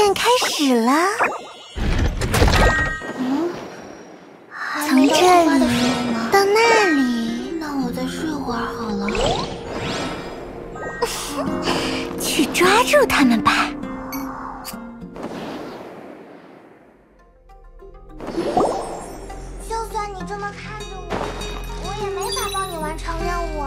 验开始了。从这里到那里， 那我再睡会儿好了。 去抓住他们吧。 就算你这么看着我，我也没法帮你完成任务。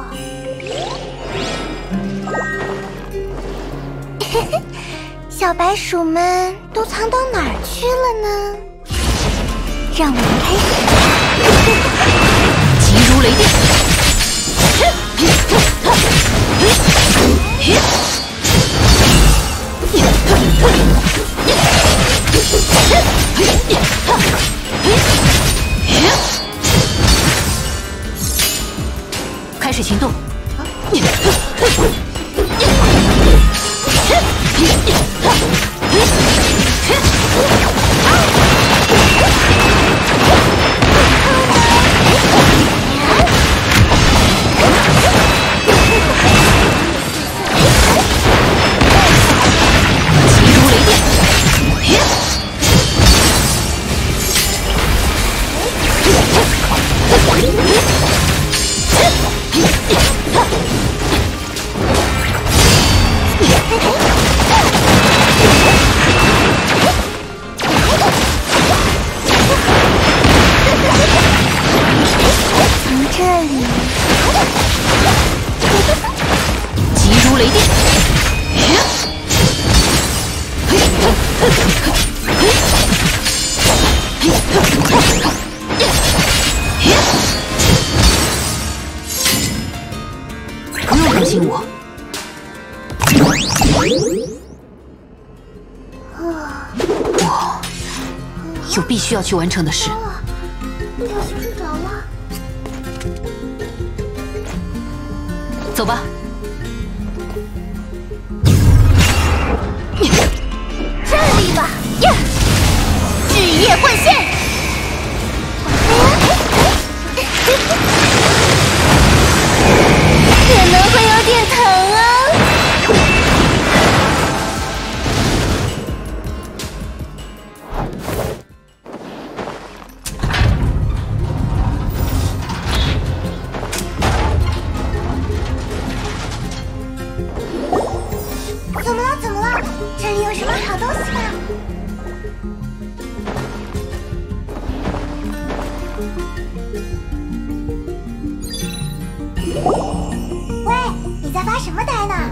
小白鼠们都藏到哪儿去了呢？让我们开始吧。 急如雷电，开始行动。不用担心我。我有必须要去完成的事。 要去睡着了。 走吧。 站立吧！日夜换线。 可能会有点疼哦。 怎么了？怎么了？这里有什么好东西吗？喂，你在发什么呆呢？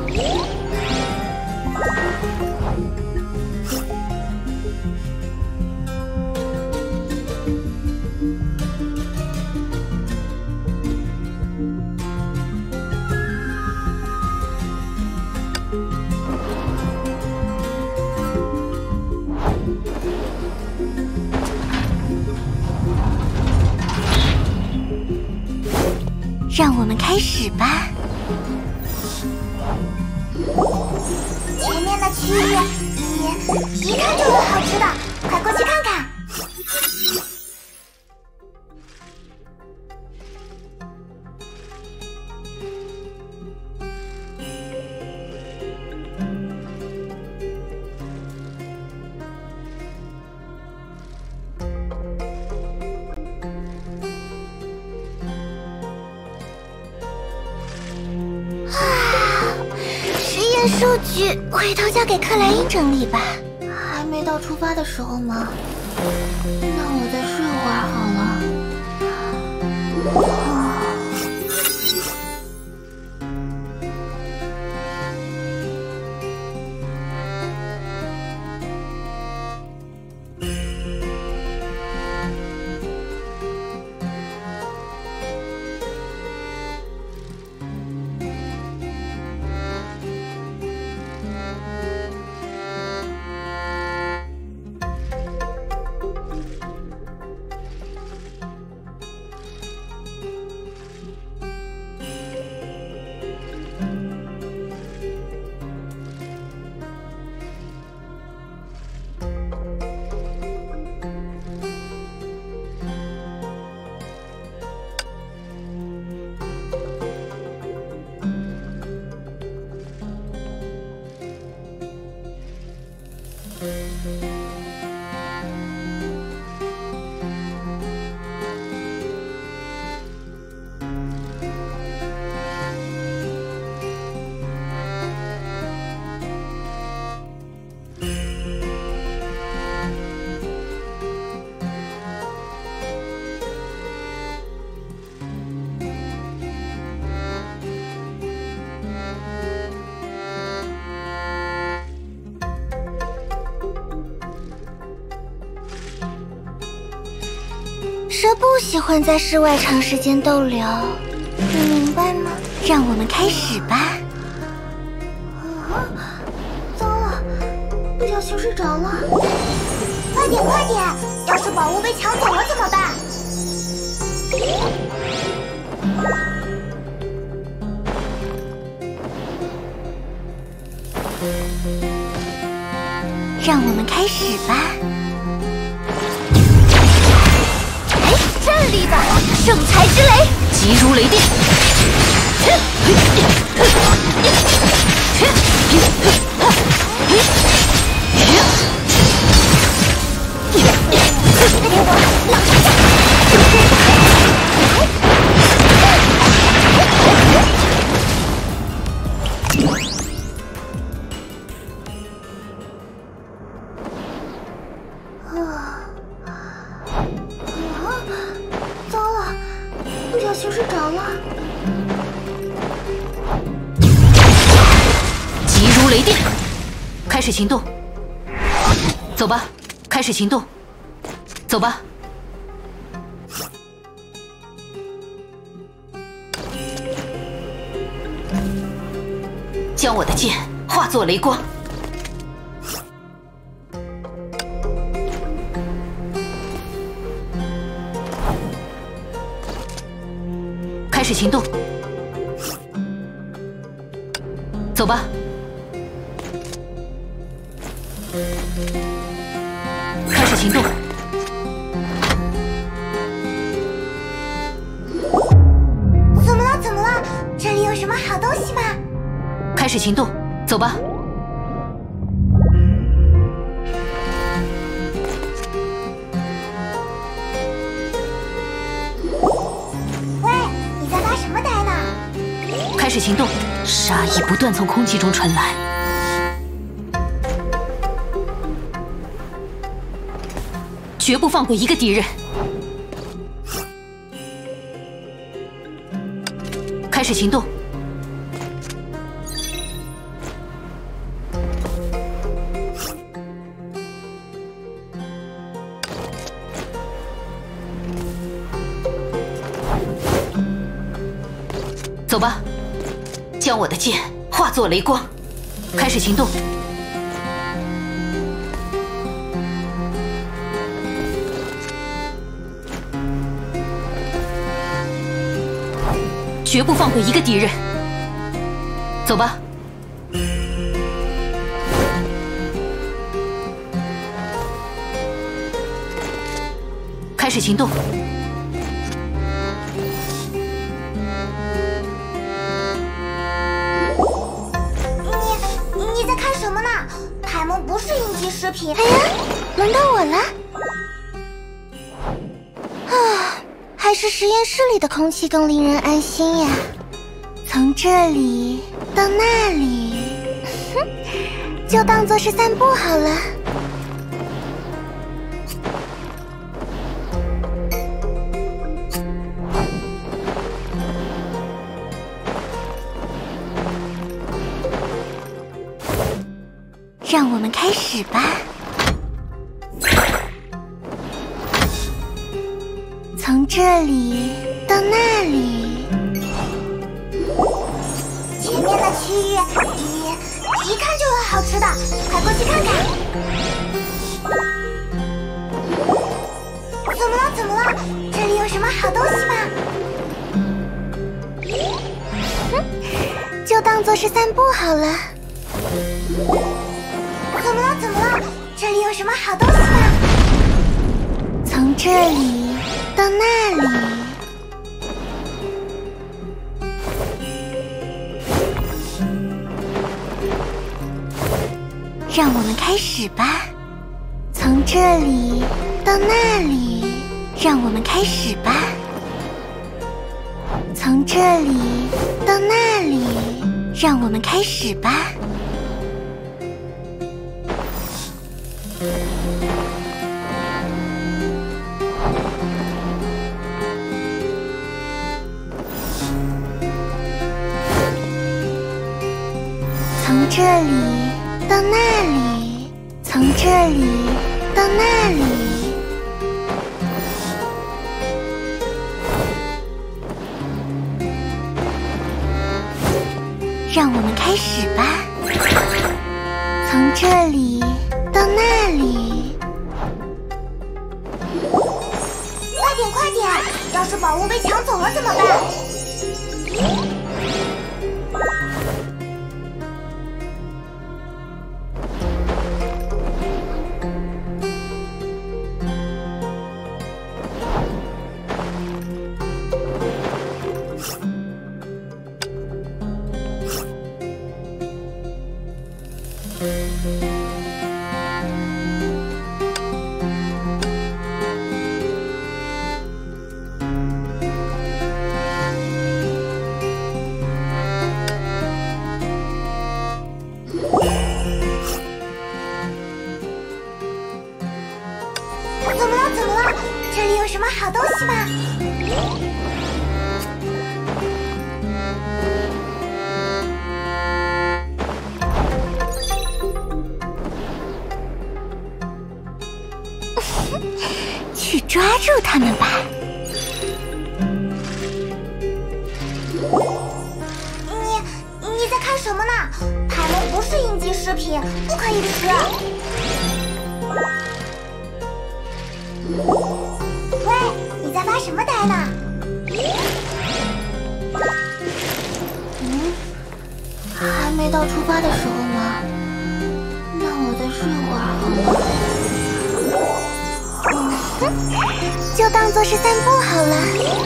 让我们开始吧。 前面的区域，一看就有好吃的，快过去看看。 数据回头交给克莱因整理吧。 还没到出发的时候吗？那我再睡会儿好了。 不喜欢在室外长时间逗留，你明白吗？让我们开始吧。 糟了，不小心睡着了。快点快点，要是宝物被抢走了怎么办？ 让我们开始吧。哎，站立吧，圣才之雷， 急如雷电。 糟了，不小心睡着了。 急如雷电，开始行动。走吧，开始行动。走吧。将我的剑化作雷光。开始行动。走吧。开始行动。 怎么了？怎么了？这里有什么好东西吗？ 开始行动。走吧。 喂，你在发什么呆呢？ 开始行动。杀意不断从空气中传来。绝不放过一个敌人。开始行动。走吧，将我的剑化作雷光。开始行动。绝不放过一个敌人。走吧。开始行动。 你在看什么呢？台梦不是应急食品。 哎呀，轮到我了。啊，还是实验室里的空气更令人安心呀。从这里到那里，哼，就当做是散步好了。让我们开始吧。从这里到那里， 前面的区域，一看就有好吃的，快过去看看。怎么了？怎么了？这里有什么好东西吗？ 哼，就当做是散步好了。 怎么了？怎么了？这里有什么好东西吗？ 从这里到那里，让我们开始吧。从这里到那里，让我们开始吧。从这里到那里，让我们开始吧。从这里到那里，从这里到那里， 让我们开始吧。从这里到那里， 快点快点！要是宝物被抢走了怎么办？怎么了？怎么了？这里有什么好东西吗？ 去抓住他们吧！ 你在看什么呢？排龙不是应急食品，不可以吃。喂，你在发什么呆呢？ 还没到出发的时候呢。那我再睡会儿好了。 就当做是散步好了。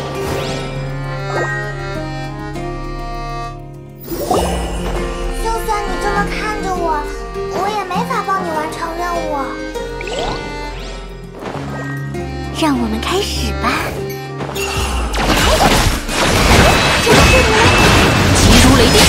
就算你这么看着我，我也没法帮你完成任务。 让我们开始吧。 急如雷电！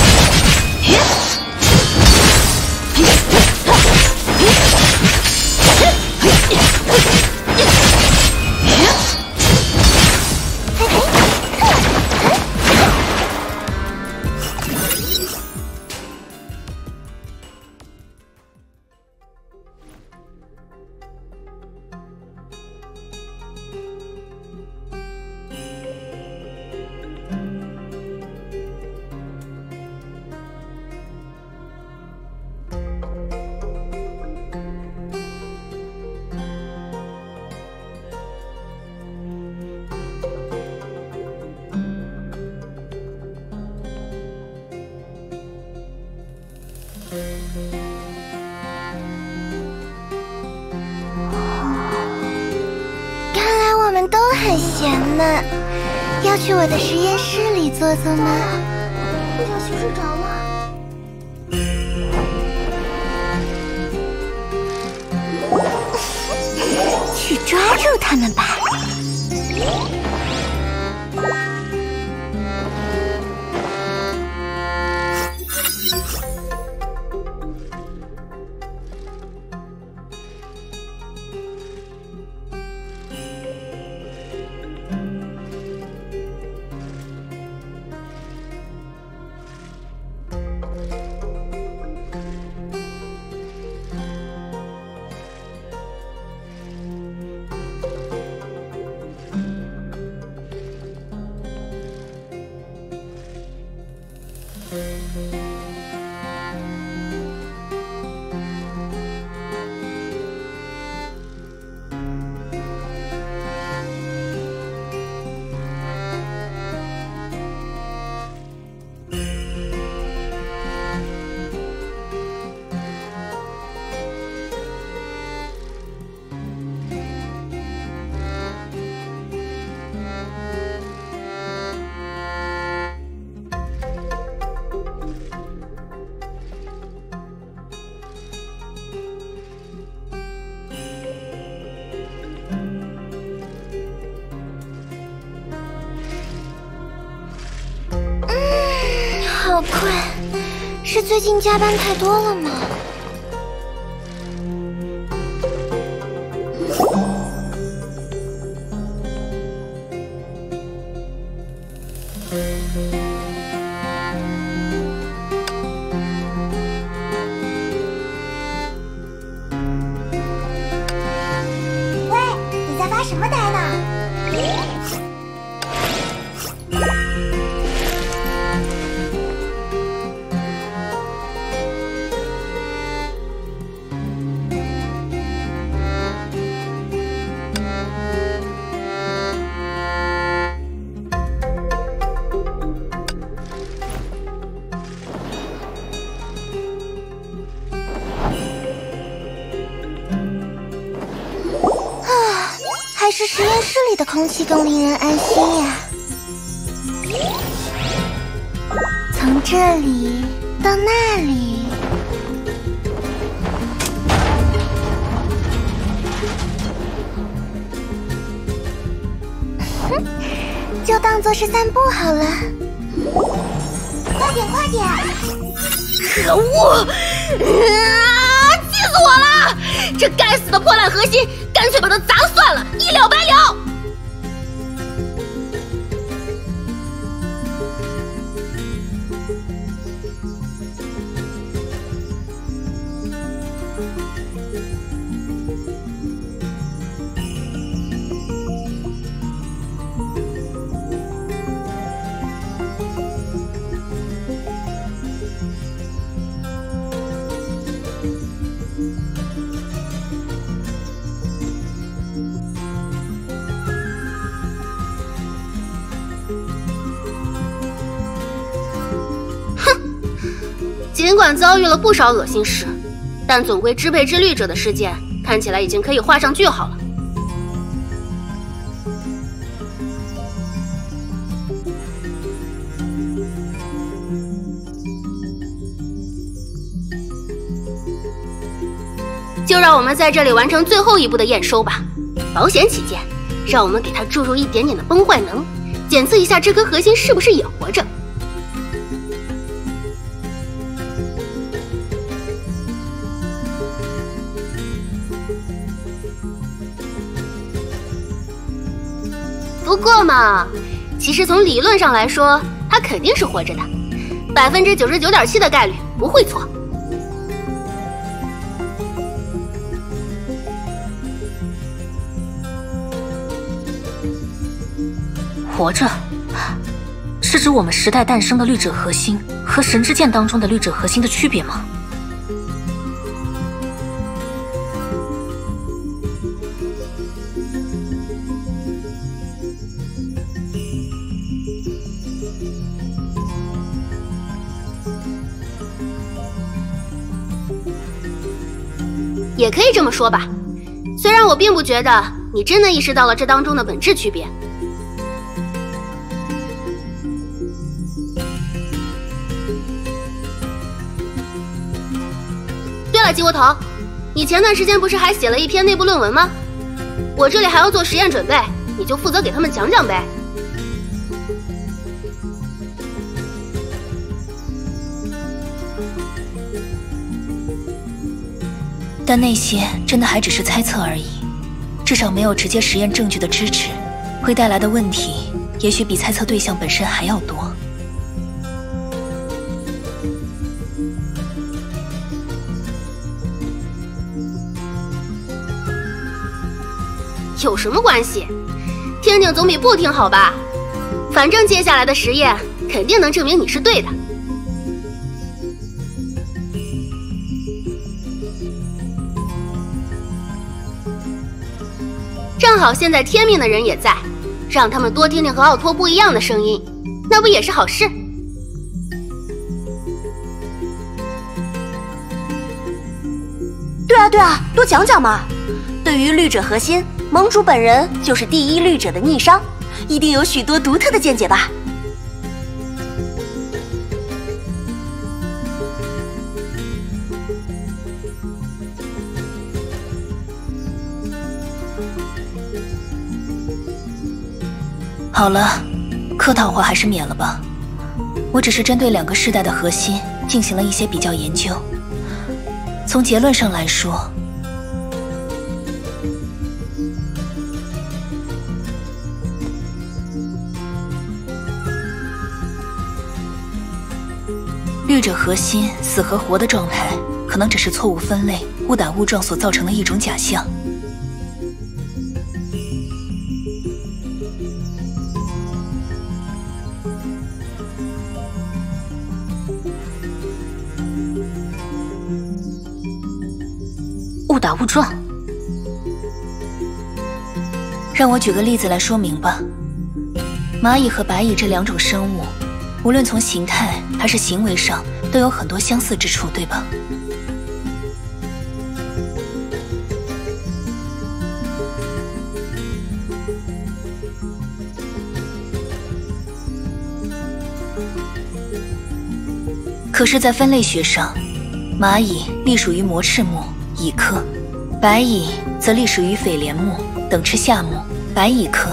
看来我们都很闲呢。要去我的实验室里坐坐吗？ 不小心睡着了。 去抓住他们吧！好困，是最近加班太多了吗？ 喂，你在发什么呆呢？ 是实验室里的空气更令人安心呀。从这里到那里，哼，就当做是散步好了。 快点快点！ 可恶！气死我了！这该死的破烂核心，干脆把它砸算了，一了百了。尽管遭遇了不少恶心事，但总归支配之律者的事件看起来已经可以画上句号了。就让我们在这里完成最后一步的验收吧。保险起见，让我们给它注入一点点的崩坏能，检测一下这颗核心是不是也活着。不过嘛，其实从理论上来说，它肯定是活着的，99.7%的概率不会错。 活着，是指我们时代诞生的律者核心和神之剑当中的律者核心的区别吗？ 也可以这么说吧，虽然我并不觉得你真的意识到了这当中的本质区别。对了，鸡窝头，你前段时间不是还写了一篇内部论文吗？我这里还要做实验准备，你就负责给他们讲讲呗。 但那些真的还只是猜测而已，至少没有直接实验证据的支持，会带来的问题也许比猜测对象本身还要多。 有什么关系？听听总比不听好吧？反正接下来的实验肯定能证明你是对的。正好现在天命的人也在，让他们多听听和奥托不一样的声音，那不也是好事？ 对啊，多讲讲嘛。对于律者核心，盟主本人就是第一律者的逆商，一定有许多独特的见解吧？ 好了，客套话还是免了吧。我只是针对2个世代的核心进行了一些比较研究。从结论上来说，律者核心死和活的状态，可能只是错误分类、误打误撞所造成的一种假象。误打误撞？让我举个例子来说明吧。蚂蚁和白蚁这2种生物，无论从形态还是行为上，都有很多相似之处，对吧？ 可是，在分类学上，蚂蚁隶属于膜翅目蚁科，白蚁则隶属于蜚蠊目等翅下目白蚁科。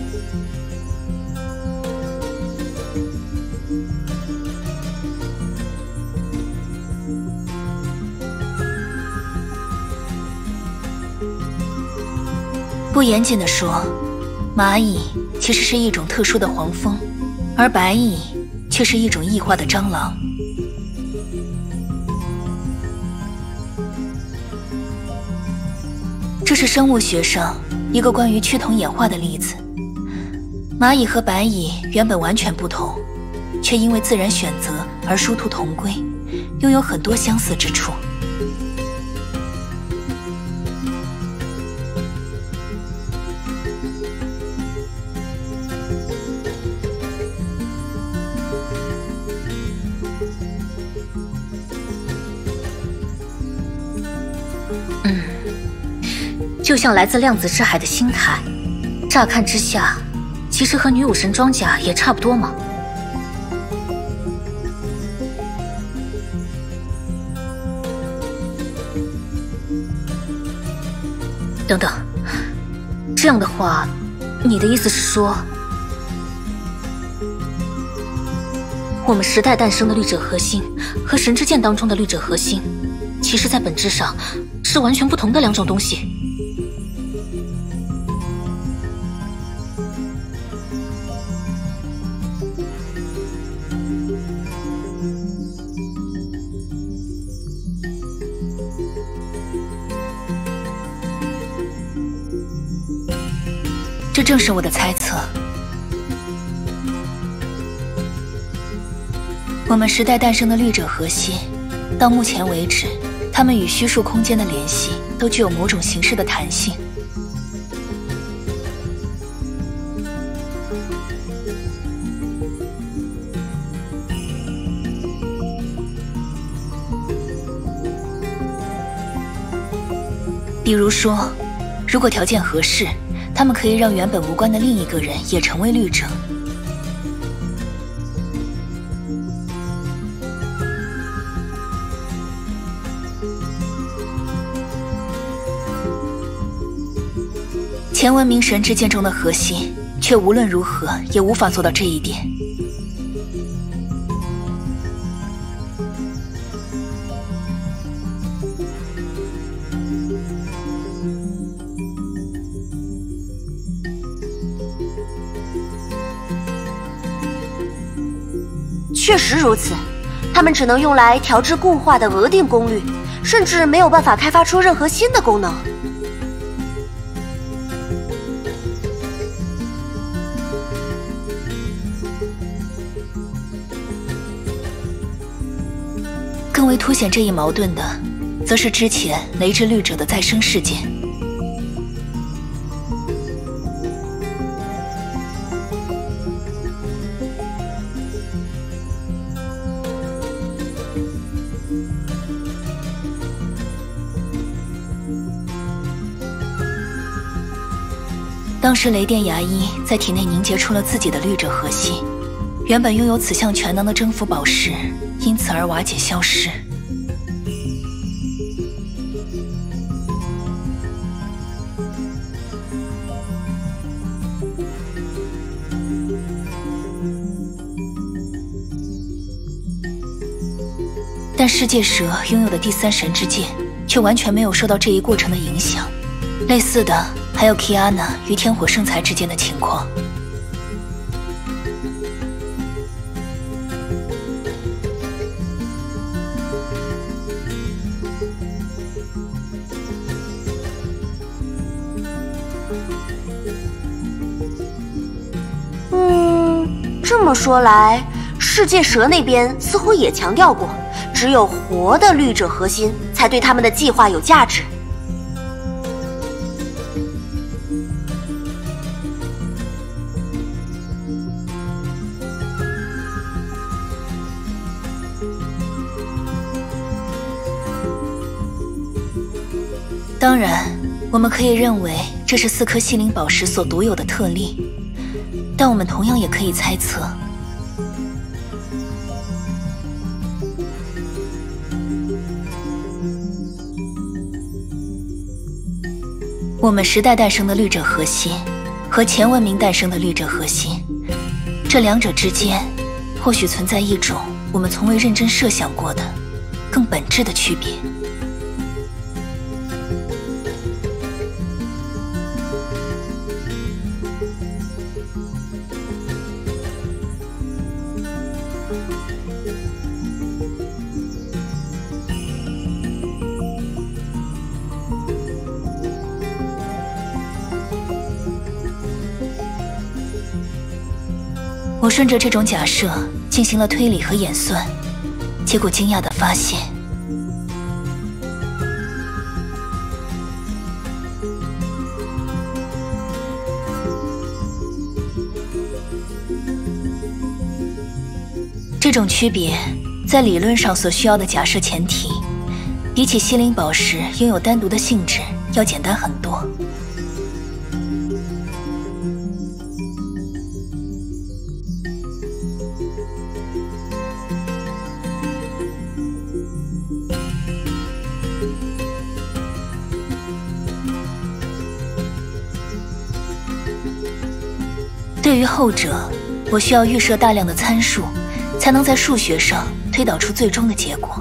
不严谨地说，蚂蚁其实是一种特殊的黄蜂，而白蚁却是一种异化的蟑螂。这是生物学上一个关于趋同演化的例子。蚂蚁和白蚁原本完全不同，却因为自然选择而殊途同归，拥有很多相似之处。 就像来自量子之海的星态，乍看之下，其实和女武神装甲也差不多嘛。等等，这样的话，你的意思是说，我们时代诞生的律者核心和神之剑当中的律者核心，其实在本质上是完全不同的两种东西。 这正是我的猜测。我们时代诞生的律者核心，到目前为止，它们与虚数空间的联系都具有某种形式的弹性。比如说，如果条件合适，他们可以让原本无关的另一个人也成为律者。前文明神之剑中的核心，却无论如何也无法做到这一点。 确实如此，它们只能用来调制固化的额定功率，甚至没有办法开发出任何新的功能。 更为凸显这一矛盾的，则是之前雷之律者的再生事件。当时雷电牙医在体内凝结出了自己的律者核心，原本拥有此项全能的征服宝石因此而瓦解消失。但世界蛇拥有的第三神之剑却完全没有受到这一过程的影响。类似的还有 Kiana 与天火圣才之间的情况。 这么说来，世界蛇那边似乎也强调过，只有活的律者核心才对他们的计划有价值。 当然，我们可以认为这是4颗心灵宝石所独有的特例，但我们同样也可以猜测， 我们时代诞生的律者核心和前文明诞生的律者核心，这两者之间或许存在一种我们从未认真设想过的更本质的区别。我顺着这种假设进行了推理和演算，结果惊讶地发现，这种区别在理论上所需要的假设前提，比起心灵宝石拥有单独的性质要简单很多。对于后者，我需要预设大量的参数，才能在数学上推导出最终的结果。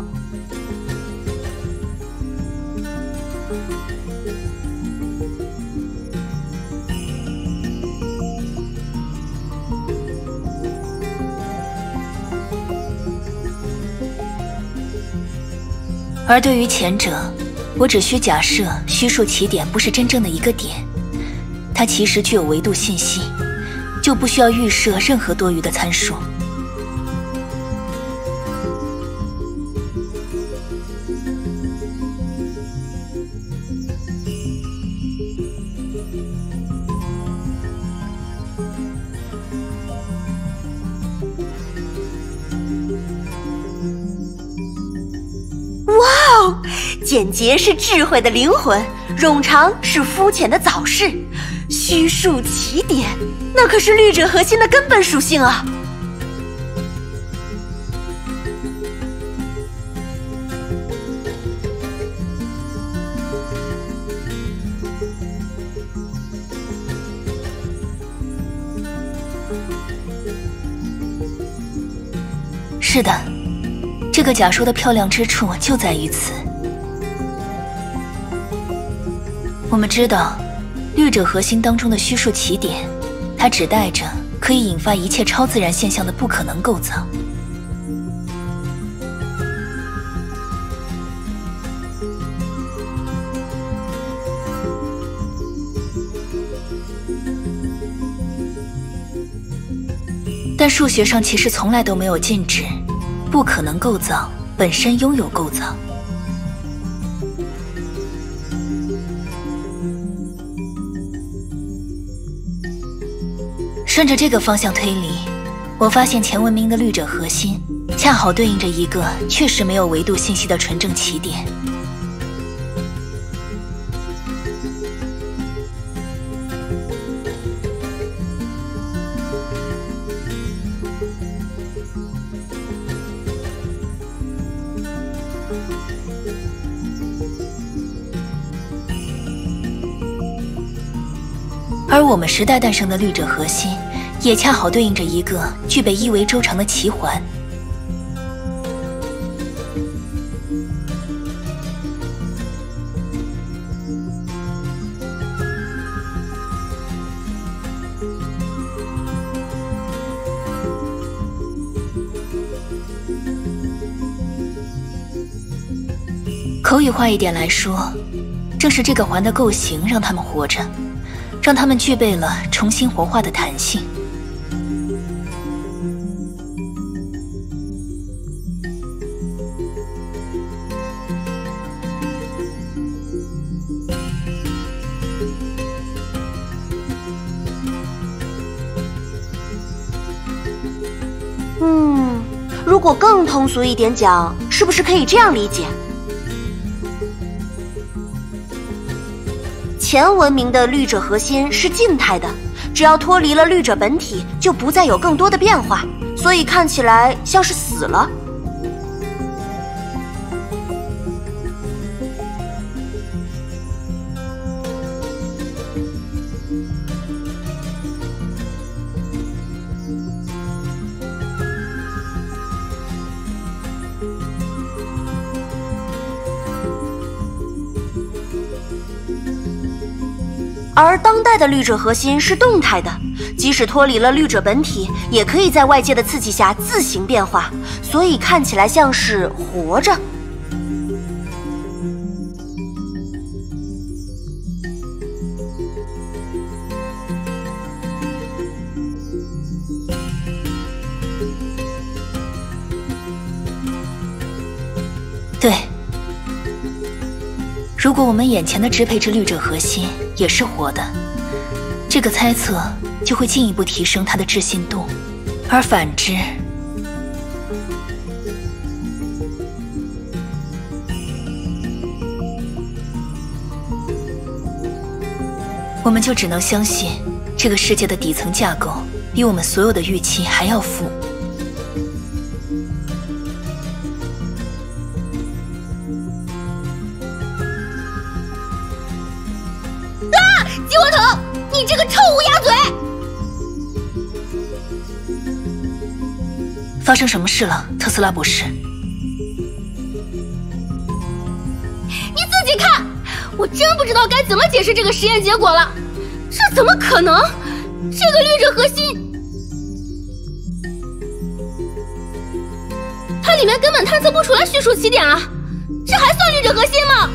而对于前者，我只需假设虚数起点不是真正的一个点，它其实具有维度信息，就不需要预设任何多余的参数。 简洁是智慧的灵魂，冗长是肤浅的早逝，虚数起点，那可是律者核心的根本属性啊！ 是的，这个假说的漂亮之处就在于此。我们知道，律者核心当中的虚数起点，它指代着可以引发一切超自然现象的不可能构造。但数学上其实从来都没有禁止不可能构造本身拥有构造。顺着这个方向推理，我发现前文明的律者核心恰好对应着一个确实没有维度信息的纯正起点。而我们时代诞生的律者核心，也恰好对应着一个具备一维周长的奇环。口语化一点来说，正是这个环的构型让它们活着，让它们具备了重新活化的弹性。 如果更通俗一点讲，是不是可以这样理解？前文明的律者核心是静态的，只要脱离了律者本体，就不再有更多的变化，所以看起来像是死了。 而当代的绿者核心是动态的，即使脱离了绿者本体，也可以在外界的刺激下自行变化，所以看起来像是活着。 对，如果我们眼前的支配之绿者核心也是活的，这个猜测就会进一步提升它的置信度，而反之，我们就只能相信这个世界的底层架构比我们所有的预期还要富。 鸡窝头，你这个臭乌鸦嘴！ 发生什么事了，特斯拉博士？ 你自己看，我真不知道该怎么解释这个实验结果了。这怎么可能？这个绿者核心，它里面根本探测不出来叙述起点啊！这还算绿者核心吗？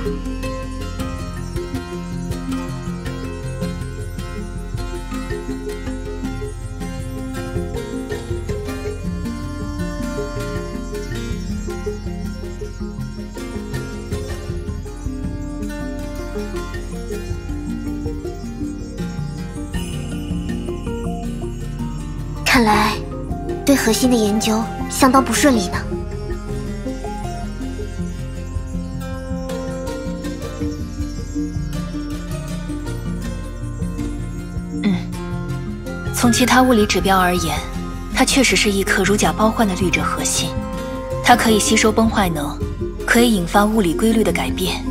看来，对核心的研究相当不顺利呢。 从其他物理指标而言，它确实是一颗如假包换的绿者核心。它可以吸收崩坏能，可以引发物理规律的改变。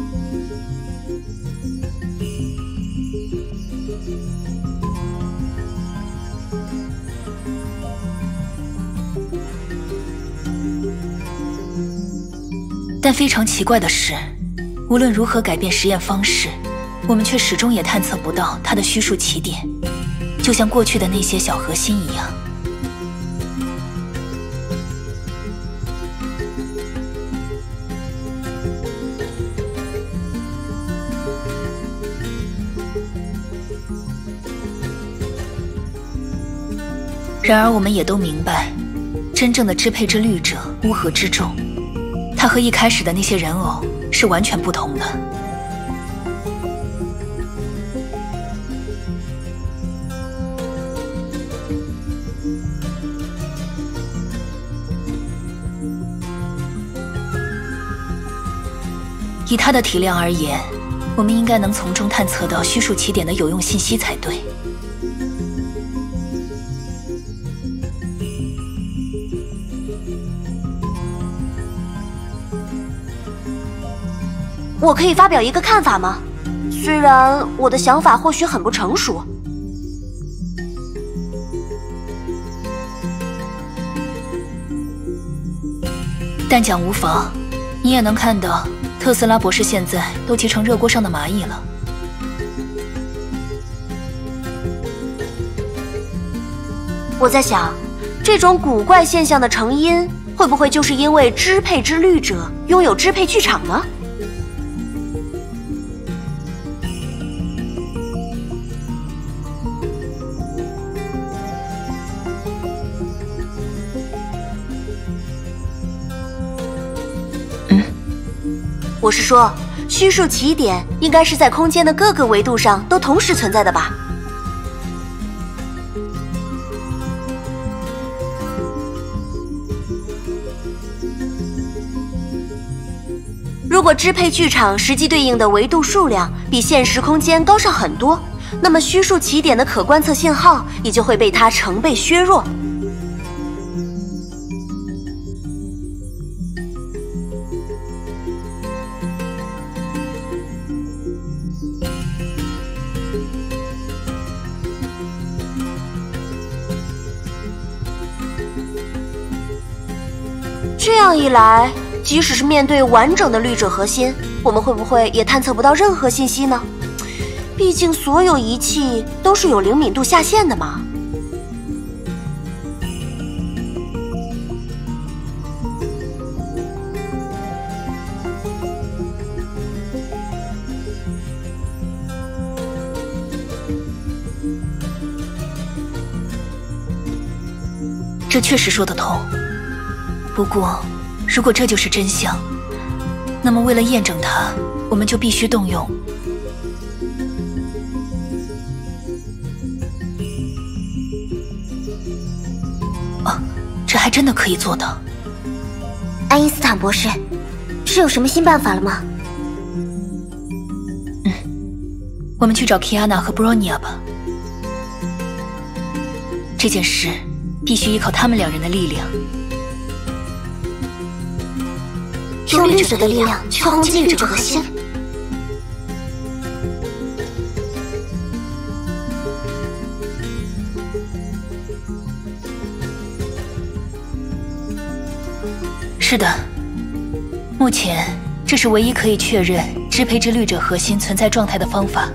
但非常奇怪的是，无论如何改变实验方式，我们却始终也探测不到它的虚数起点，就像过去的那些小核心一样。然而，我们也都明白，真正的支配之绿者乌合之众。他和一开始的那些人偶是完全不同的。以他的体量而言，我们应该能从中探测到虚数起点的有用信息才对。 我可以发表一个看法吗？虽然我的想法或许很不成熟。 但讲无妨，你也能看到，特斯拉博士现在都急成热锅上的蚂蚁了。 我在想，这种古怪现象的成因，会不会就是因为支配之绿者拥有支配剧场呢？我是说，虚数起点应该是在空间的各个维度上都同时存在的吧？如果支配剧场实际对应的维度数量比现实空间高上很多，那么虚数起点的可观测信号也就会被它成倍削弱。这样一来，即使是面对完整的绿者核心，我们会不会也探测不到任何信息呢？ 毕竟所有仪器都是有灵敏度下限的嘛。 这确实说得通。不过，如果这就是真相，那么为了验证它，我们就必须动用……啊，这还真的可以做到。 爱因斯坦博士，是有什么新办法了吗？ 我们去找 Kiana 和 Bronya 吧。这件事必须依靠他们两人的力量。 用绿者的力量去轰击绿者核心。 是的，目前这是唯一可以确认支配之绿者核心存在状态的方法。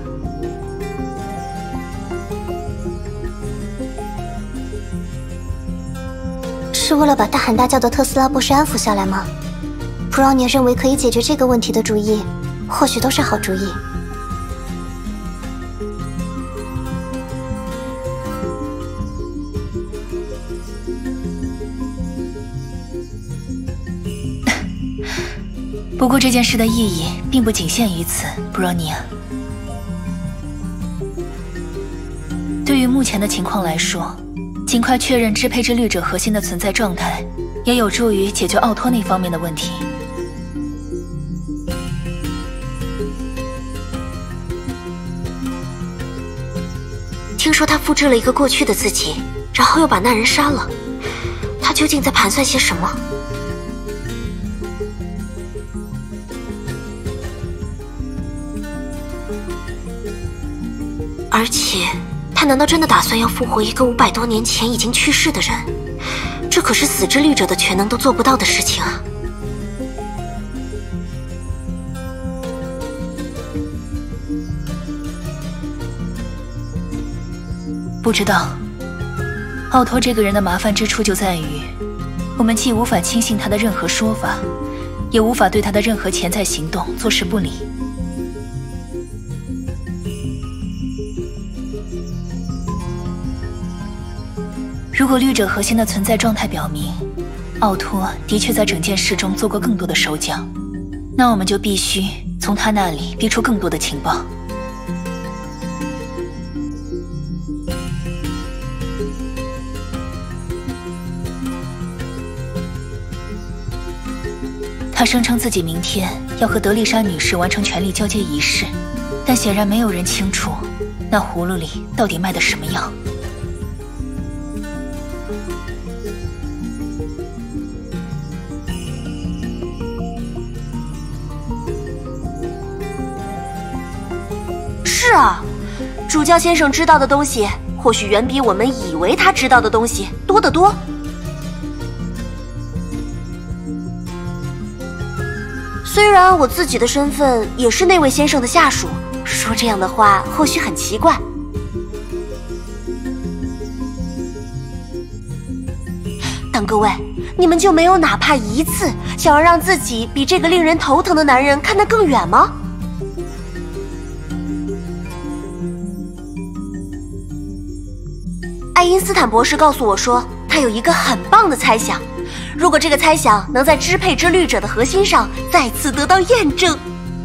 是为了把大喊大叫的特斯拉博士安抚下来吗？普饶涅认为可以解决这个问题的主意，或许都是好主意。 不过这件事的意义并不仅限于此，布罗尼亚。对于目前的情况来说，尽快确认支配之绿者核心的存在状态，也有助于解决奥托那方面的问题。 听说他复制了一个过去的自己，然后又把那人杀了。他究竟在盘算些什么？而且，他难道真的打算要复活一个500多年前已经去世的人？这可是死之律者的全能都做不到的事情啊！ 不知道，奥托这个人的麻烦之处就在于，我们既无法轻信他的任何说法，也无法对他的任何潜在行动坐视不理。如果绿者核心的存在状态表明，奥托的确在整件事中做过更多的手脚，那我们就必须从他那里逼出更多的情报。他声称自己明天要和德丽莎女士完成权力交接仪式，但显然没有人清楚那葫芦里到底卖的什么药。 是啊，主教先生知道的东西，或许远比我们以为他知道的东西多得多。虽然我自己的身份也是那位先生的下属，说这样的话或许很奇怪。但各位，你们就没有哪怕一次想要让自己比这个令人头疼的男人看得更远吗？爱因斯坦博士告诉我说，他有一个很棒的猜想。如果这个猜想能在支配之律者的核心上再次得到验证，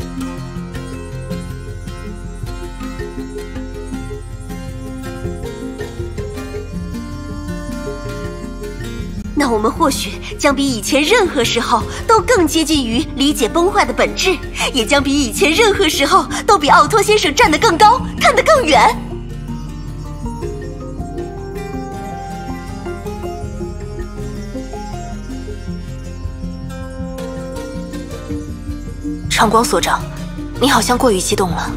那我们或许将比以前任何时候都更接近于理解崩坏的本质，也将比以前任何时候都比奥托先生站得更高，看得更远。 长光所长，你好像过于激动了。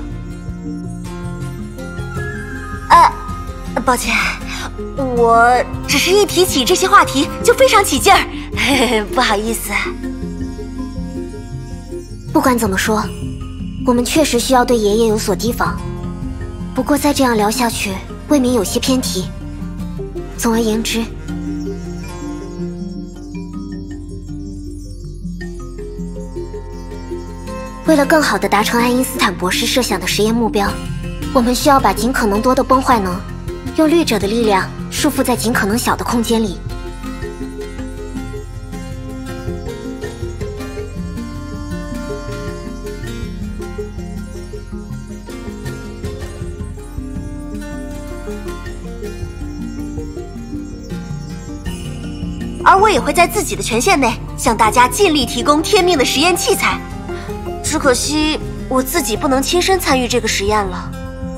抱歉，我只是一提起这些话题就非常起劲儿，嘿嘿，不好意思。 不管怎么说，我们确实需要对爷爷有所提防。 不过再这样聊下去，未免有些偏题。总而言之，为了更好地达成爱因斯坦博士设想的实验目标，我们需要把尽可能多的崩坏能，用律者的力量束缚在尽可能小的空间里。 而我也会在自己的权限内向大家尽力提供天命的实验器材。只可惜我自己不能亲身参与这个实验了。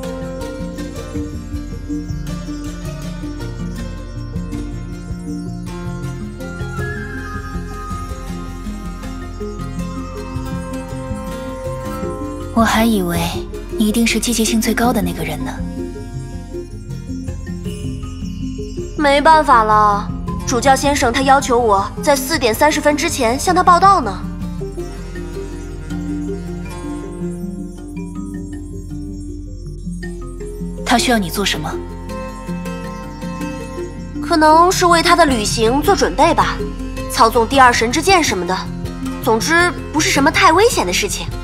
我还以为你一定是积极性最高的那个人呢。 没办法了。主教先生他要求我在4点30分之前向他报到呢。 他需要你做什么？ 可能是为他的旅行做准备吧，操纵第2神之剑什么的。总之不是什么太危险的事情。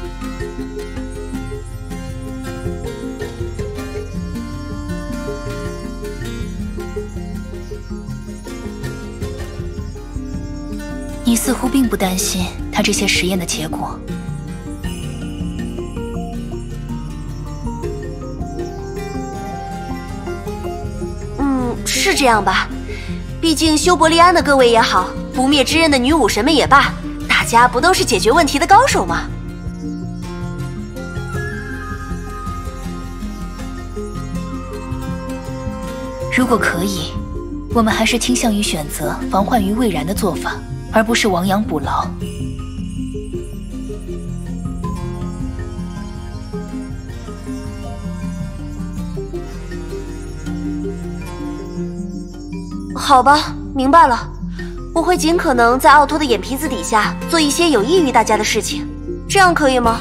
你似乎并不担心他这些实验的结果。 是这样吧。毕竟修伯利安的各位也好，不灭之刃的女武神们也罢，大家不都是解决问题的高手吗？ 如果可以，我们还是倾向于选择防患于未然的做法，而不是亡羊补牢。 好吧，明白了。我会尽可能在奥托的眼皮子底下做一些有益于大家的事情，这样可以吗？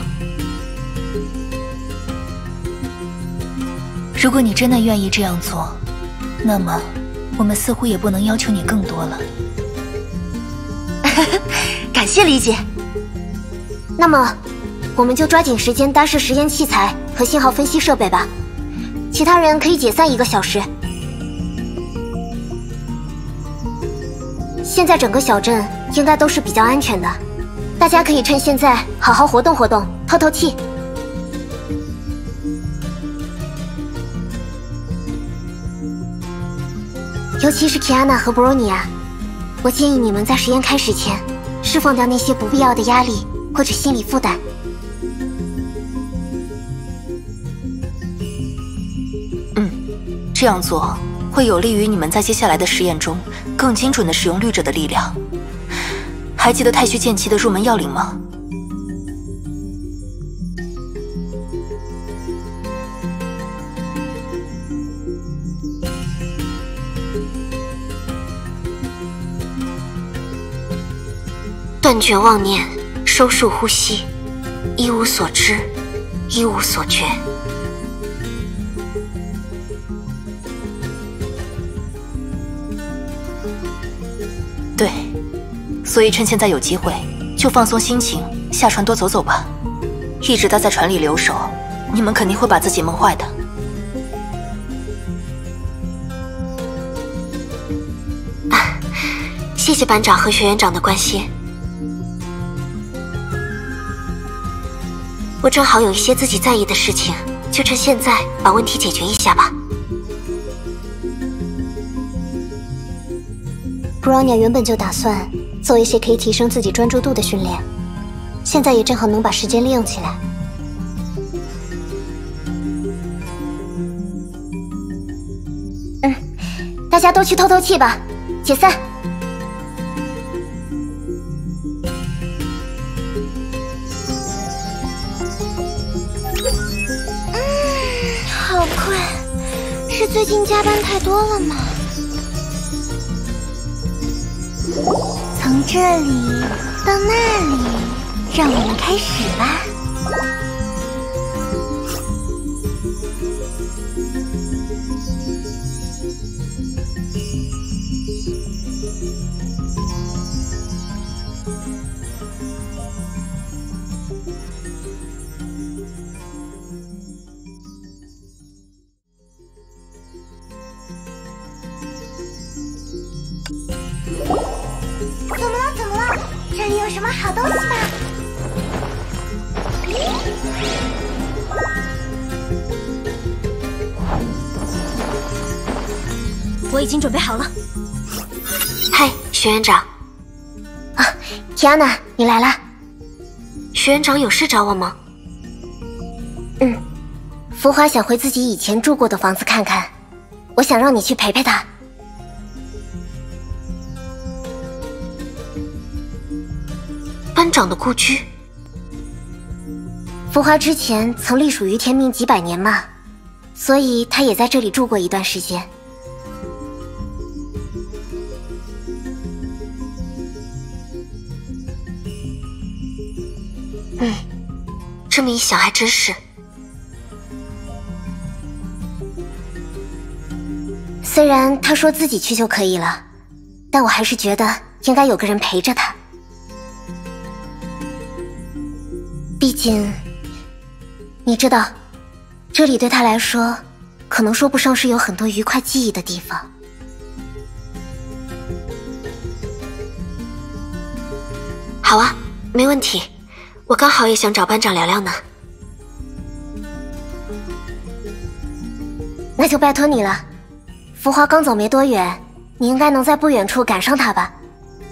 如果你真的愿意这样做，那么我们似乎也不能要求你更多了。 感谢理解。 那么，我们就抓紧时间搭设实验器材和信号分析设备吧。其他人可以解散1个小时。现在整个小镇应该都是比较安全的，大家可以趁现在好好活动活动，透透气。尤其是提安娜和布罗尼亚，我建议你们在实验开始前，释放掉那些不必要的压力或者心理负担。 这样做会有利于你们在接下来的实验中更精准地使用律者的力量。还记得太虚剑气的入门要领吗？ 断绝妄念，收束呼吸，一无所知，一无所觉。 对，所以趁现在有机会，就放松心情，下船多走走吧。一直待在船里留守，你们肯定会把自己闷坏的。 谢谢班长和学园长的关心。我正好有一些自己在意的事情，就趁现在把问题解决一下吧。布朗尼亚原本就打算做一些可以提升自己专注度的训练，现在也正好能把时间利用起来。大家都去透透气吧，解散。 好困，是最近加班太多了吗？从这里到那里，让我们开始吧。 怎么了？怎么了？这里有什么好东西吗？ 我已经准备好了。 嗨，学院长。 啊，提安娜，你来了。 学院长有事找我吗？ 浮华想回自己以前住过的房子看看，我想让你去陪陪她。 班长的故居。 浮华之前曾隶属于天命几百年嘛，所以她也在这里住过一段时间。 这么一想还真是。 虽然她说自己去就可以了，但我还是觉得应该有个人陪着她。毕竟，你知道，这里对她来说，可能说不上是有很多愉快记忆的地方。 好啊，没问题。我刚好也想找班长聊聊呢。 那就拜托你了。浮华刚走没多远，你应该能在不远处赶上他吧？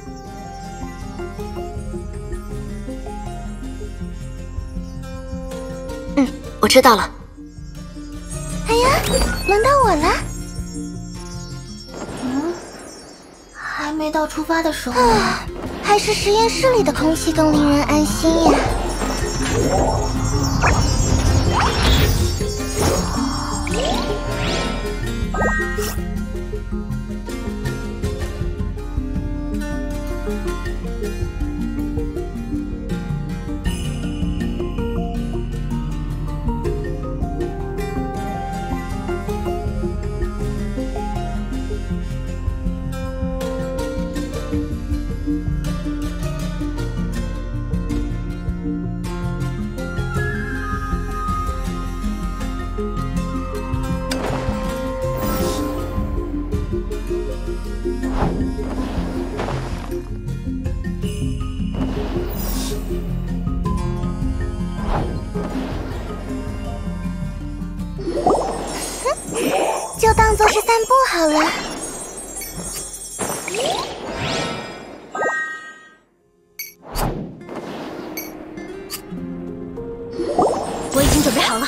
我知道了。 哎呀，轮到我了。 还没到出发的时候啊，还是实验室里的空气更令人安心呀。就当做是散步好了。 我已经准备好了。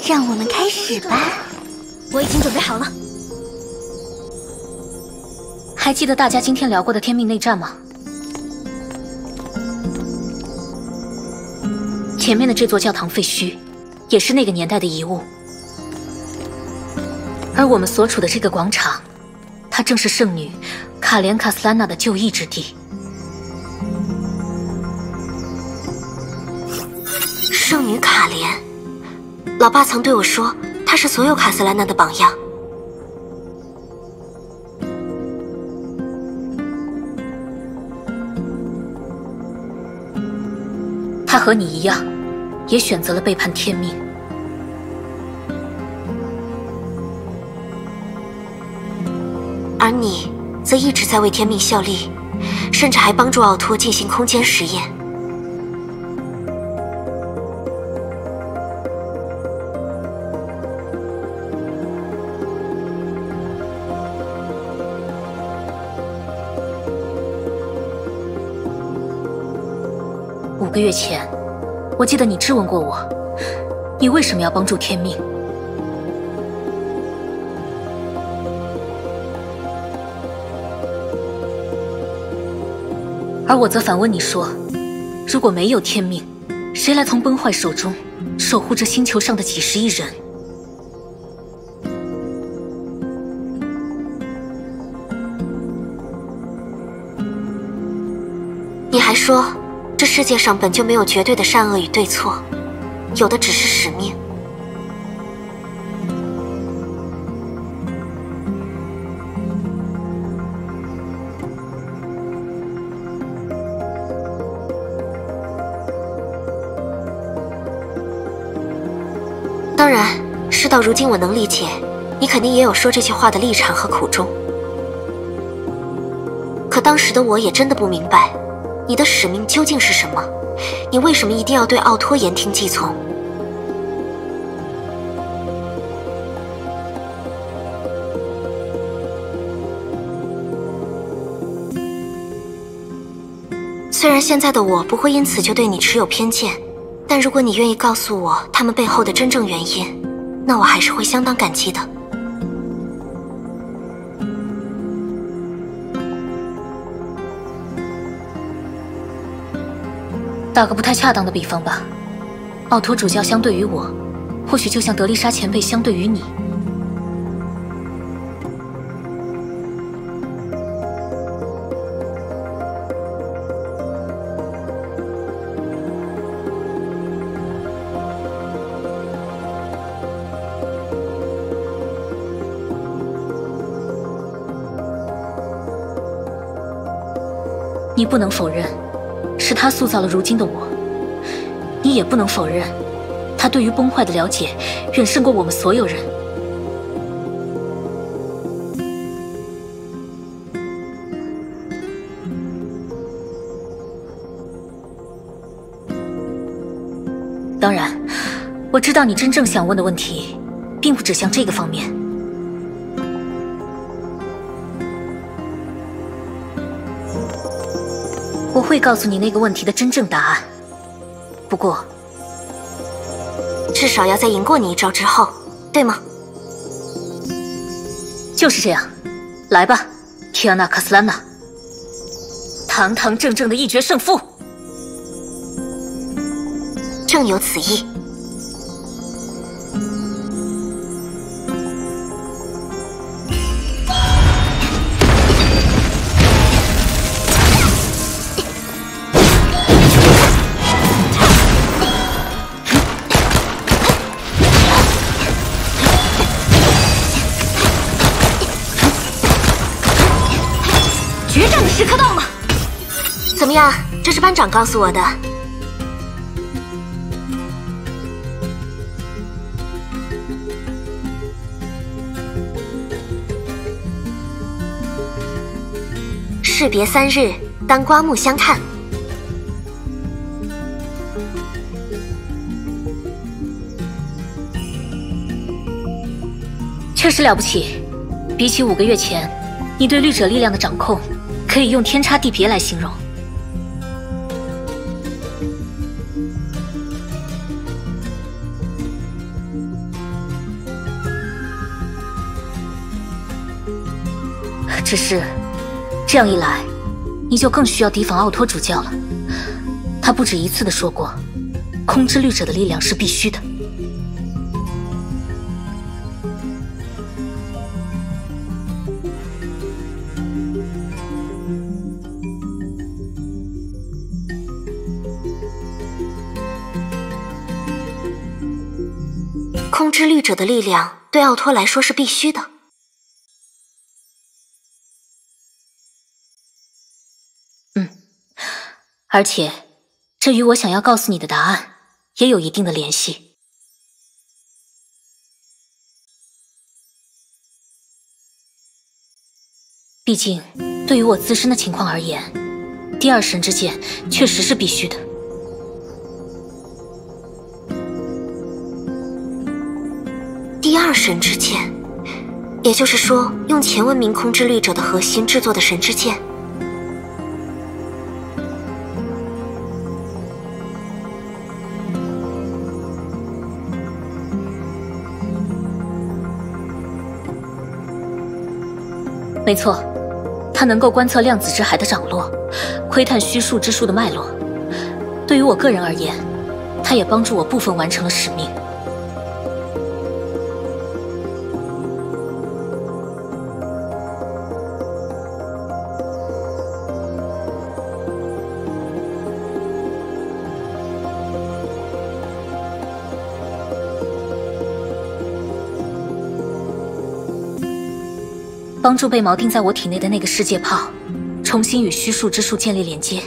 让我们开始吧。 我已经准备好了。 还记得大家今天聊过的天命内战吗？前面的这座教堂废墟，也是那个年代的遗物。而我们所处的这个广场，它正是圣女卡莲卡斯兰娜的就义之地。 圣女卡莲，老爸曾对我说，她是所有卡斯兰娜的榜样。 她和你一样，也选择了背叛天命。 而你则一直在为天命效力，甚至还帮助奥托进行空间实验。 5个月前，我记得你质问过我，你为什么要帮助天命？而我则反问你说，如果没有天命，谁来从崩坏手中守护这星球上的几十亿人？ 你还说，这世界上本就没有绝对的善恶与对错，有的只是使命。当然，事到如今，我能理解，你肯定也有说这些话的立场和苦衷。可当时的我也真的不明白，你的使命究竟是什么？你为什么一定要对奥托言听计从？虽然现在的我不会因此就对你持有偏见，但如果你愿意告诉我他们背后的真正原因，那我还是会相当感激的。 打个不太恰当的比方吧，奥托主教相对于我，或许就像德丽莎前辈相对于你。你不能否认，是他塑造了如今的我；你也不能否认，他对于崩坏的了解远胜过我们所有人。当然，我知道你真正想问的问题，并不只向这个方面。我会告诉你那个问题的真正答案，不过， 至少要在赢过你一招之后，对吗？ 就是这样，来吧，提安娜·卡斯兰娜，堂堂正正的一决胜负。 正有此意。 决战的时刻到了！ 怎么样？这是班长告诉我的。士别3日，当刮目相看。 确实了不起，比起5个月前，你对律者力量的掌控，可以用天差地别来形容。 只是这样一来，你就更需要提防奥托主教了。他不止一次地说过，空之律者的力量是必须的。 空之律者的力量对奥托来说是必须的。 而且，这与我想要告诉你的答案也有一定的联系。毕竟，对于我自身的情况而言，第二神之剑确实是必须的。 第二神之剑，也就是说，用前文明空之律者的核心制作的神之剑。 没错，它能够观测量子之海的涨落，窥探虚数之术的脉络。对于我个人而言，它也帮助我部分完成了使命。帮助被锚定在我体内的那个世界炮，重新与虚数之术建立连接。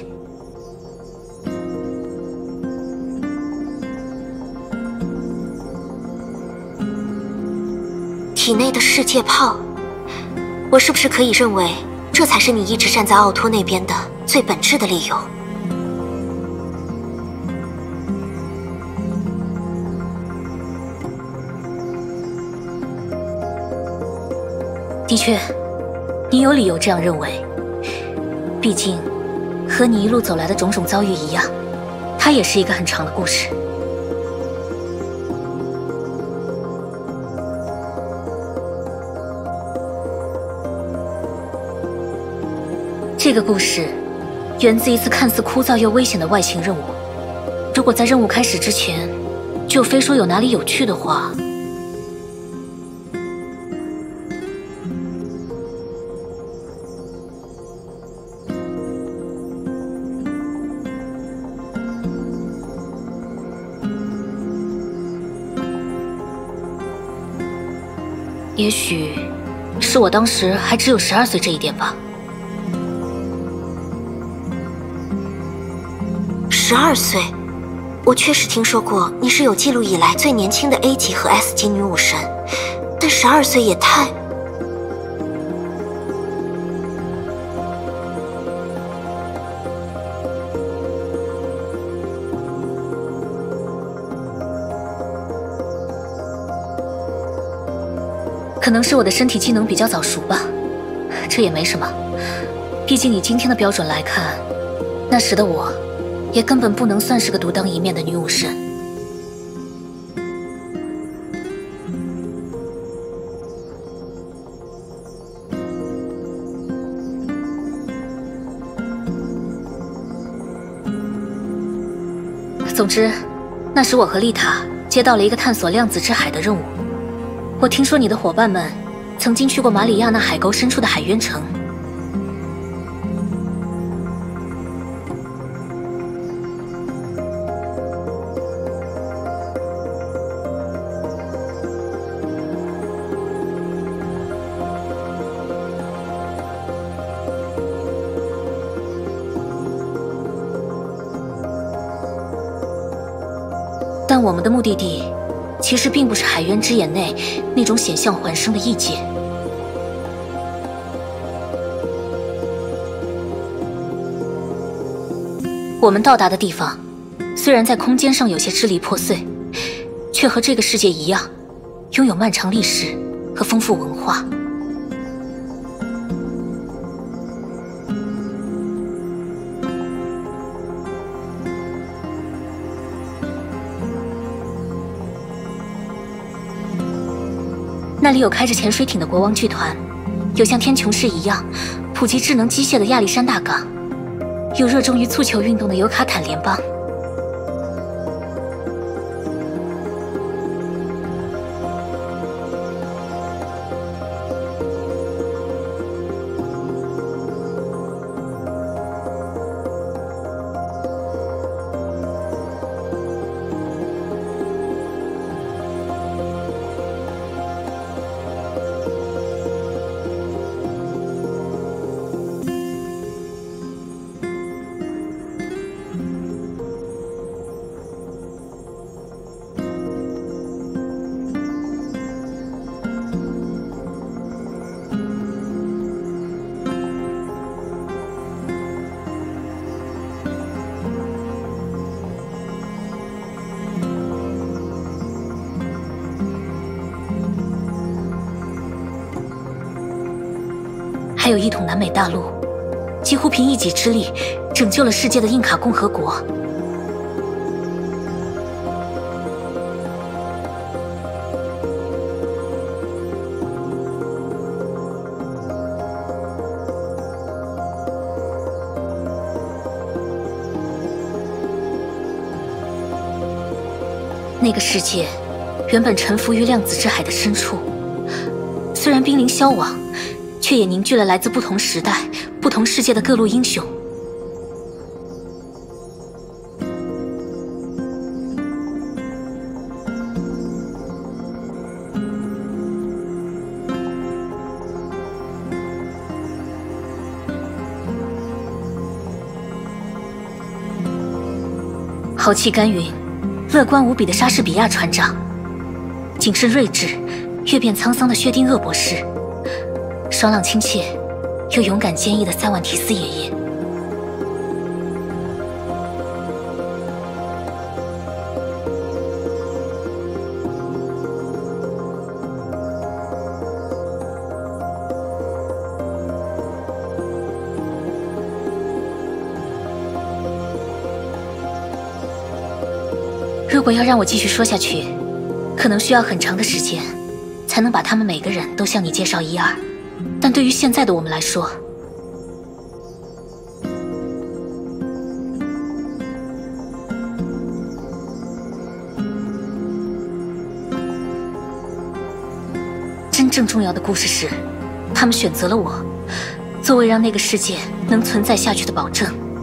体内的世界炮，我是不是可以认为，这才是你一直站在奥托那边的最本质的理由？ 的确，你有理由这样认为。毕竟，和你一路走来的种种遭遇一样，它也是一个很长的故事。这个故事源自一次看似枯燥又危险的外勤任务。如果在任务开始之前，就非说有哪里有趣的话，也许是我当时还只有12岁这一点吧。 12岁，我确实听说过你是有记录以来最年轻的 A 级和 S 级女武神，但12岁也太…… 可能是我的身体机能比较早熟吧，这也没什么。毕竟以今天的标准来看，那时的我，也根本不能算是个独当一面的女武神。总之，那时我和丽塔接到了一个探索量子之海的任务。我听说你的伙伴们曾经去过马里亚纳海沟深处的海渊城。但我们的目的地其实并不是海渊之眼内那种险象环生的异界。我们到达的地方，虽然在空间上有些支离破碎，却和这个世界一样，拥有漫长历史和丰富文化。那里有开着潜水艇的国王剧团， 有像天穹市一样普及智能机械的亚历山大港，有热衷于足球运动的尤卡坦联邦。还有一统南美大陆，几乎凭一己之力拯救了世界的印卡共和国。那个世界原本沉浮于量子之海的深处，虽然濒临消亡，却也凝聚了来自不同时代、不同世界的各路英雄。豪气干云、乐观无比的莎士比亚船长，谨慎睿智、越变沧桑的薛定谔博士，爽朗亲切又勇敢坚毅的塞万提斯爷爷。如果要让我继续说下去，可能需要很长的时间，才能把他们每个人都向你介绍一二。但对于现在的我们来说，真正重要的故事是，他们选择了我，作为让那个世界能存在下去的保证。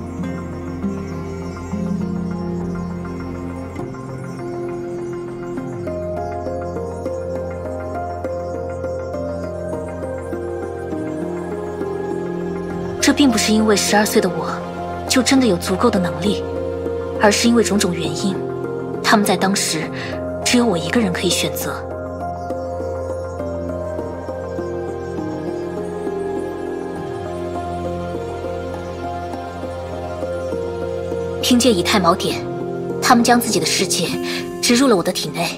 这并不是因为12岁的我就真的有足够的能力，而是因为种种原因，他们在当时只有我一个人可以选择。凭借以太锚点，他们将自己的世界植入了我的体内。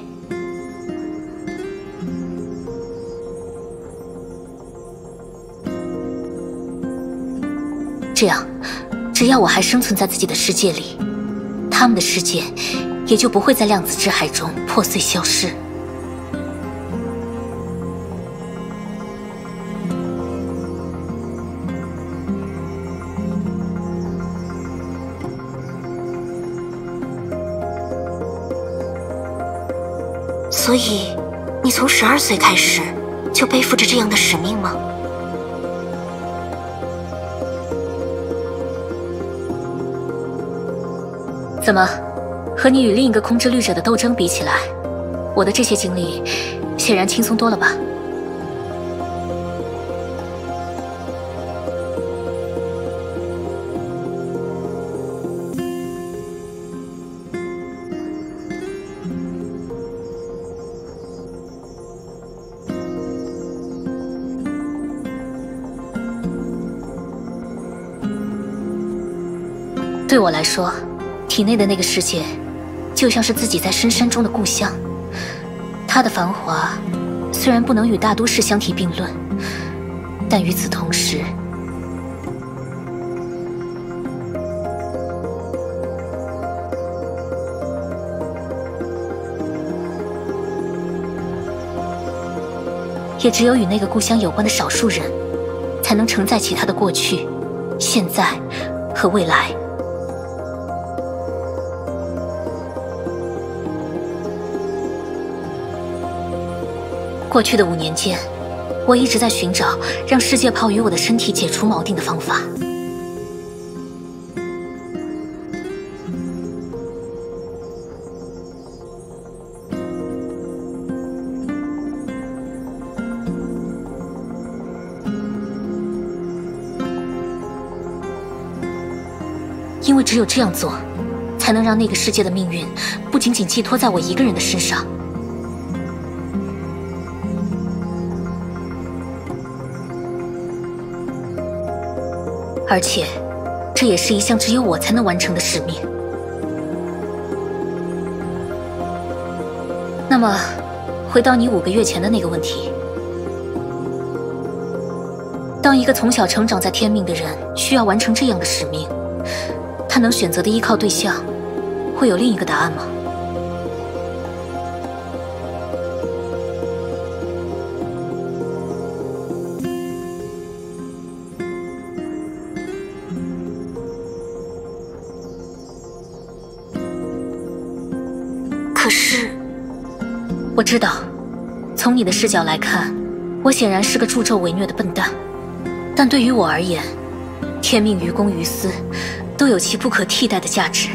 这样，只要我还生存在自己的世界里，他们的世界也就不会在量子之海中破碎消失。 所以，你从12岁开始就背负着这样的使命吗？ 怎么，和你与另一个空之律者的斗争比起来，我的这些经历显然轻松多了吧？对我来说，体内的那个世界，就像是自己在深山中的故乡。它的繁华，虽然不能与大都市相提并论，但与此同时，也只有与那个故乡有关的少数人， 才能承载起他的过去、现在和未来。过去的5年间，我一直在寻找让世界炮与我的身体解除锚定的方法。因为只有这样做，才能让那个世界的命运不仅仅寄托在我一个人的身上。而且，这也是一项只有我才能完成的使命。那么，回到你5个月前的那个问题，当一个从小成长在天命的人需要完成这样的使命，他能选择的依靠对象，会有另一个答案吗？ 可是， 我知道，从你的视角来看，我显然是个助纣为虐的笨蛋，但对于我而言，天命于公于私，都有其不可替代的价值。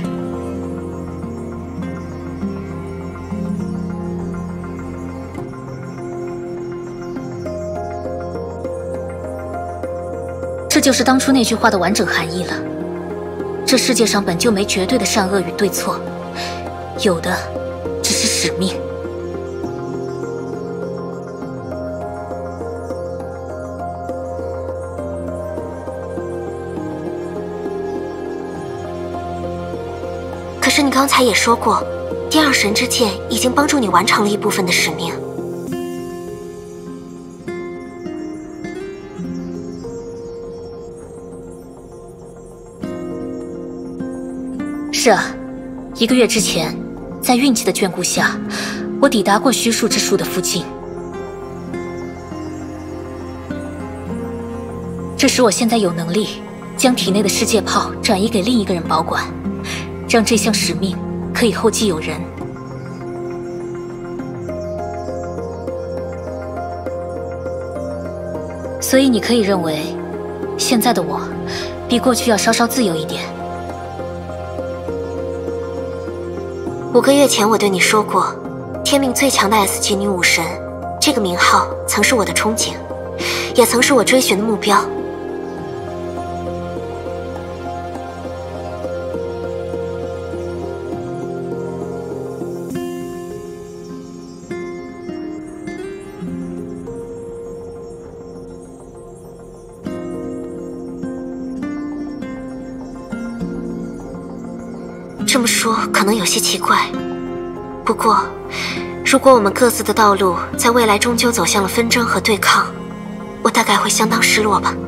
这就是当初那句话的完整含义了。这世界上本就没绝对的善恶与对错，有的只是使命。 可是你刚才也说过，第二神之剑已经帮助你完成了一部分的使命。 是啊，1个月之前，在运气的眷顾下，我抵达过虚树之树的附近。这使我现在有能力将体内的世界炮转移给另一个人保管，让这项使命可以后继有人。所以你可以认为，现在的我比过去要稍稍自由一点。 5个月前我对你说过，天命最强的 S 级女武神，这个名号曾是我的憧憬，也曾是我追寻的目标。这么说可能有些奇怪，不过，如果我们各自的道路在未来终究走向了纷争和对抗，我大概会相当失落吧。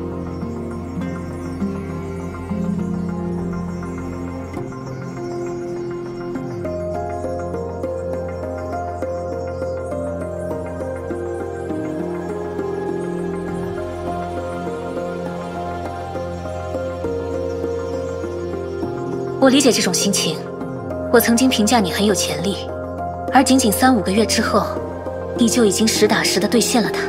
我理解这种心情。我曾经评价你很有潜力，而仅仅3、5个月之后，你就已经实打实的兑现了它。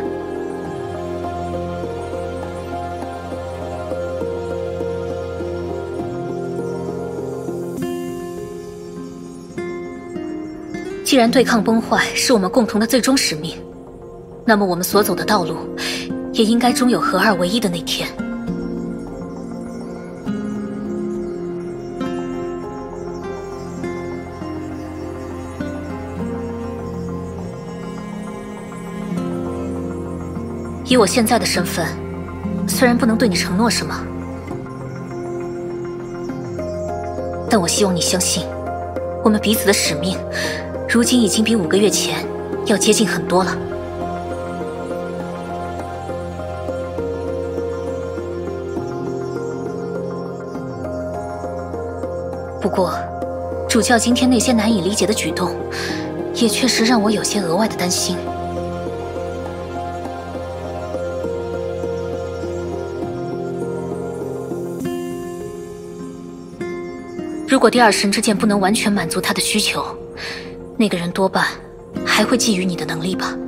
既然对抗崩坏是我们共同的最终使命，那么我们所走的道路，也应该终有合二为一的那天。以我现在的身份，虽然不能对你承诺什么，但我希望你相信，我们彼此的使命，如今已经比5个月前要接近很多了。不过，主教今天那些难以理解的举动，也确实让我有些额外的担心。 如果第二神之剑不能完全满足他的需求，那个人多半还会觊觎你的能力吧。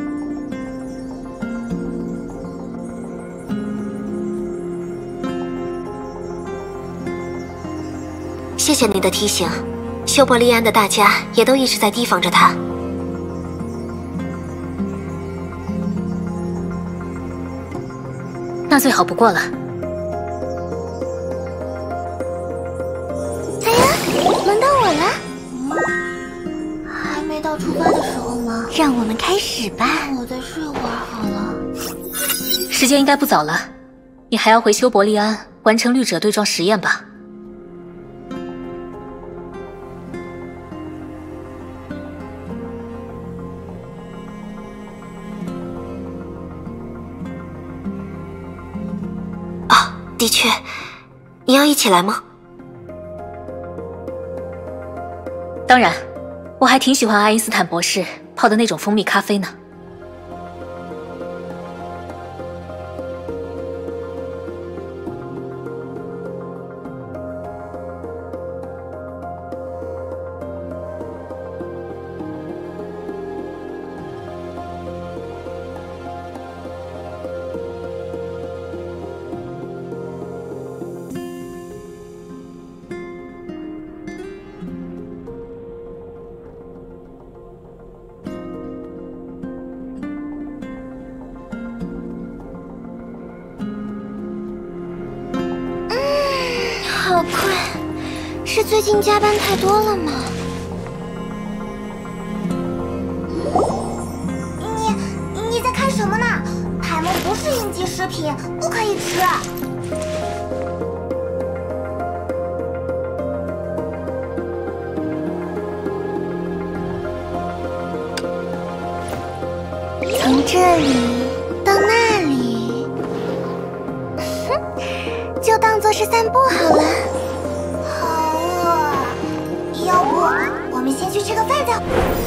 谢谢你的提醒，修伯利安的大家也都一直在提防着他。 那最好不过了。 哎呀，轮到我了。还没到出发的时候吗？让我们开始吧。我再睡会儿好了。 时间应该不早了，你还要回修伯利安完成绿者对撞实验吧？ 的确，你要一起来吗？ 当然，我还挺喜欢爱因斯坦博士泡的那种蜂蜜咖啡呢。 好困，是最近加班太多了吗？你在看什么呢？海梦不是应急食品，不可以吃。从这里到那里，就当做是散步好了。好饿，要不我们先去吃个饭再。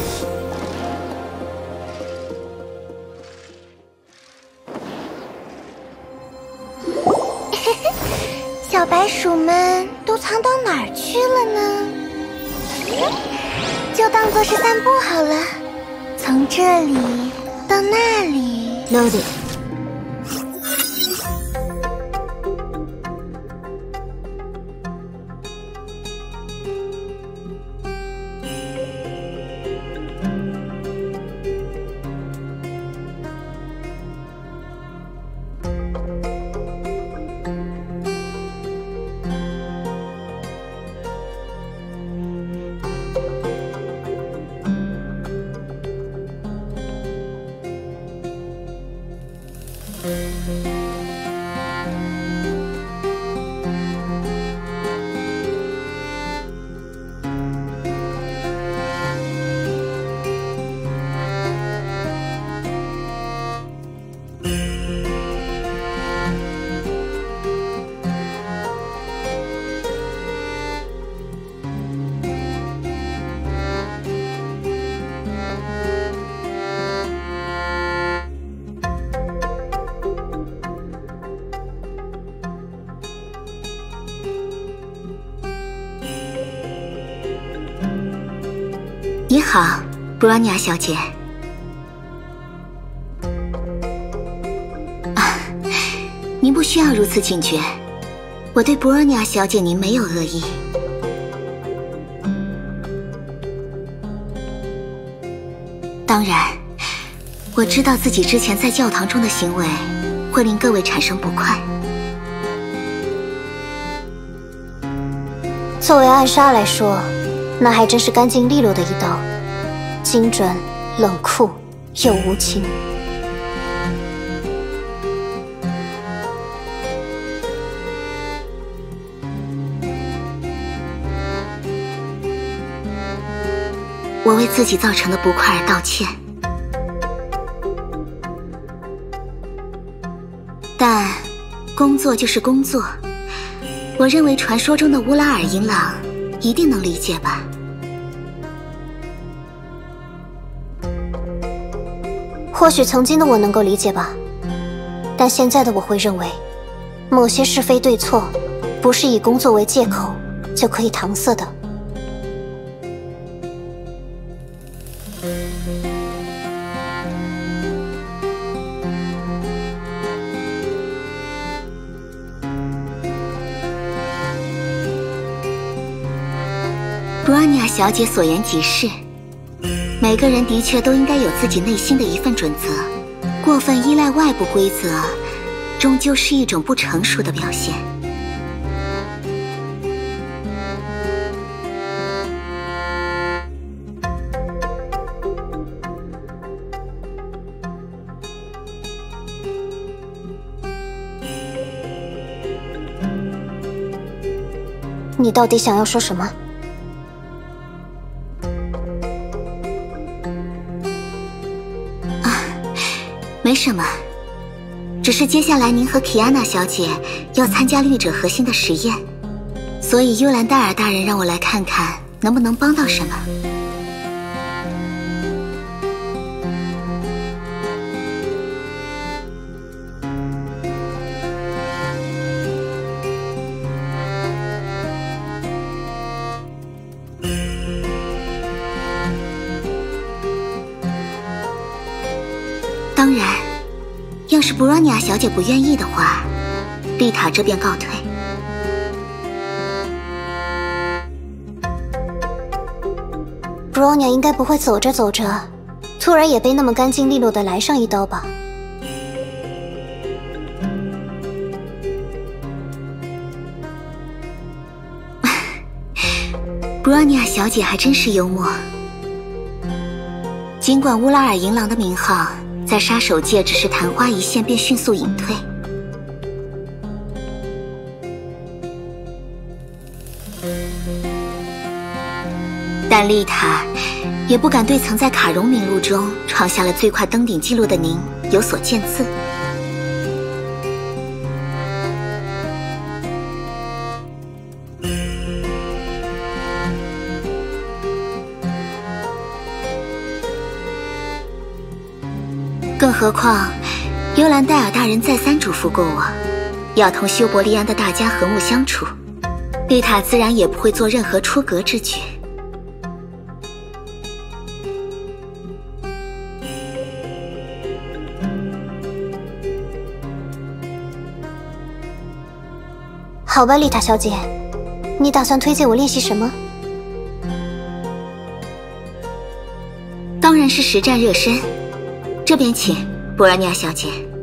小白鼠们都藏到哪儿去了呢？就当做是散步好了。从这里到那里。 Loaded。你好，布拉尼亚小姐。您不需要如此警觉，我对布拉尼亚小姐您没有恶意。当然，我知道自己之前在教堂中的行为会令各位产生不快。 作为暗杀来说，那还真是干净利落的一刀，精准、冷酷又无情。 我为自己造成的不快而道歉，但工作就是工作。我认为传说中的乌拉尔银狼一定能理解吧。 或许曾经的我能够理解吧，但现在的我会认为，某些是非对错，不是以工作为借口就可以搪塞的。 布拉尼亚小姐所言极是，每个人的确都应该有自己内心的一份准则，过分依赖外部规则，终究是一种不成熟的表现。 你到底想要说什么？ 没什么，只是接下来您和提安娜小姐要参加律者核心的实验，所以幽兰戴尔大人让我来看看能不能帮到什么。当然，要是布罗尼亚小姐不愿意的话，丽塔这便告退。 布罗尼亚应该不会走着走着，突然也被那么干净利落的来上一刀吧？ 布罗尼亚小姐还真是幽默。尽管乌拉尔银狼的名号在杀手界只是昙花一现便迅速隐退，但丽塔也不敢对曾在卡戎名录中创下了最快登顶记录的您有所见刺。更何况，幽兰戴尔大人再三嘱咐过我，要同修伯利安的大家和睦相处，丽塔自然也不会做任何出格之举。 好吧，丽塔小姐，你打算推荐我练习什么？ 当然是实战热身。这边请，布拉尼亚小姐。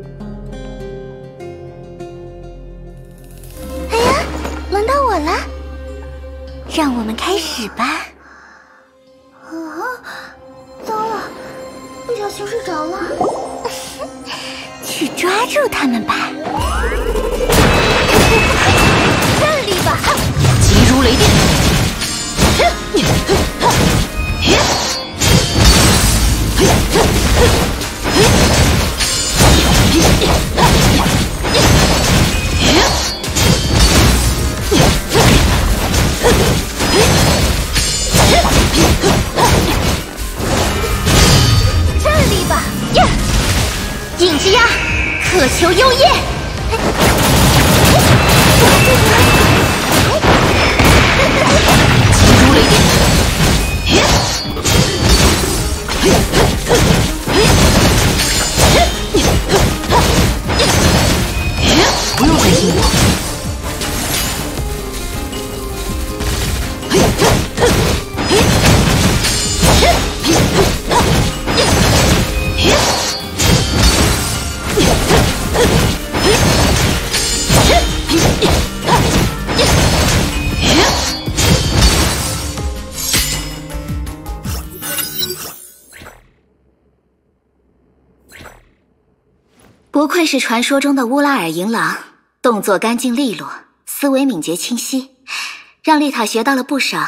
哎呀，轮到我了，让我们开始吧。啊，糟了，不小心睡着了。去抓住他们吧！ 站立吧！ 急如雷电！ 站立吧！影之鸦，渴求幽夜。 急如雷电！不用担心我。 不愧是传说中的乌拉尔银狼，动作干净利落，思维敏捷清晰，让丽塔学到了不少。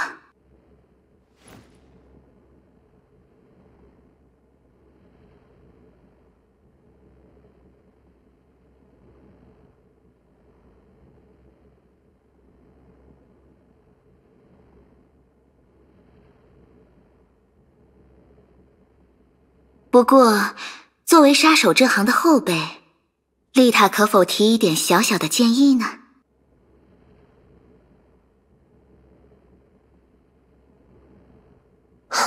不过，作为杀手这行的后辈，丽塔可否提一点小小的建议呢？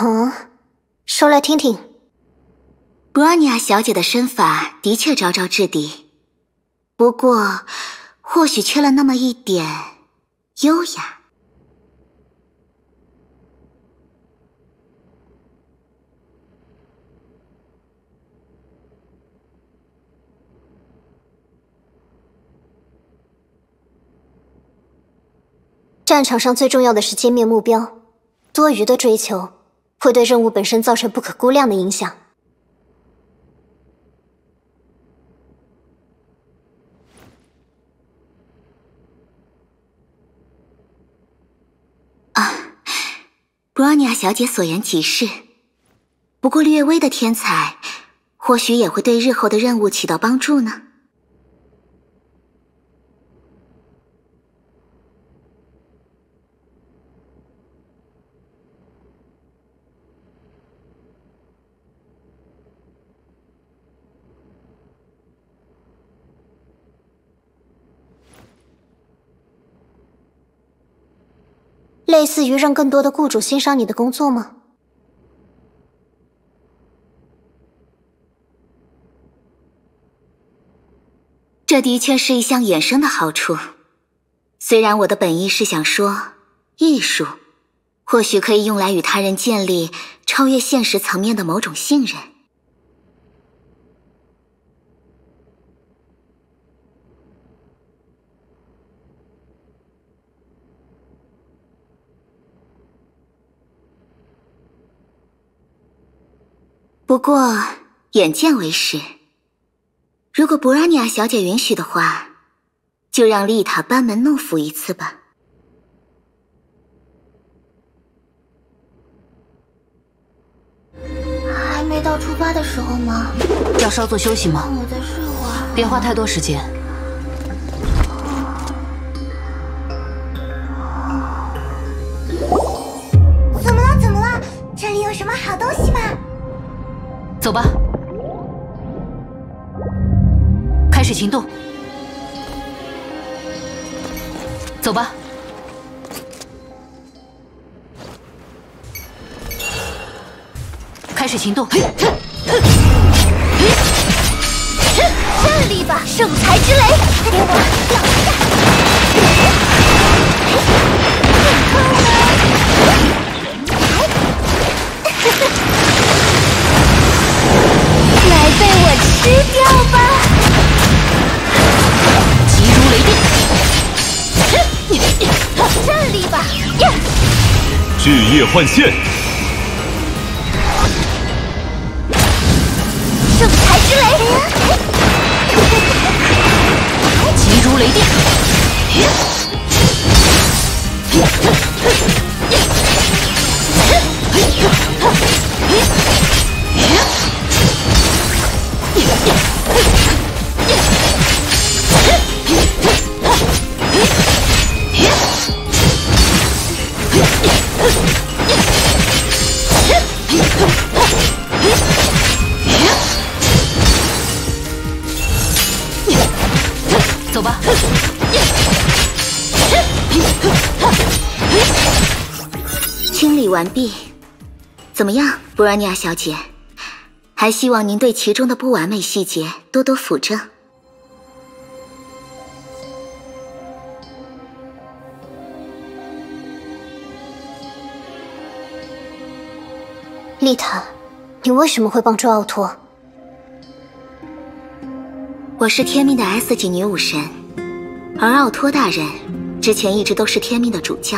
说来听听。 布拉尼亚小姐的身法的确招招质地，不过或许缺了那么一点优雅。 战场上最重要的是歼灭目标，多余的追求会对任务本身造成不可估量的影响。 布拉尼亚小姐所言极是，不过略微的添彩，或许也会对日后的任务起到帮助呢。 类似于让更多的雇主欣赏你的工作吗？ 这的确是一项衍生的好处。虽然我的本意是想说，艺术或许可以用来与他人建立超越现实层面的某种信任。不过，眼见为实。如果布拉尼亚小姐允许的话，就让丽塔班门弄斧一次吧。 还没到出发的时候吗？ 要稍作休息吗？ 我再睡会儿。 别花太多时间。 怎么了？怎么了？这里有什么好东西吗？ 走吧，开始行动。走吧，开始行动。 胜利吧，圣才之雷！给我掉下！来被我吃掉吧！ 急如雷电， 胜利吧！ 巨叶幻现， 圣才之雷！ 急如雷电，走吧。 清理完毕，怎么样，布拉尼亚小姐？还希望您对其中的不完美细节多多辅正。 丽塔，你为什么会帮助奥托？ 我是天命的 S 级女武神，而奥托大人之前一直都是天命的主教。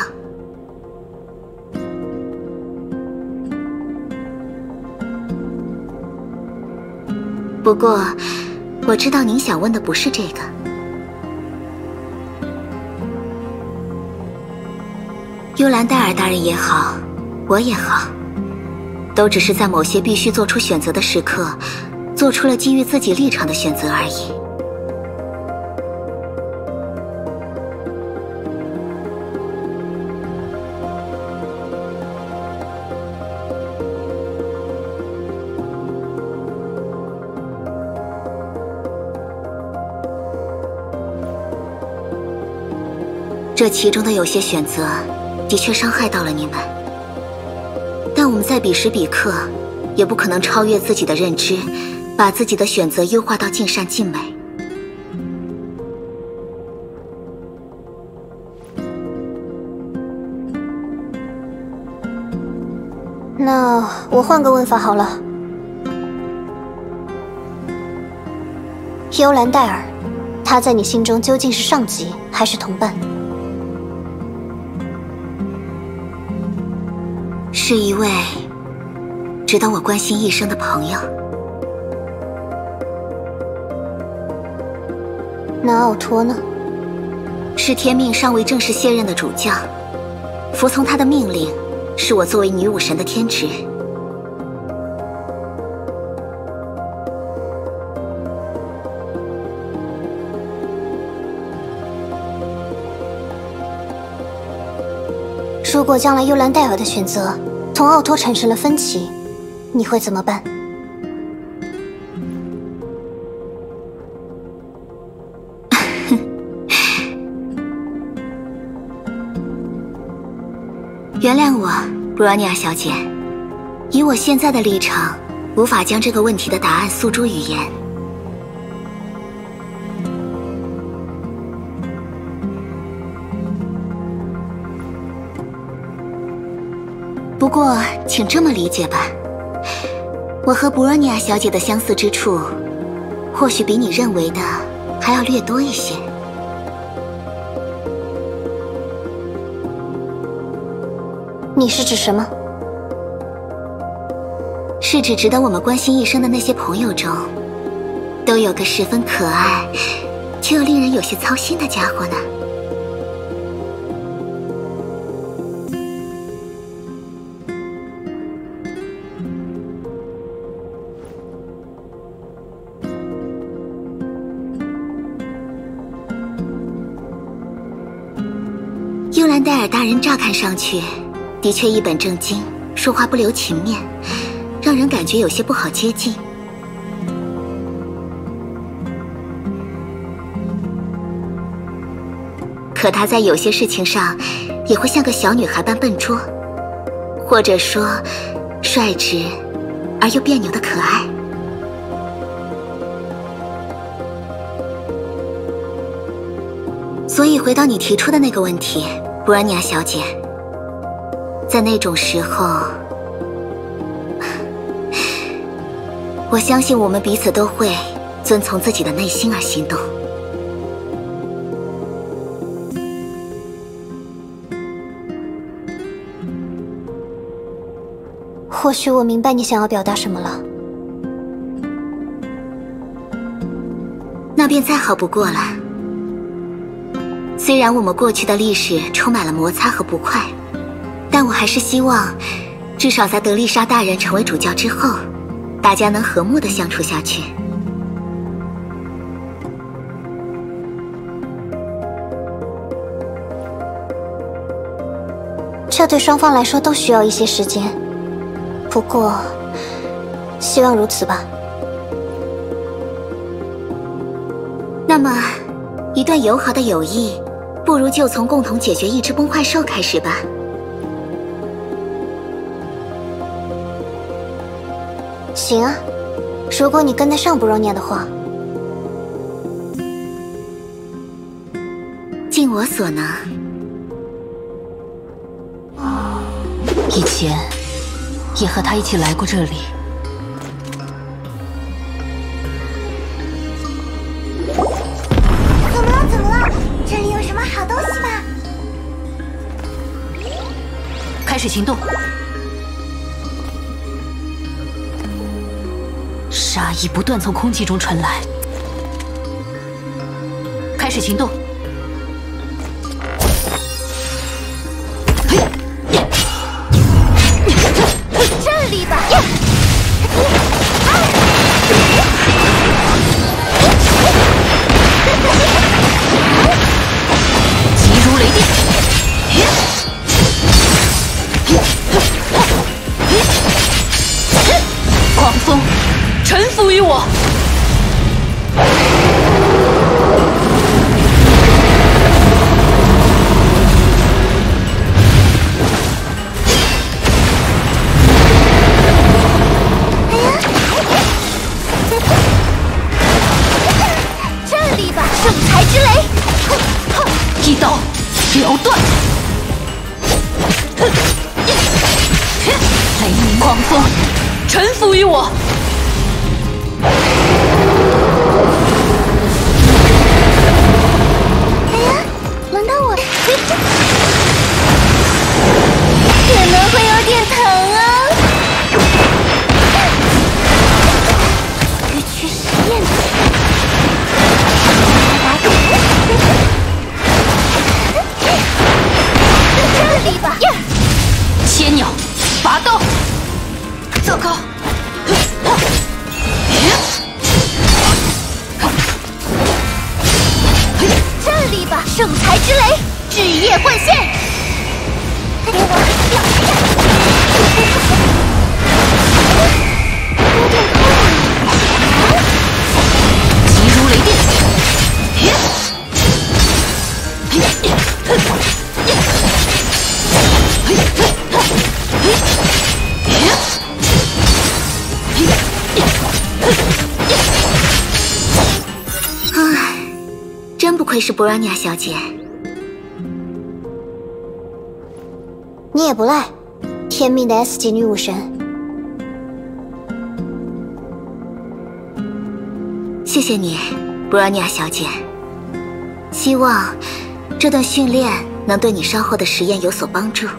不过，我知道您想问的不是这个。幽兰戴尔大人也好，我也好，都只是在某些必须做出选择的时刻，做出了基于自己立场的选择而已。这其中的有些选择，的确伤害到了你们。但但我们在彼时彼刻，也不可能超越自己的认知，把自己的选择优化到尽善尽美。 那我换个问法好了。幽兰戴尔，他在你心中究竟是上级还是同伴？ 是一位值得我关心一生的朋友。 那奥托呢？ 是天命尚未正式卸任的主教，服从他的命令是我作为女武神的天职。 如果将来幽兰戴尔的选择同奥托产生了分歧，你会怎么办？ 原谅我，布罗尼亚小姐，以我现在的立场，无法将这个问题的答案诉诸语言。不过，请这么理解吧，我和布罗尼亚小姐的相似之处，或许比你认为的还要略多一些。 你是指什么？ 是指值得我们关心一生的那些朋友中，都有个十分可爱，却又令人有些操心的家伙呢。幽兰戴尔大人乍看上去的确一本正经，说话不留情面，让人感觉有些不好接近。可她在有些事情上也会像个小女孩般笨拙，或者说率直而又别扭的可爱。所以回到你提出的那个问题，布兰尼亚小姐，在那种时候，我相信我们彼此都会遵从自己的内心而行动。 或许我明白你想要表达什么了。 那便再好不过了。虽然我们过去的历史充满了摩擦和不快，但我还是希望，至少在德丽莎大人成为主教之后，大家能和睦地相处下去。 这对双方来说都需要一些时间，不过，希望如此吧。 那么，一段友好的友谊，不如就从共同解决一只崩坏兽开始吧。 行啊，如果你跟得上布罗尼亚的话。 尽我所能。 以前也和他一起来过这里。 怎么了？怎么了？这里有什么好东西吗？ 开始行动！杀意不断从空气中传来。开始行动！ 这里吧！ 急如雷电！狂风，臣服于我！ 狂风，臣服于我！ 哎呀，轮到我，可能会有点疼啊！ 欲去实验的。 这里吧， 千鸟拔刀！ 糟糕！ 这里吧，圣才之雷，炙夜幻现！给我有点痛。 急如雷电！ 唉，真不愧是博拉尼亚小姐。 你也不赖，天命的 S 级女武神。 谢谢你，博拉尼亚小姐。希望这段训练能对你稍后的实验有所帮助。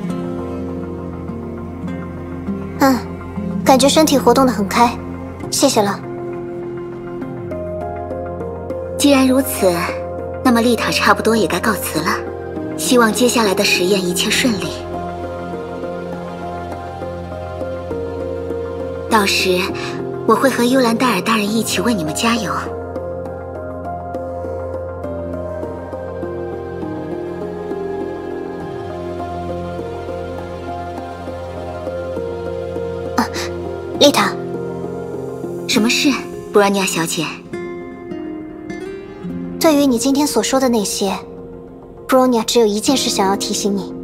感觉身体活动得很开，谢谢了。 既然如此，那么丽塔差不多也该告辞了。希望接下来的实验一切顺利。到时我会和幽兰戴尔大人一起为你们加油。 丽塔， 什么事，博拉尼亚小姐？ 对于你今天所说的那些，布罗尼亚只有一件事想要提醒你。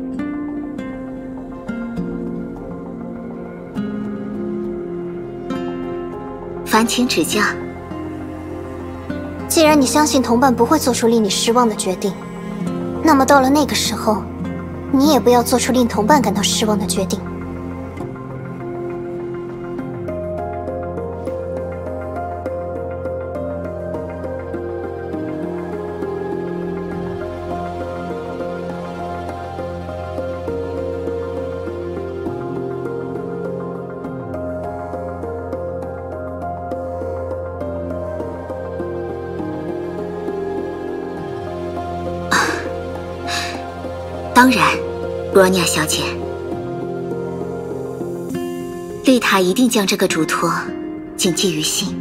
烦请指教。 既然你相信同伴不会做出令你失望的决定，那么到了那个时候，你也不要做出令同伴感到失望的决定。 当然，博罗尼亚小姐，丽塔一定将这个嘱托谨记于心。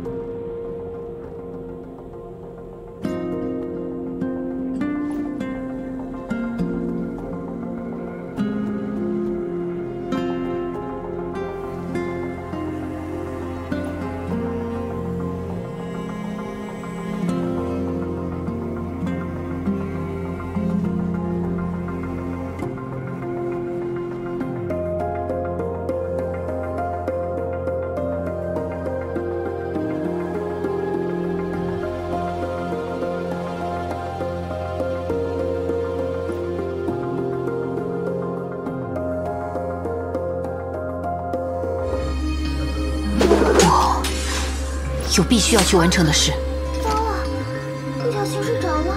有必须要去完成的事。 糟了，不小心睡着了。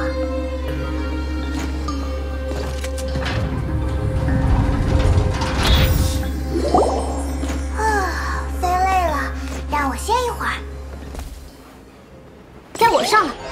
啊，飞累了，让我歇一会儿。该我上了。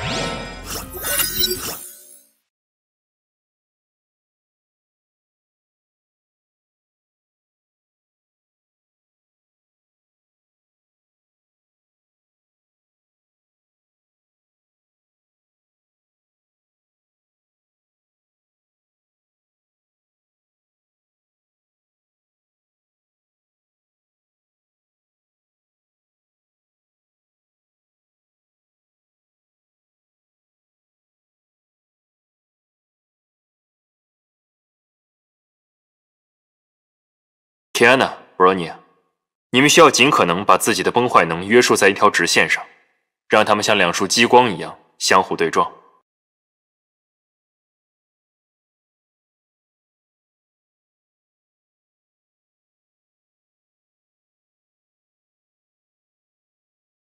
提安娜、博罗尼亚，你们需要尽可能把自己的崩坏能约束在一条直线上，让它们像两束激光一样相互对撞。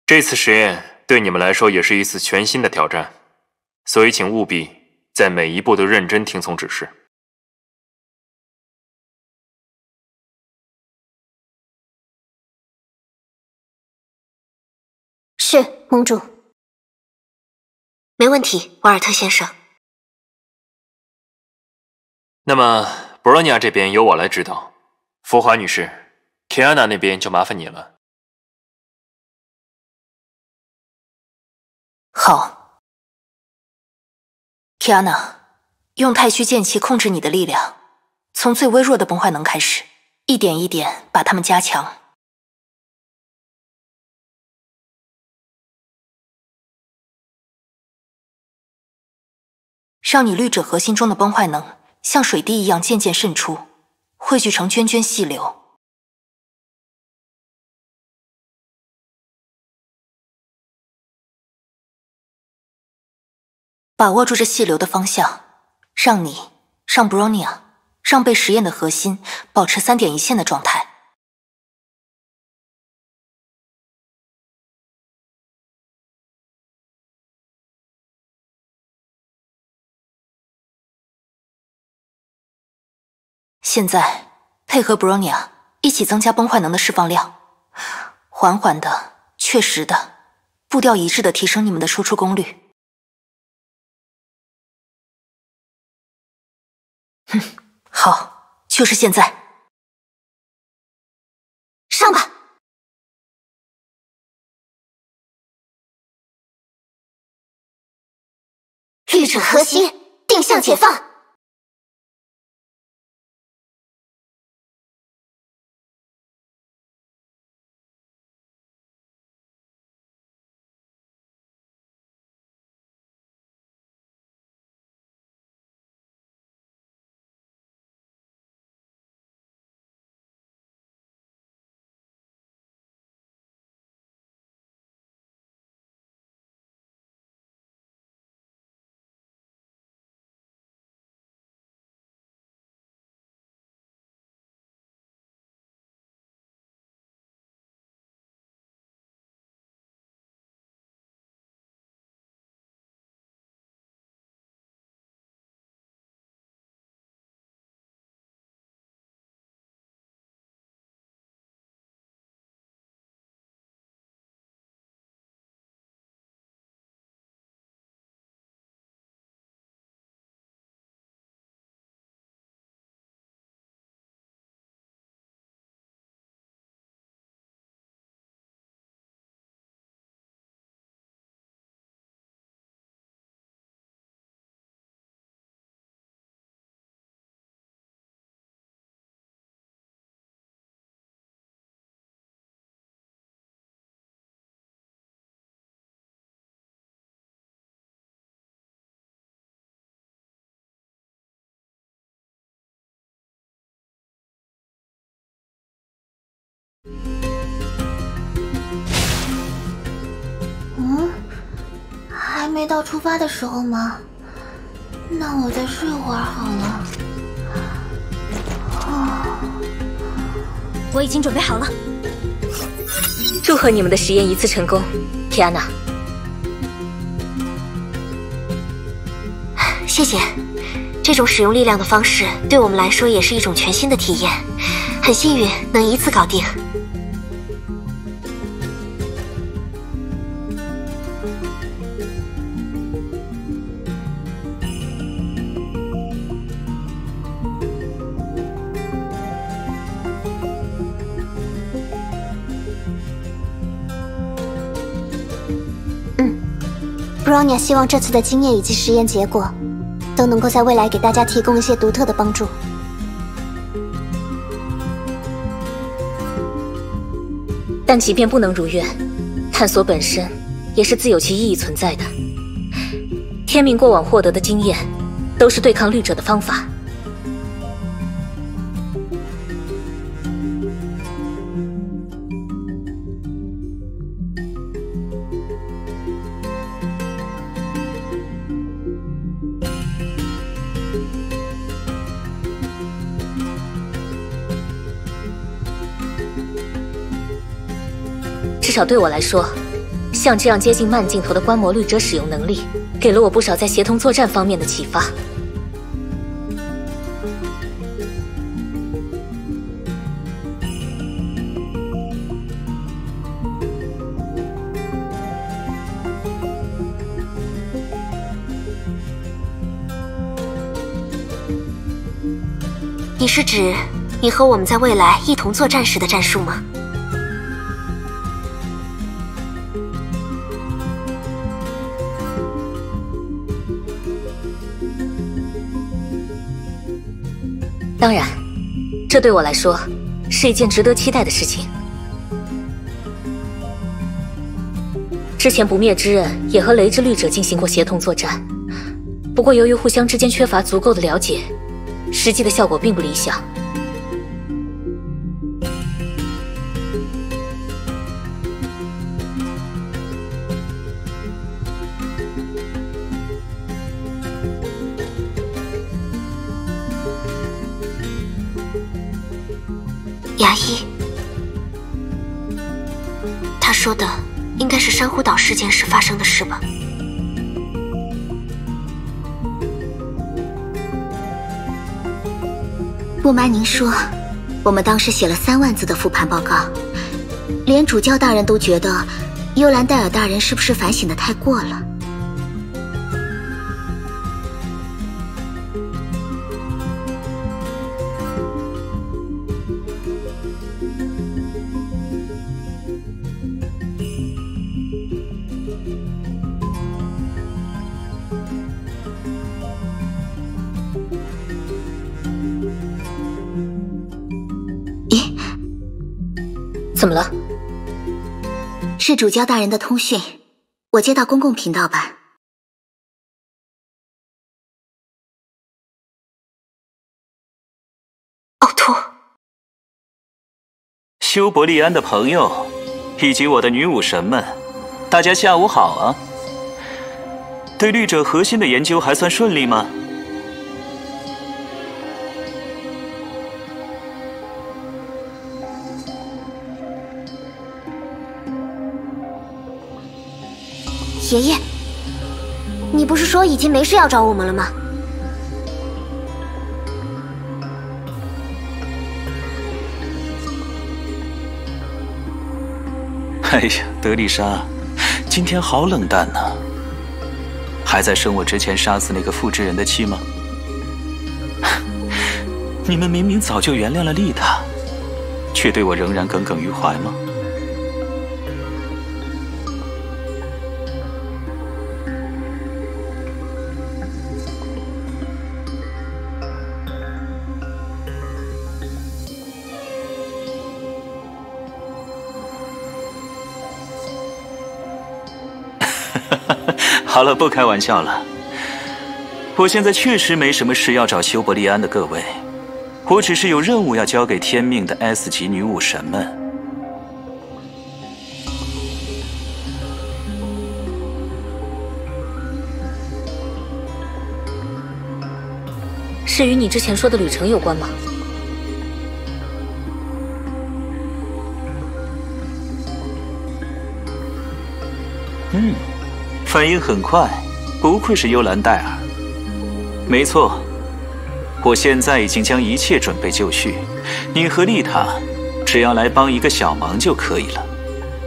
这次实验对你们来说也是一次全新的挑战，所以请务必在每一步都认真听从指示。 是，盟主。 没问题，瓦尔特先生。 那么，博罗尼亚这边由我来指导，浮华女士，凯安娜那边就麻烦你了。 好，凯安娜，用太虚剑气控制你的力量，从最微弱的崩坏能开始，一点一点把它们加强。让你律者核心中的崩坏能像水滴一样渐渐渗出，汇聚成涓涓细流。把握住这细流的方向，让你、让 Bronya、让被实验的核心保持3点一线的状态。现在配合 Bronya 一起增加崩坏能的释放量，缓缓的、确实的、步调一致的提升你们的输出功率。好，就是现在。 上吧！律者核心，定向解放。 还没到出发的时候吗？那我再睡会儿好了。 我已经准备好了。祝贺你们的实验一次成功，提安娜。 谢谢。这种使用力量的方式对我们来说也是一种全新的体验，很幸运能一次搞定。 Bronya 希望这次的经验以及实验结果，都能够在未来给大家提供一些独特的帮助。 但即便不能如愿，探索本身也是自有其意义存在的。天命过往获得的经验，都是对抗律者的方法。至少对我来说， 像这样接近慢镜头的观摩绿者使用能力，给了我不少在协同作战方面的启发。 你是指你和我们在未来一同作战时的战术吗？ 当然，这对我来说是一件值得期待的事情。之前不灭之刃也和雷之律者进行过协同作战，不过由于互相之间缺乏足够的了解，实际的效果并不理想。 牙医，他说的应该是珊瑚岛事件时发生的事吧？ 不瞒您说，我们当时写了3万字的复盘报告，连主教大人都觉得幽兰戴尔大人是不是反省的太过了。 怎么了？ 是主教大人的通讯，我接到公共频道吧。 奥托， 修伯利安的朋友，以及我的女武神们，大家下午好啊！对绿者核心的研究还算顺利吗？ 爷爷，你不是说已经没事要找我们了吗？ 哎呀，德丽莎，今天好冷淡呐！还在生我之前杀死那个复制人的气吗？你们明明早就原谅了丽塔，却对我仍然耿耿于怀吗？好了，不开玩笑了。我现在确实没什么事要找修伯利安的各位，我只是有任务要交给天命的 S 级女武神们。 是与你之前说的旅程有关吗？ 反应很快，不愧是幽兰戴尔。没错，我现在已经将一切准备就绪，你和丽塔只要来帮一个小忙就可以了。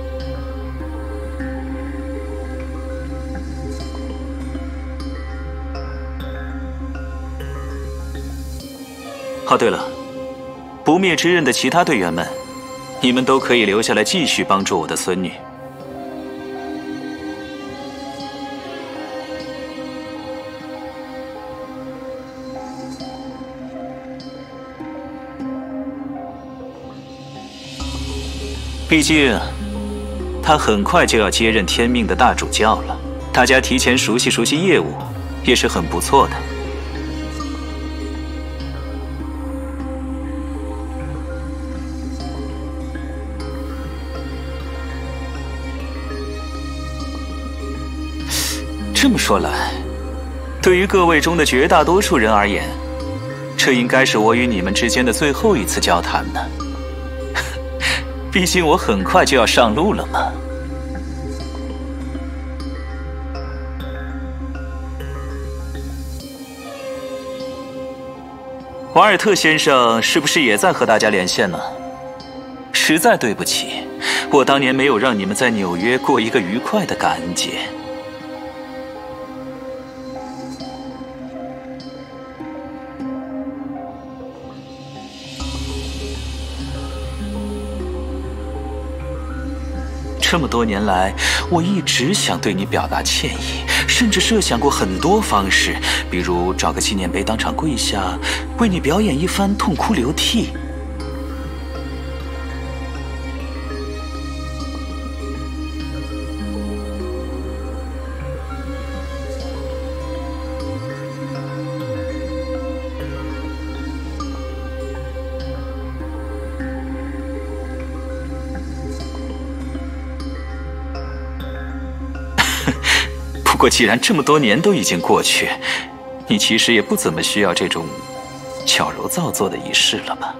哦，对了，不灭之刃的其他队员们，你们都可以留下来继续帮助我的孙女。毕竟，他很快就要接任天命的大主教了，大家提前熟悉熟悉业务，也是很不错的。这么说来，对于各位中的绝大多数人而言，这应该是我与你们之间的最后一次交谈呢。毕竟我很快就要上路了嘛。 瓦尔特先生是不是也在和大家连线呢？实在对不起，我当年没有让你们在纽约过一个愉快的感恩节。这么多年来，我一直想对你表达歉意，甚至设想过很多方式，比如找个纪念碑当场跪下，为你表演一番痛哭流涕。不过既然这么多年都已经过去，你其实也不怎么需要这种矫揉造作的仪式了吧？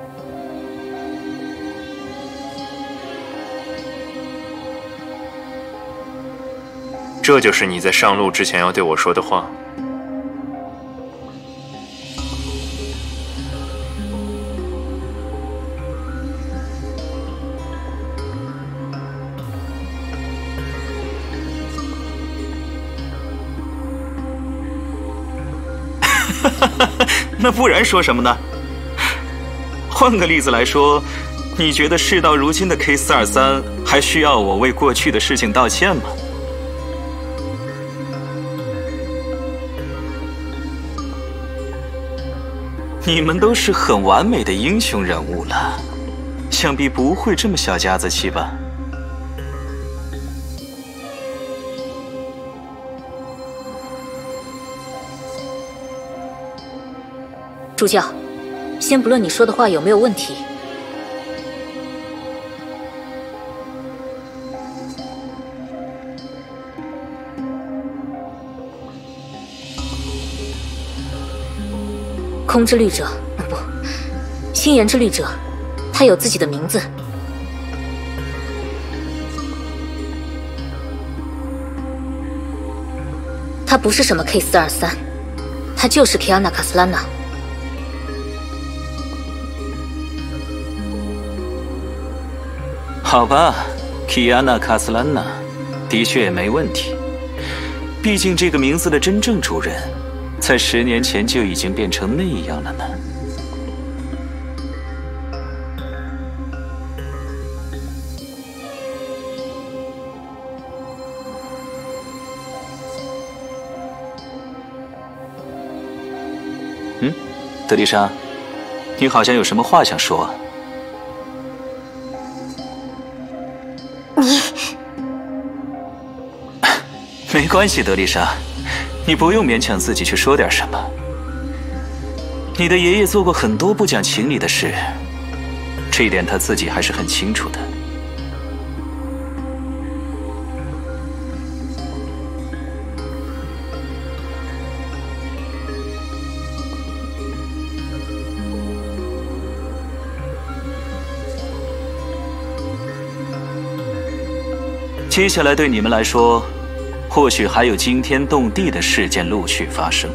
这就是你在上路之前要对我说的话。 那不然说什么呢？换个例子来说，你觉得事到如今的 K423还需要我为过去的事情道歉吗？你们都是很完美的英雄人物了，想必不会这么小家子气吧？ 主教，先不论你说的话有没有问题，空之律者，不，星岩之律者，他有自己的名字。他不是什么 K423，他就是 Kiana 卡斯兰娜。 好吧，基安娜·卡斯兰娜，的确也没问题。毕竟这个名字的真正主人，在10年前就已经变成那样了呢。德丽莎，你好像有什么话想说啊？没关系，德丽莎，你不用勉强自己去说点什么。你的爷爷做过很多不讲情理的事，这一点他自己还是很清楚的。接下来对你们来说，或许还有惊天动地的事件陆续发生。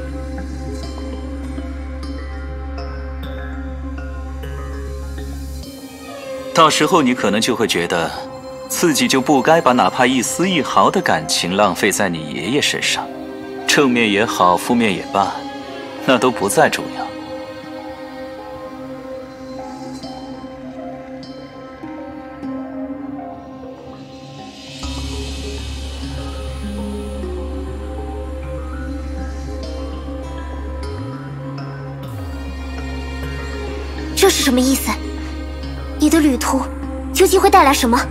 到时候你可能就会觉得，自己就不该把哪怕一丝一毫的感情浪费在你爷爷身上，正面也好，负面也罢，那都不再重要。 这是什么意思？你的旅途究竟会带来什么？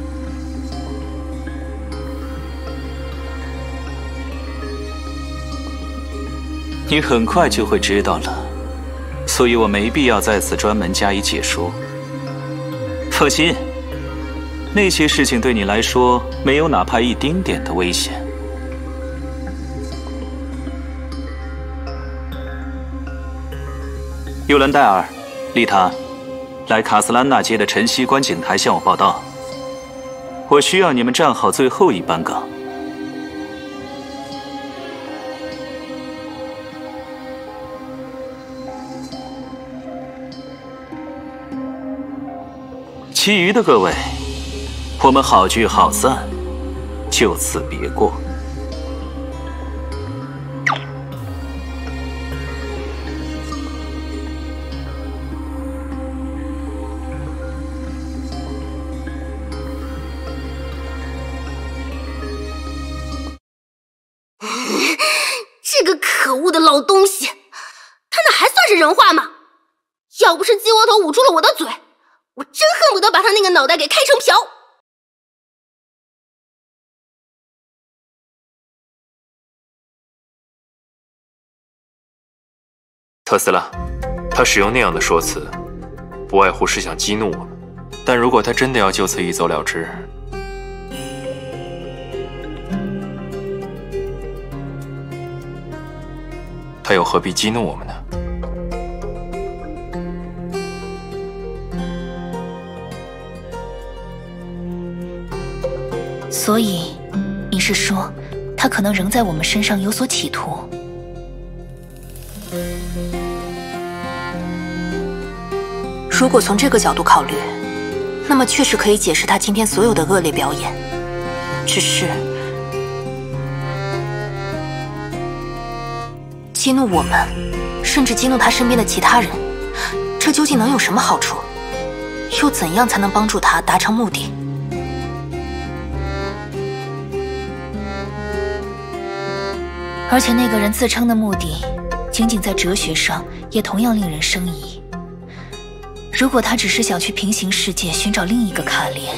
你很快就会知道了，所以我没必要在此专门加以解说。放心，那些事情对你来说没有哪怕一丁点的危险。尤兰戴尔、丽塔，来卡斯兰纳街的晨曦观景台向我报到。我需要你们站好最后一班岗。 其余的各位，我们好聚好散，就此别过。 这个可恶的老东西，他那还算是人话吗？要不是鸡窝头捂住了我的嘴，我真恨不得把他那个脑袋给开成瓢。 特斯拉，他使用那样的说辞，不外乎是想激怒我们。但如果他真的要就此一走了之，他又何必激怒我们呢？ 所以，你是说，他可能仍在我们身上有所企图？如果从这个角度考虑，那么确实可以解释他今天所有的恶劣表演。只是，激怒我们，甚至激怒他身边的其他人，这究竟能有什么好处？又怎样才能帮助他达成目的？而且那个人自称的目的，仅仅在哲学上也同样令人生疑。如果他只是想去平行世界寻找另一个卡莲，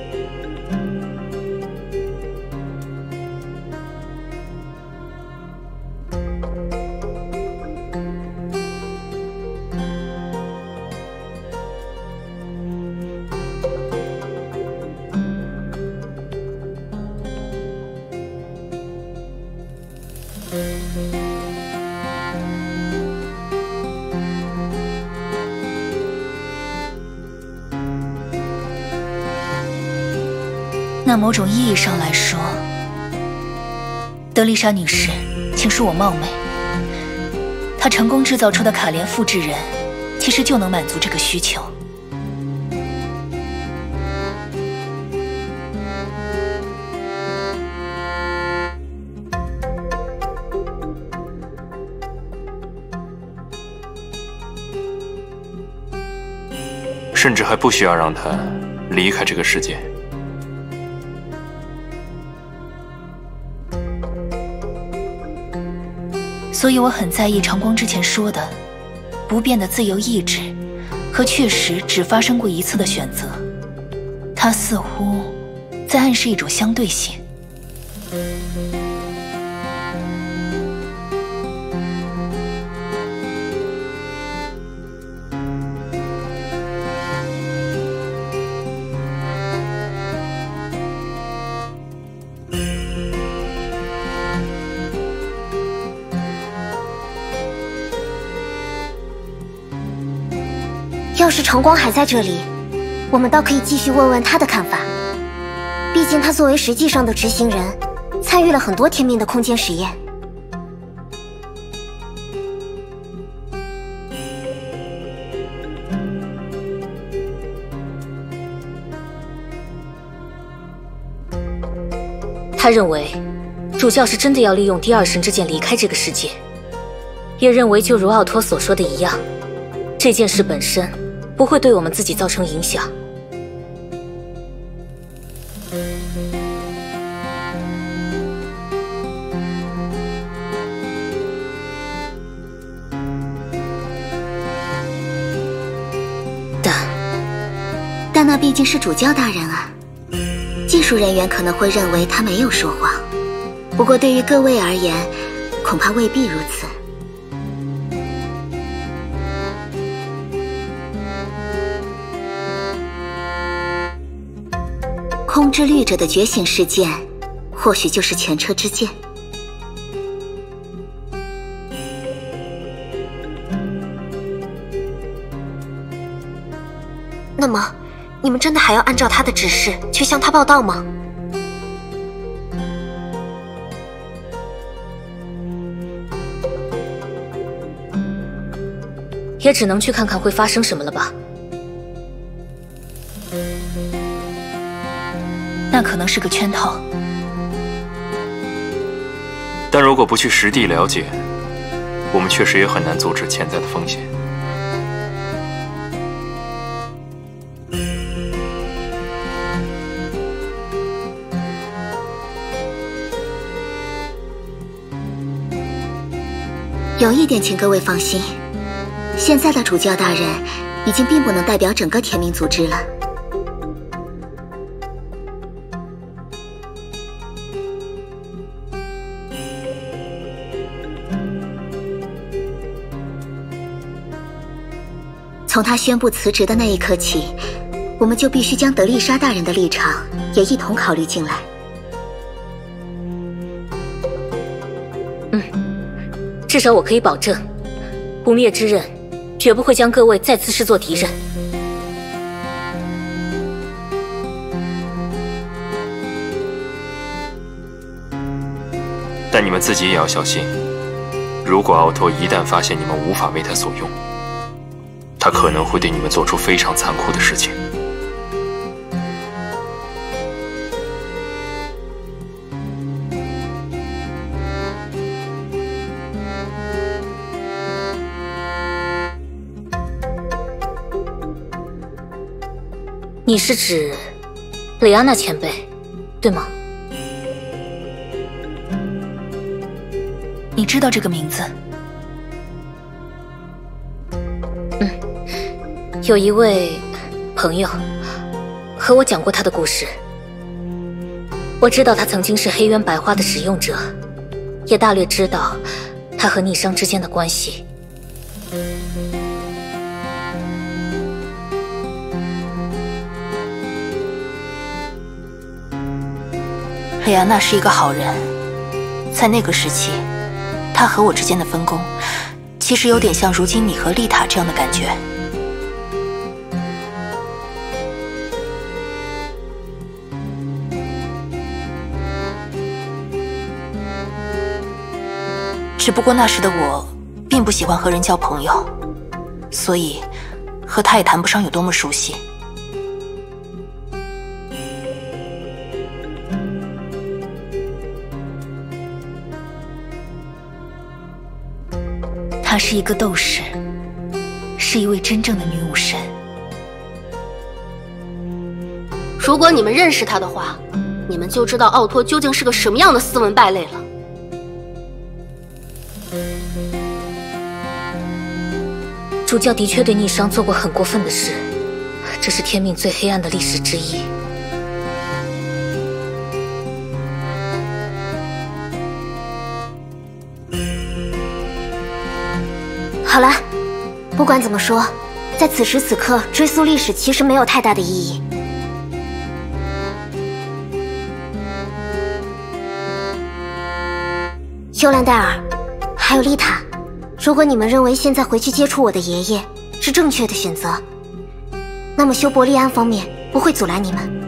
那某种意义上来说，德丽莎女士，请恕我冒昧，她成功制造出的卡莲复制人，其实就能满足这个需求。 甚至还不需要让他离开这个世界。 所以我很在意长光之前说的不变的自由意志和确实只发生过一次的选择，它似乎在暗示一种相对性。 要是长光还在这里，我们倒可以继续问问他的看法。毕竟他作为实际上的执行人，参与了很多天命的空间实验。 他认为，主教是真的要利用第二神之剑离开这个世界，也认为就如奥托所说的一样，这件事本身不会对我们自己造成影响。 但那毕竟是主教大人啊，技术人员可能会认为他没有说谎，不过对于各位而言，恐怕未必如此。空之律者的觉醒事件，或许就是前车之鉴。 那么，你们真的还要按照他的指示去向他报道吗？ 也只能去看看会发生什么了吧。 那可能是个圈套。 但如果不去实地了解，我们确实也很难阻止潜在的风险。 有一点，请各位放心，现在的主教大人已经并不能代表整个天命组织了。从他宣布辞职的那一刻起，我们就必须将德丽莎大人的立场也一同考虑进来。 至少我可以保证，不灭之刃绝不会将各位再次视作敌人。 但你们自己也要小心，如果奥托一旦发现你们无法为他所用，他可能会对你们做出非常残酷的事情。 你是指蕾安娜前辈，对吗？ 你知道这个名字？ 有一位朋友和我讲过他的故事。我知道他曾经是黑渊白花的使用者，也大略知道他和逆商之间的关系。 蕾安娜是一个好人，在那个时期，她和我之间的分工，其实有点像如今你和丽塔这样的感觉。只不过那时的我，并不喜欢和人交朋友，所以和她也谈不上有多么熟悉。她是一个斗士，是一位真正的女武神。 如果你们认识她的话，你们就知道奥托究竟是个什么样的斯文败类了。 主教的确对逆商做过很过分的事，这是天命最黑暗的历史之一。 好了，不管怎么说，在此时此刻追溯历史其实没有太大的意义。幽兰戴尔，还有丽塔，如果你们认为现在回去接触我的爷爷是正确的选择，那么修伯利安方面不会阻拦你们。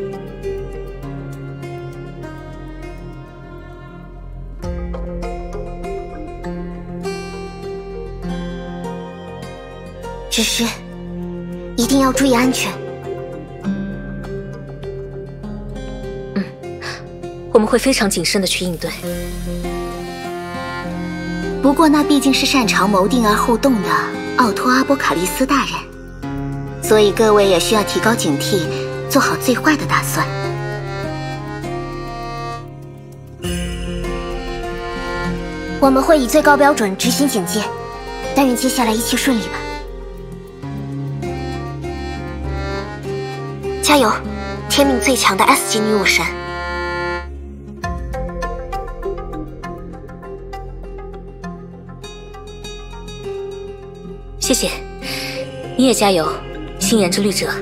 只是一定要注意安全。 我们会非常谨慎地去应对。 不过那毕竟是擅长谋定而后动的奥托阿波卡利斯大人，所以各位也需要提高警惕，做好最坏的打算。 我们会以最高标准执行警戒，但愿接下来一切顺利吧。加油，天命最强的 S 级女武神！ 谢谢，你也加油，星岩之律者。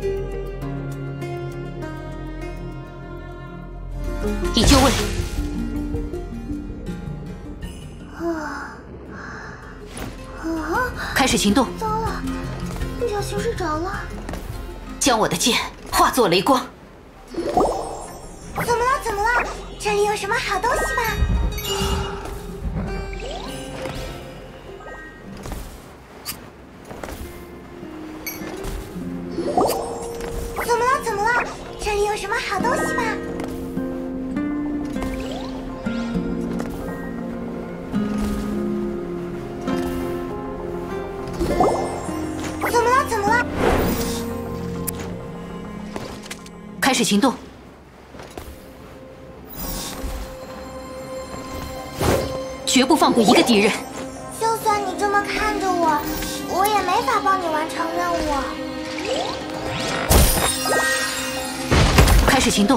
已就位。开始行动。 糟了，不小心睡着了。 将我的剑化作雷光。 怎么了？怎么了？这里有什么好东西吗？ 怎么了？怎么了？这里有什么好东西吗？怎么了？怎么了？ 开始行动！绝不放过一个敌人！ 就算你这么看着我，我也没法帮你完成任务。 开始行动！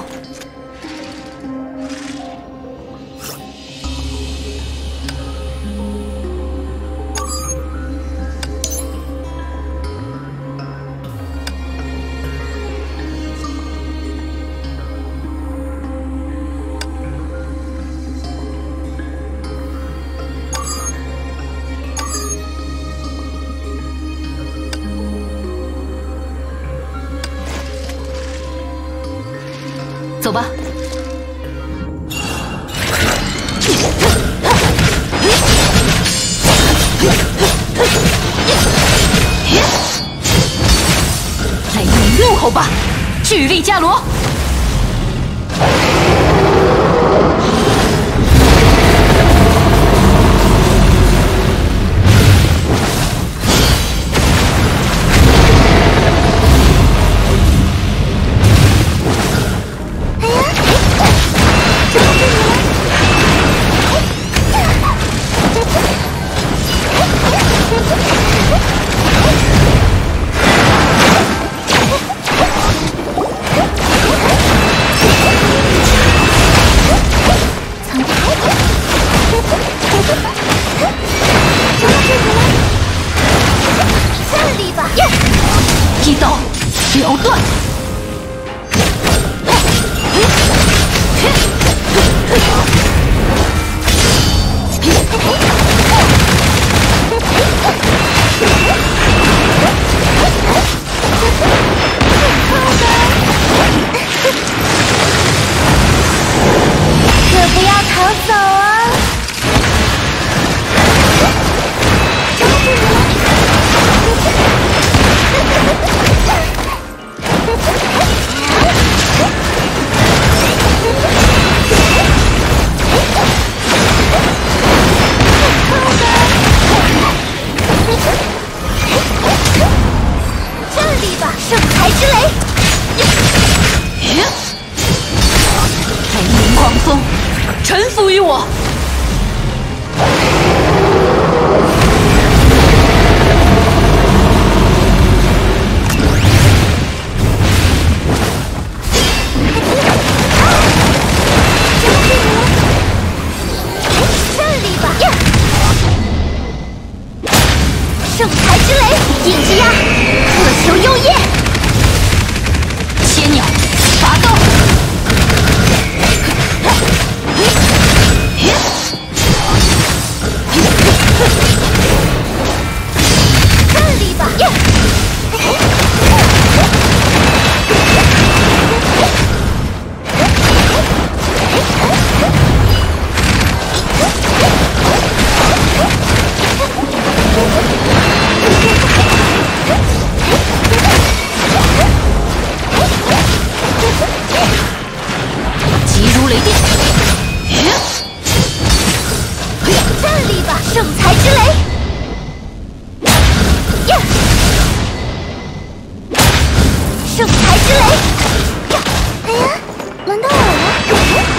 走吧。来用怒吼吧，巨力伽罗！一刀了断！ 可不要逃走啊！这里吧，圣裁之雷！ 雷鸣狂风，臣服于我！ 圣裁之雷，影之鸦，恶球幽夜， 千鸟拔刀， 这里吧！ 急如雷电， 这里吧，圣裁之雷！圣裁之雷！哎呀，轮到我了！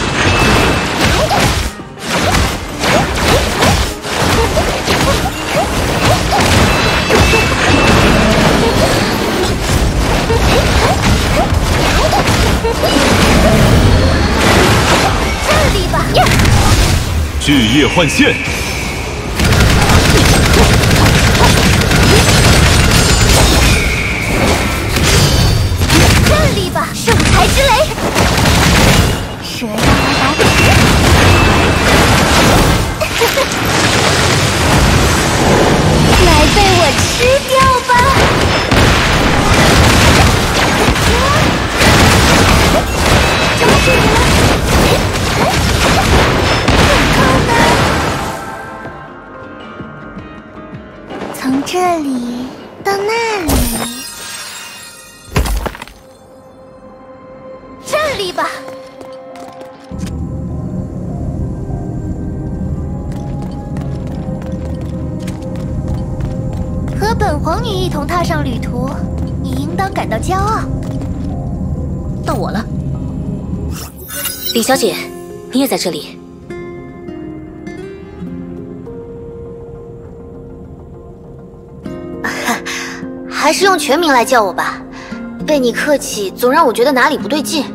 这里吧！ 巨叶幻现！ 这里吧，圣裁之雷！蛇让我打来被我吃掉吧！ 势力吧。和本皇女一同踏上旅途，你应当感到骄傲。 到我了，李小姐，你也在这里。 还是用全名来叫我吧，被你客气总让我觉得哪里不对劲。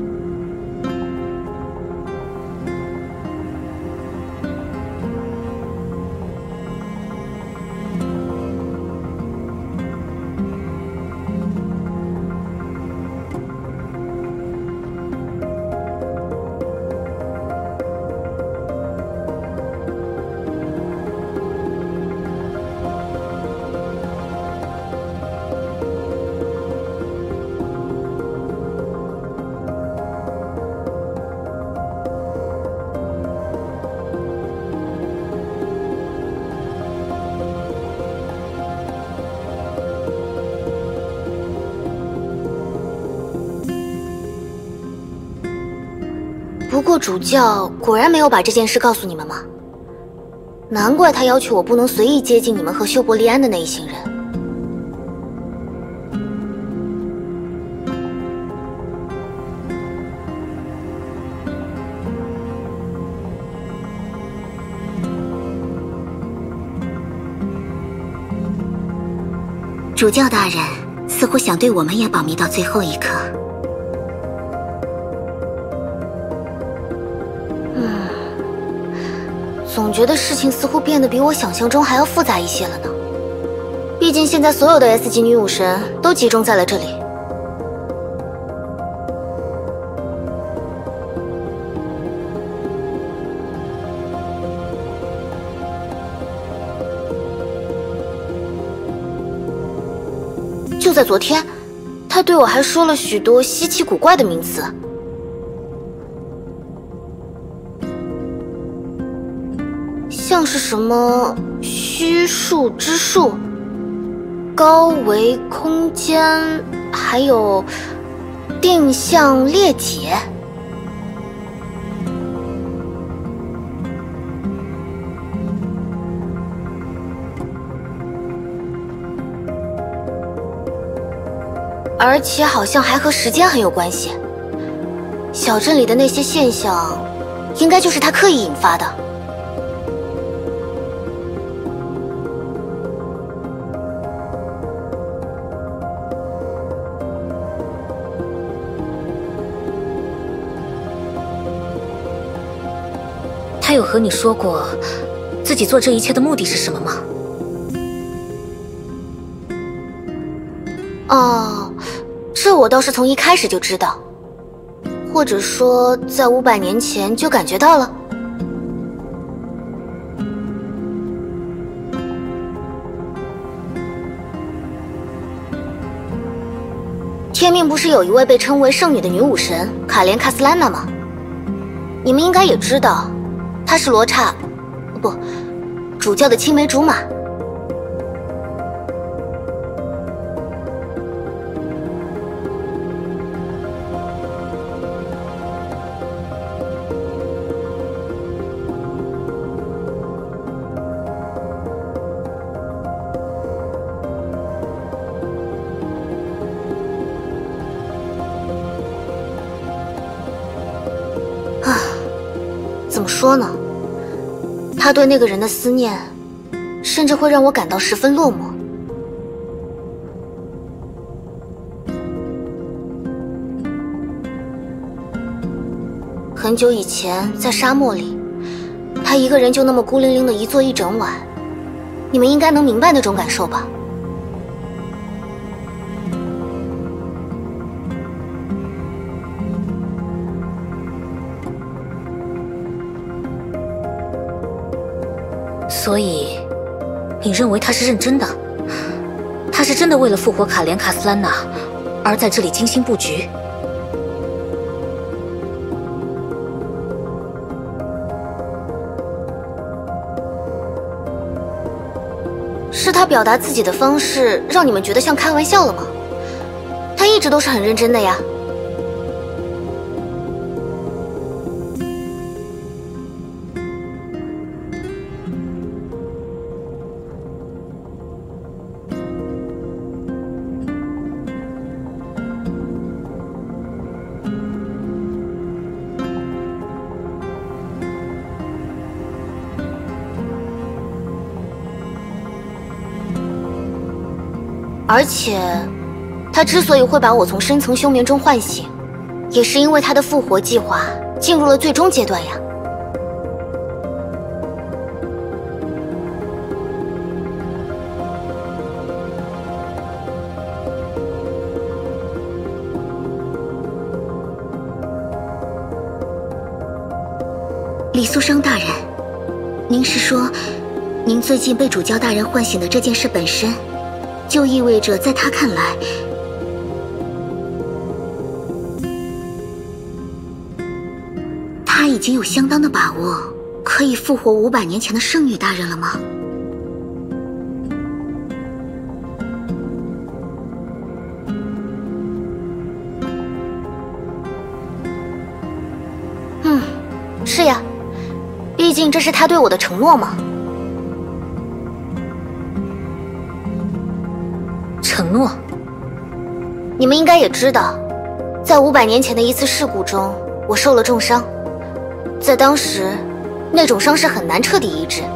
不过主教果然没有把这件事告诉你们吗？难怪他要求我不能随意接近你们和修伯利安的那一行人。 主教大人似乎想对我们也保密到最后一刻。 总觉得事情似乎变得比我想象中还要复杂一些了呢。毕竟现在所有的 S 级女武神都集中在了这里。就在昨天，他对我还说了许多稀奇古怪的名词。像是什么虚数之数、高维空间，还有定向裂解。而且好像还和时间很有关系。小镇里的那些现象，应该就是他刻意引发的。 他有和你说过自己做这一切的目的是什么吗？ 哦，这我倒是从一开始就知道，或者说在500年前就感觉到了。天命不是有一位被称为圣女的女武神卡莲卡斯兰娜吗？你们应该也知道。她是罗刹，不，主教的青梅竹马。怎么说呢？他对那个人的思念，甚至会让我感到十分落寞。很久以前，在沙漠里，他一个人就那么孤零零的一坐一整晚，你们应该能明白那种感受吧？ 所以，你认为他是认真的？他是真的为了复活卡莲卡斯兰娜，而在这里精心布局？ 是他表达自己的方式让你们觉得像开玩笑了吗？他一直都是很认真的呀。 而且，他之所以会把我从深层休眠中唤醒，也是因为他的复活计划进入了最终阶段呀。 李素生大人，您是说，您最近被主教大人唤醒的这件事本身，就意味着在他看来，他已经有相当的把握，可以复活500年前的圣女大人了吗？ 是呀，毕竟这是他对我的承诺嘛。 承诺？ 你们应该也知道，在500年前的一次事故中，我受了重伤，在当时，那种伤势很难彻底医治。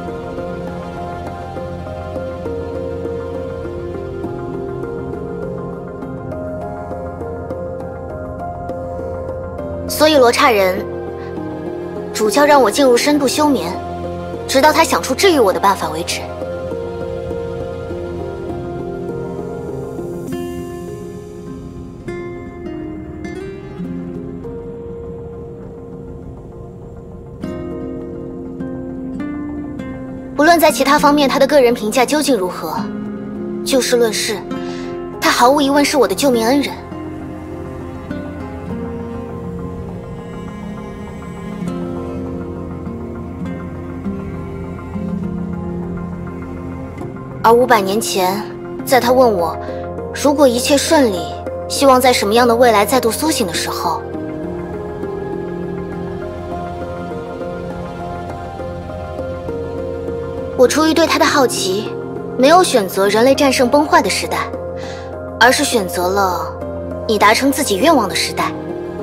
所以罗刹人主教让我进入深度休眠，直到他想出治愈我的办法为止。不论在其他方面他的个人评价究竟如何，就事论事，他毫无疑问是我的救命恩人。而500年前，在他问我，如果一切顺利，希望在什么样的未来再度苏醒的时候，我出于对他的好奇，没有选择人类战胜崩坏的时代，而是选择了你达成自己愿望的时代。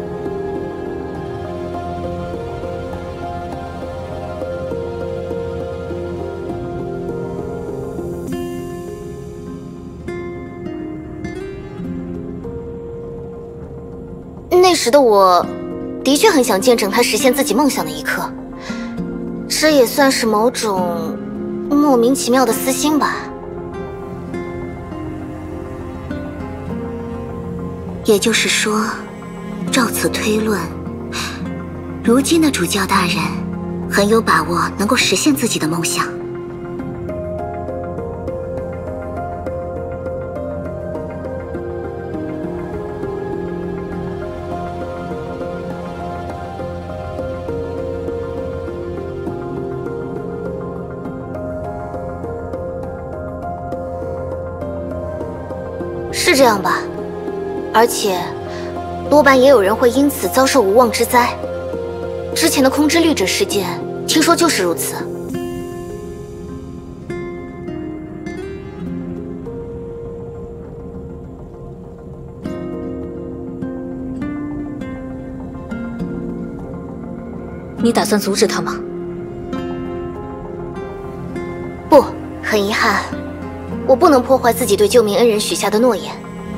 那时的我，的确很想见证他实现自己梦想的一刻，这也算是某种莫名其妙的私心吧。 也就是说，照此推论，如今的主教大人很有把握能够实现自己的梦想。 是这样吧，而且多半也有人会因此遭受无妄之灾。之前的空之律者事件，听说就是如此。 你打算阻止他吗？ 不，很遗憾。我不能破坏自己对救命恩人许下的诺言。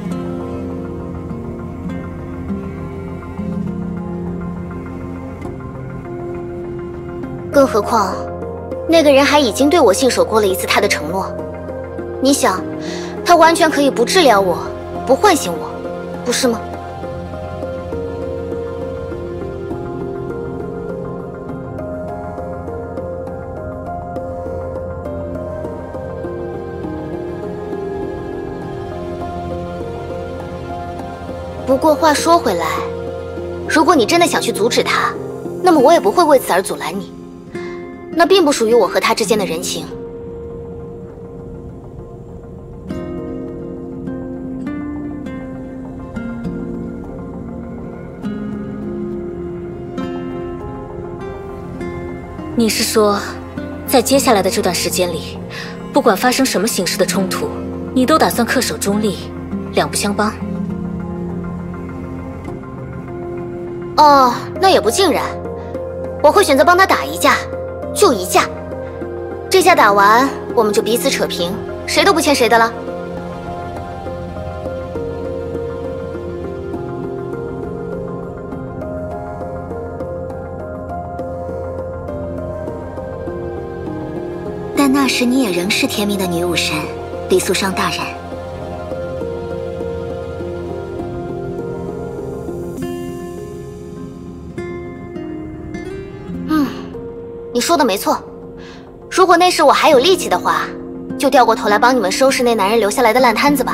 更何况，那个人还已经对我信守过了一次他的承诺。你想，他完全可以不治疗我，不唤醒我，不是吗？不过话说回来，如果你真的想去阻止他，那么我也不会为此而阻拦你。那并不属于我和他之间的人情。 你是说，在接下来的这段时间里，不管发生什么形式的冲突，你都打算恪守中立，两不相帮？ 哦，那也不尽然，我会选择帮他打一架，就一架。这架打完，我们就彼此扯平，谁都不欠谁的了。 但那时你也仍是天命的女武神，李素商大人。 你说的没错。如果那时我还有力气的话，就掉过头来帮你们收拾那男人留下来的烂摊子吧。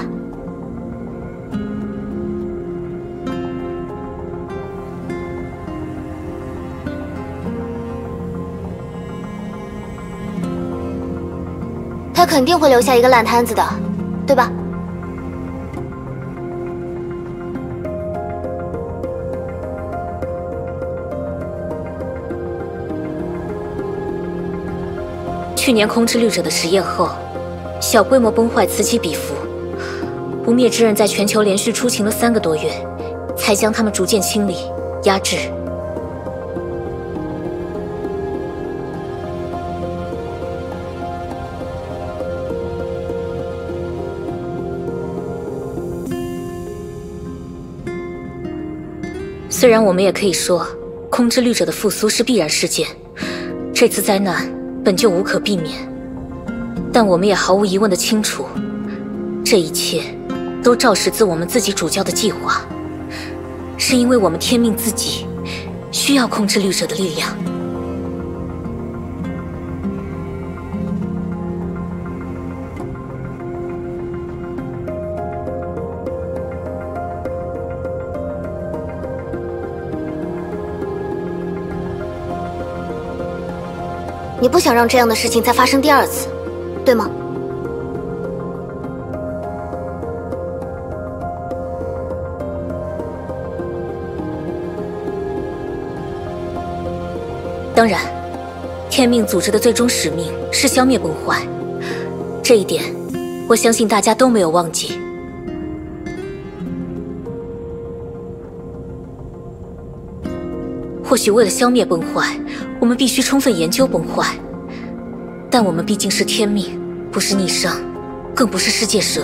他肯定会留下一个烂摊子的，对吧？ 去年空之律者的实验后，小规模崩坏此起彼伏，不灭之刃在全球连续出勤了3个多月，才将他们逐渐清理、压制。虽然我们也可以说，空之律者的复苏是必然事件，这次灾难本就无可避免，但我们也毫无疑问的清楚，这一切都肇始自我们自己主教的计划，是因为我们天命自己需要空之律者的力量。 你不想让这样的事情再发生第2次，对吗？ 当然，天命组织的最终使命是消灭崩坏，这一点，我相信大家都没有忘记。或许为了消灭崩坏，我们必须充分研究崩坏，但我们毕竟是天命，不是逆商，更不是世界蛇。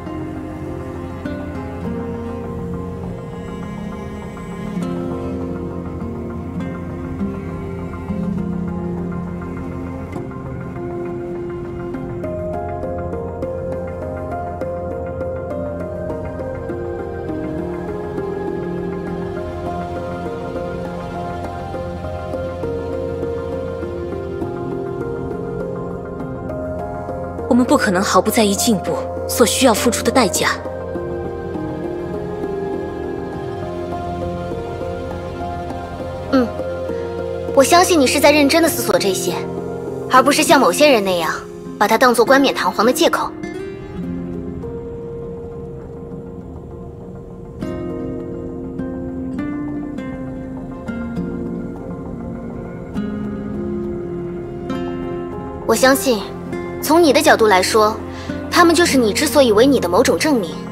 我们不可能毫不在意进步所需要付出的代价。 我相信你是在认真的思索这些，而不是像某些人那样把它当作冠冕堂皇的借口。我相信，从你的角度来说，他们就是你之所以为你的某种证明。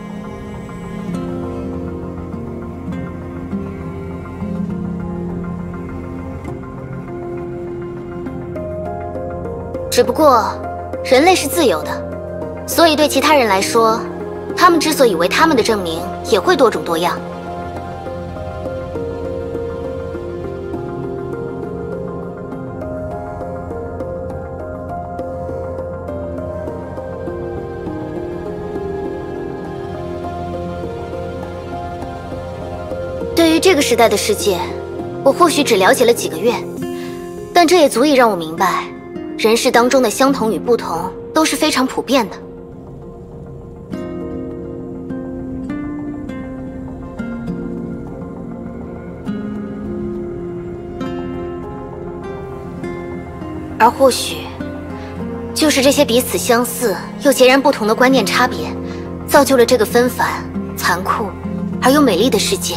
只不过，人类是自由的，所以对其他人来说，他们之所以为他们的证明，也会多种多样。对于这个时代的世界，我或许只了解了几个月，但这也足以让我明白，人世当中的相同与不同都是非常普遍的。而或许，就是这些彼此相似又截然不同的观念差别，造就了这个纷繁、残酷而又美丽的世界。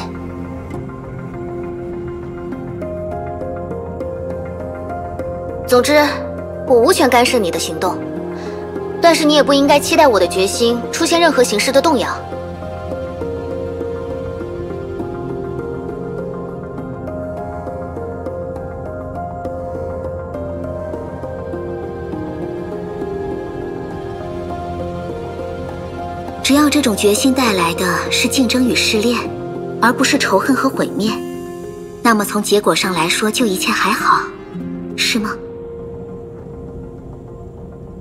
总之，我无权干涉你的行动，但是你也不应该期待我的决心出现任何形式的动摇。 只要这种决心带来的是竞争与试炼，而不是仇恨和毁灭，那么从结果上来说，就一切还好，是吗？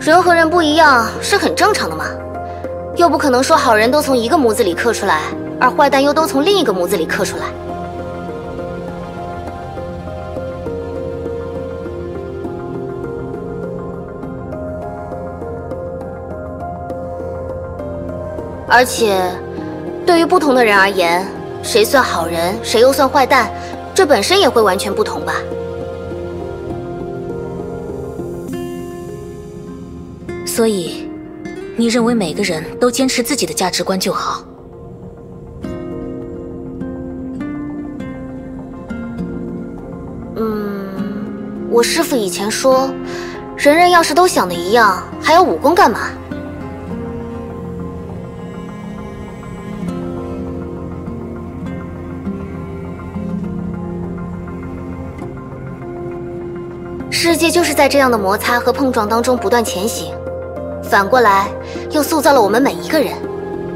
人和人不一样是很正常的嘛，又不可能说好人都从一个模子里刻出来，而坏蛋又都从另一个模子里刻出来。而且，对于不同的人而言，谁算好人，谁又算坏蛋，这本身也会完全不同吧。 所以，你认为每个人都坚持自己的价值观就好？ 我师父以前说，人人要是都想的一样，还要武功干嘛？世界就是在这样的摩擦和碰撞当中不断前行，反过来又塑造了我们每一个人。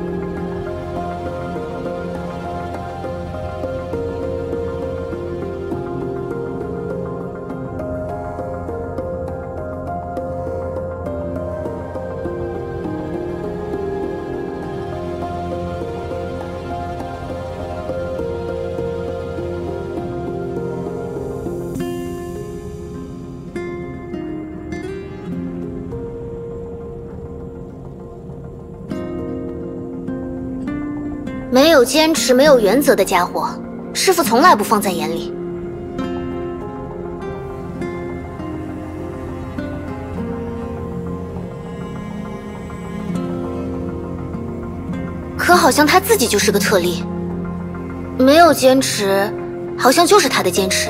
没有坚持、没有原则的家伙，师父从来不放在眼里。可好像他自己就是个特例，没有坚持，好像就是他的坚持。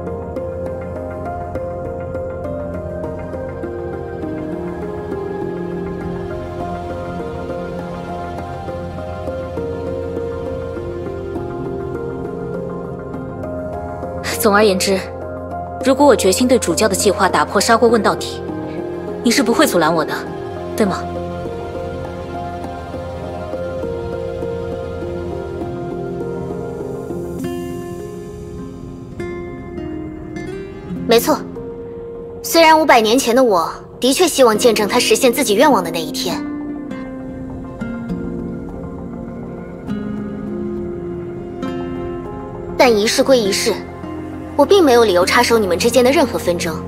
总而言之，如果我决心对主教的计划打破砂锅问到底，你是不会阻拦我的，对吗？ 没错，虽然500年前的我的确希望见证他实现自己愿望的那一天，但仪式归仪式。我并没有理由插手你们之间的任何纷争。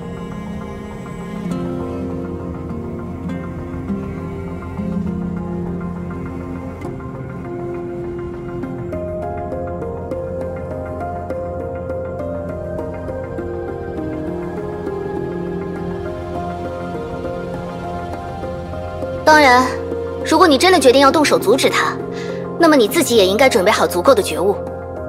当然，如果你真的决定要动手阻止他，那么你自己也应该准备好足够的觉悟。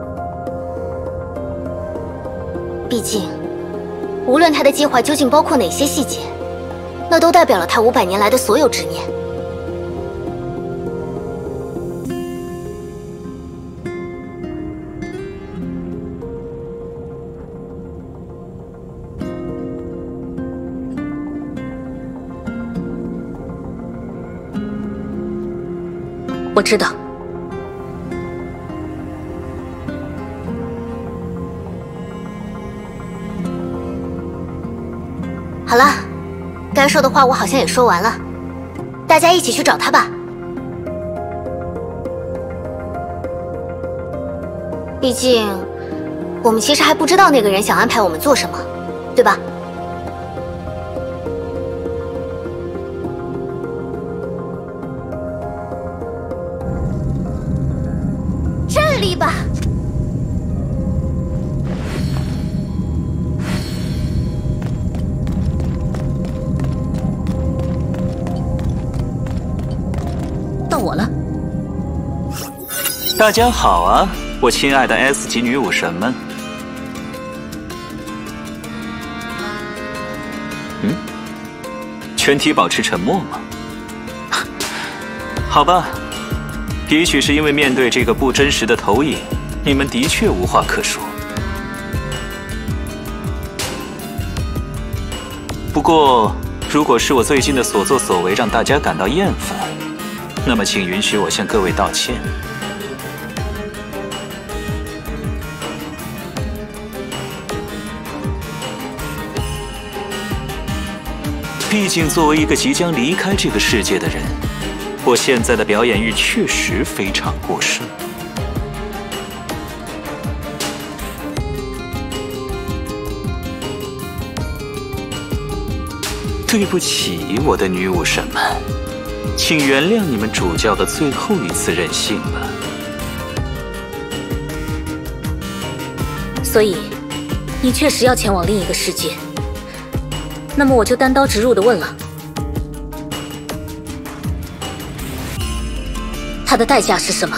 毕竟，无论他的计划究竟包括哪些细节，那都代表了他500年来的所有执念。 我知道。 好了，该说的话我好像也说完了，大家一起去找他吧。毕竟，我们其实还不知道那个人想安排我们做什么，对吧？ 这里吧。 到我了。 大家好啊，我亲爱的 S 级女武神们。全体保持沉默吗？好吧，也许是因为面对这个不真实的投影，你们的确无话可说。不过，如果是我最近的所作所为让大家感到厌烦，那么请允许我向各位道歉。 毕竟作为一个即将离开这个世界的人，我现在的表演欲确实非常过剩。对不起，我的女武神们，请原谅你们主教的最后一次任性吧。 所以，你确实要前往另一个世界。那么我就单刀直入地问了，它的代价是什么？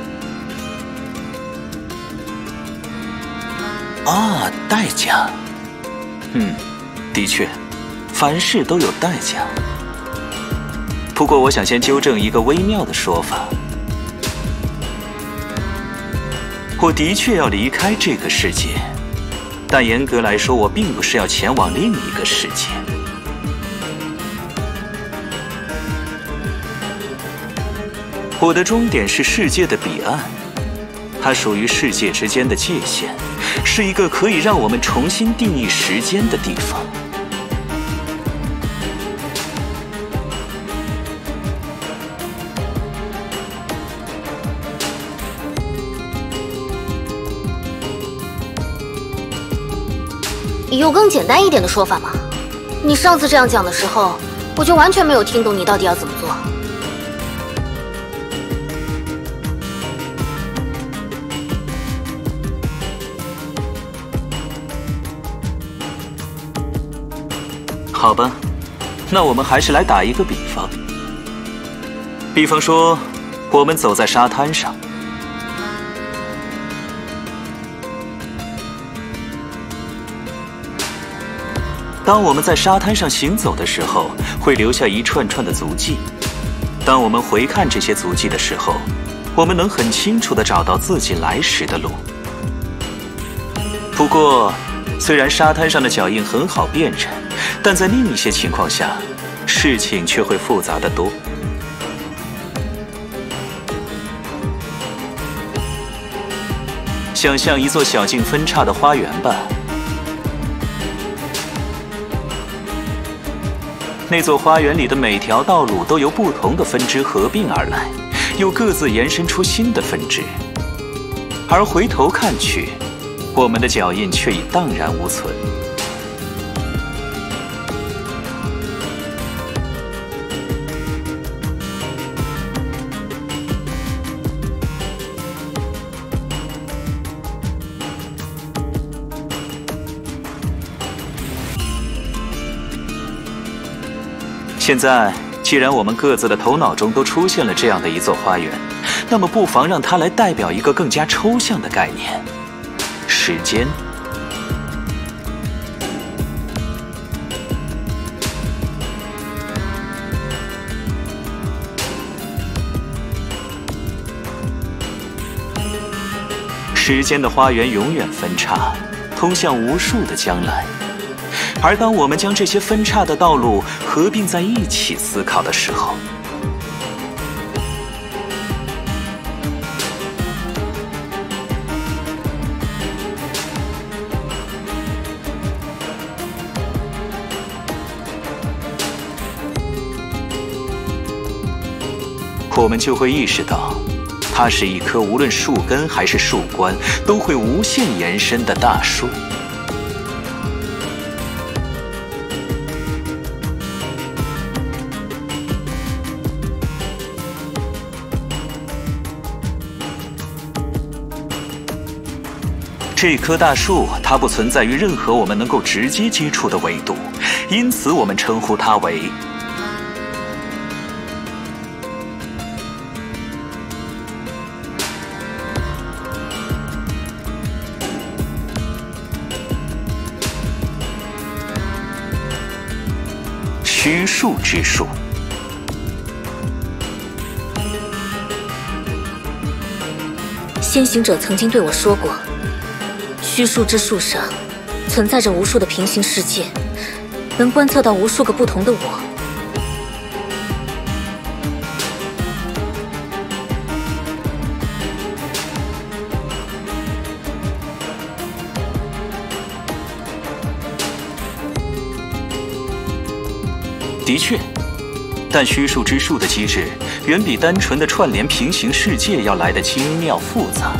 啊，代价。的确，凡事都有代价。不过，我想先纠正一个微妙的说法。我的确要离开这个世界，但严格来说，我并不是要前往另一个世界。我的终点是世界的彼岸，它属于世界之间的界限，是一个可以让我们重新定义时间的地方。 有更简单一点的说法吗？你上次这样讲的时候，我就完全没有听懂你到底要怎么做。 好吧，那我们还是来打一个比方。比方说，我们走在沙滩上。当我们在沙滩上行走的时候，会留下一串串的足迹。当我们回看这些足迹的时候，我们能很清楚地找到自己来时的路。不过，虽然沙滩上的脚印很好辨认，但在另一些情况下，事情却会复杂得多。想象一座小径分岔的花园吧。那座花园里的每条道路都由不同的分支合并而来，又各自延伸出新的分支。而回头看去，我们的脚印却已荡然无存。现在，既然我们各自的头脑中都出现了这样的一座花园，那么不妨让它来代表一个更加抽象的概念——时间。时间的花园永远分岔，通向无数的将来。而当我们将这些分岔的道路合并在一起思考的时候，我们就会意识到，它是一棵无论树根还是树冠都会无限延伸的大树。这棵大树，它不存在于任何我们能够直接接触的维度，因此我们称呼它为虚数之树。 先行者曾经对我说过，虚数之树上存在着无数的平行世界，能观测到无数个不同的我。 的确，但虚数之数的机制远比单纯的串联平行世界要来得精妙复杂。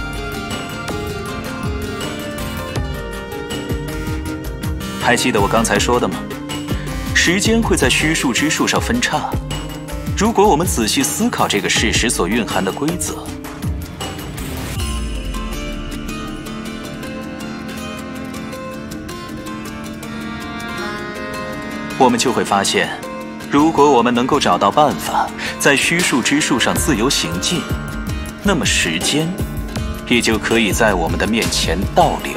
还记得我刚才说的吗？时间会在虚数之数上分叉。如果我们仔细思考这个事实所蕴含的规则，我们就会发现，如果我们能够找到办法在虚数之数上自由行进，那么时间也就可以在我们的面前倒流。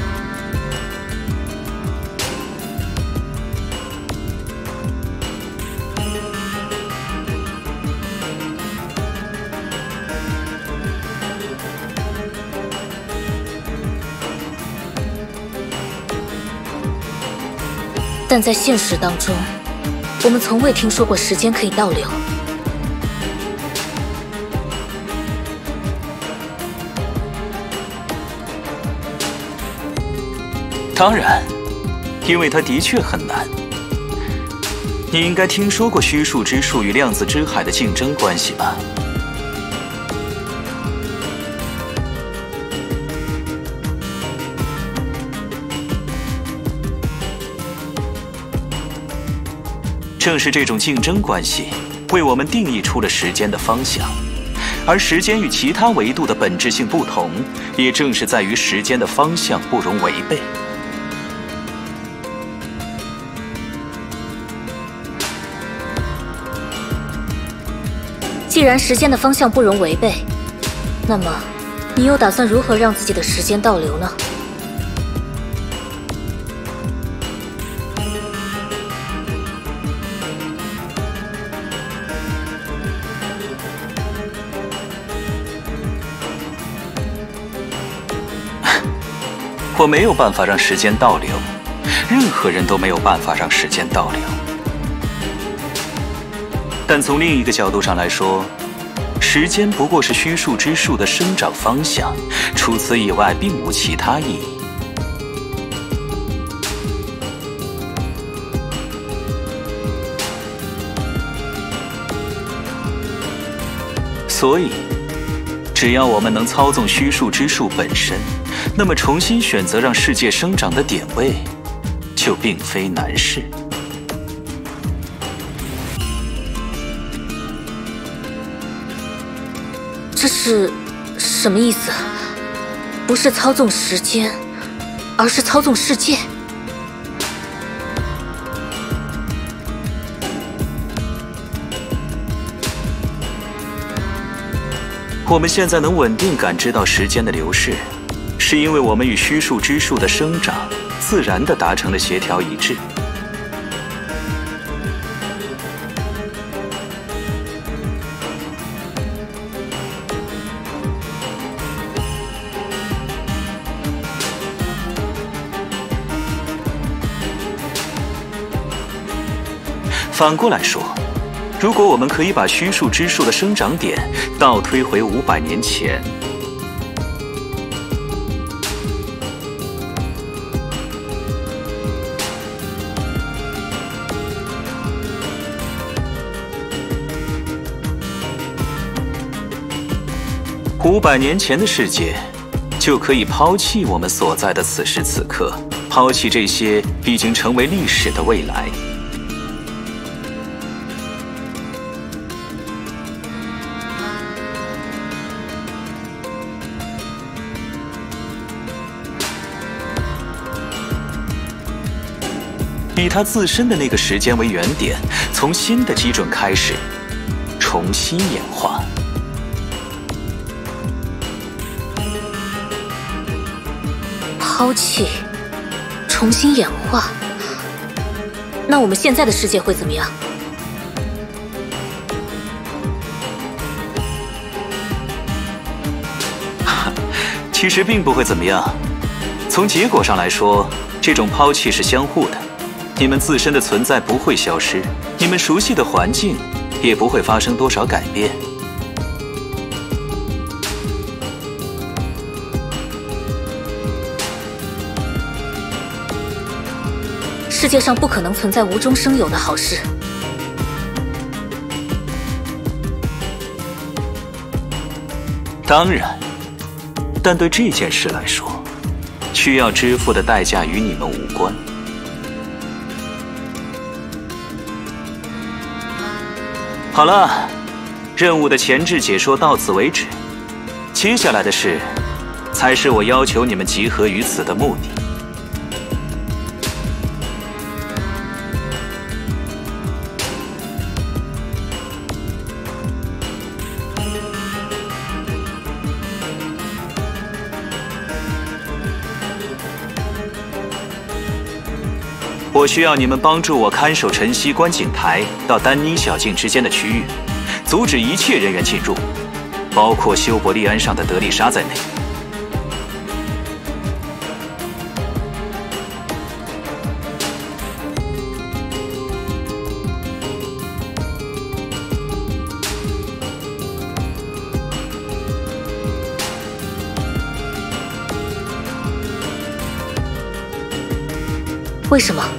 但在现实当中，我们从未听说过时间可以倒流。 当然，因为它的确很难。你应该听说过虚数之数与量子之海的竞争关系吧？正是这种竞争关系，为我们定义出了时间的方向，而时间与其他维度的本质性不同，也正是在于时间的方向不容违背。 既然时间的方向不容违背，那么你又打算如何让自己的时间倒流呢？ 我没有办法让时间倒流，任何人都没有办法让时间倒流。但从另一个角度上来说，时间不过是虚数之数的生长方向，除此以外并无其他意义。所以，只要我们能操纵虚数之数本身，那么重新选择让世界生长的点位，就并非难事。 这是什么意思？不是操纵时间，而是操纵世界。 我们现在能稳定感知到时间的流逝，是因为我们与虚数之数的生长自然地达成了协调一致。反过来说，如果我们可以把虚数之数的生长点倒推回500年前，500年前的世界就可以抛弃我们所在的此时此刻，抛弃这些已经成为历史的未来。以它自身的那个时间为原点，从新的基准开始，重新演化。 抛弃，重新演化。那我们现在的世界会怎么样？ 其实并不会怎么样。从结果上来说，这种抛弃是相互的。你们自身的存在不会消失，你们熟悉的环境也不会发生多少改变。 世界上不可能存在无中生有的好事， 当然，但对这件事来说，需要支付的代价与你们无关。好了，任务的前置解说到此为止。接下来的事，才是我要求你们集合于此的目的。我需要你们帮助我看守晨曦观景台到丹妮小径之间的区域，阻止一切人员进入，包括修伯利安上的德丽莎在内。 为什么？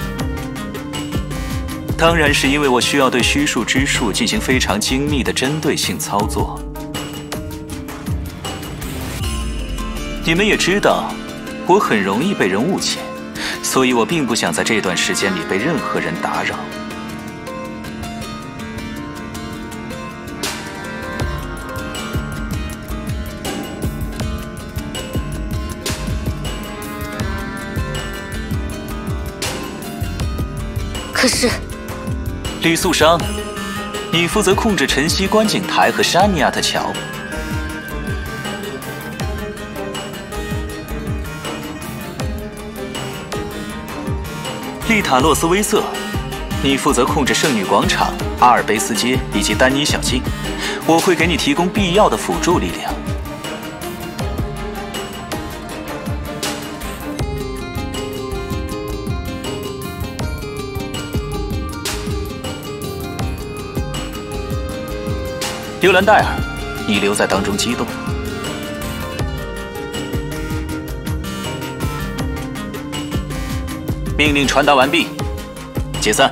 当然是因为我需要对虚数之术进行非常精密的针对性操作。你们也知道，我很容易被人误解，所以我并不想在这段时间里被任何人打扰。 可是， 吕素商，你负责控制晨曦观景台和沙尼亚特桥。丽塔洛斯威瑟，你负责控制圣女广场、阿尔卑斯街以及丹妮小径。我会给你提供必要的辅助力量。尤兰戴尔，你留在当中机动。命令传达完毕，解散。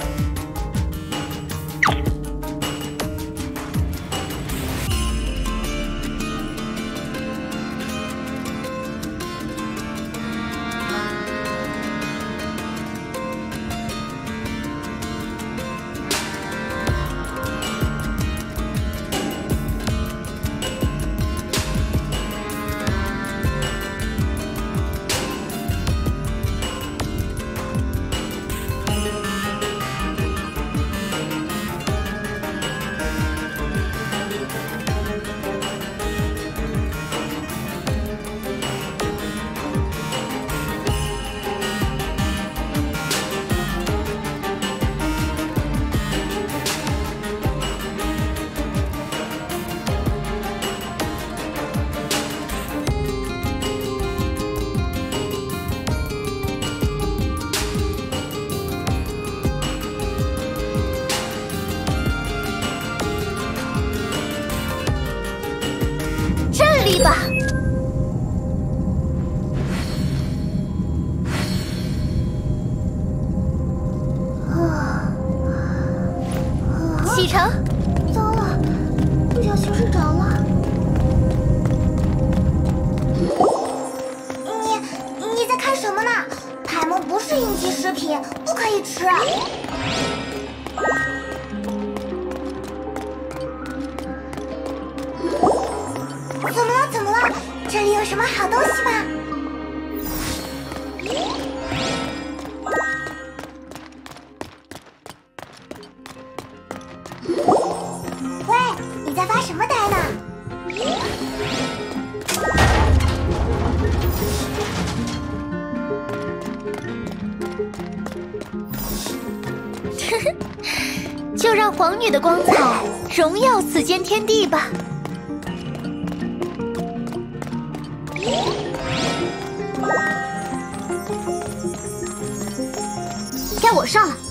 启程！糟了，不小心睡着了。你在看什么呢？排梦不是应急食品，不可以吃。怎么了？怎么了？这里有什么好东西吗？喂，你在发什么呆呢？就让皇女的光彩荣耀此间天地吧。该我上了。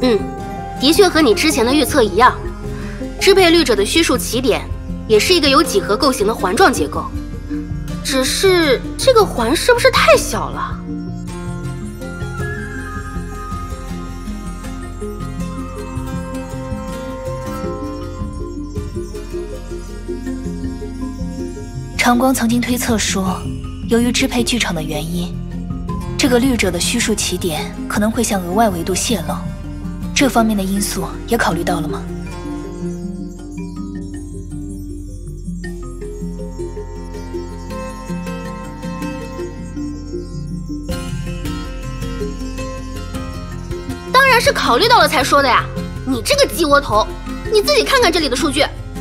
的确和你之前的预测一样，支配律者的虚数起点也是一个由几何构型的环状结构，只是这个环是不是太小了？ 长光曾经推测说，由于支配剧场的原因，这个律者的虚数起点可能会向额外维度泄露，这方面的因素也考虑到了吗？ 当然是考虑到了才说的呀！你这个鸡窝头，你自己看看这里的数据。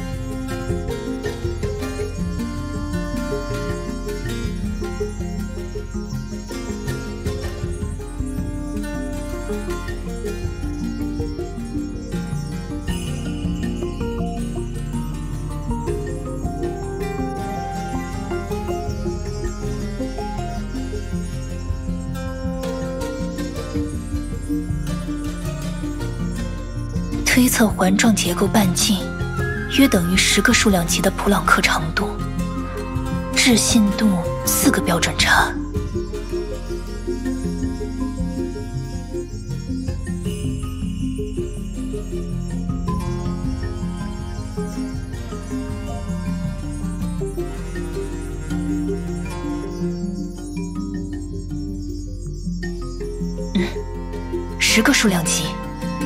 推测环状结构半径约等于10个数量级的普朗克长度，置信度4个标准差。10个数量级。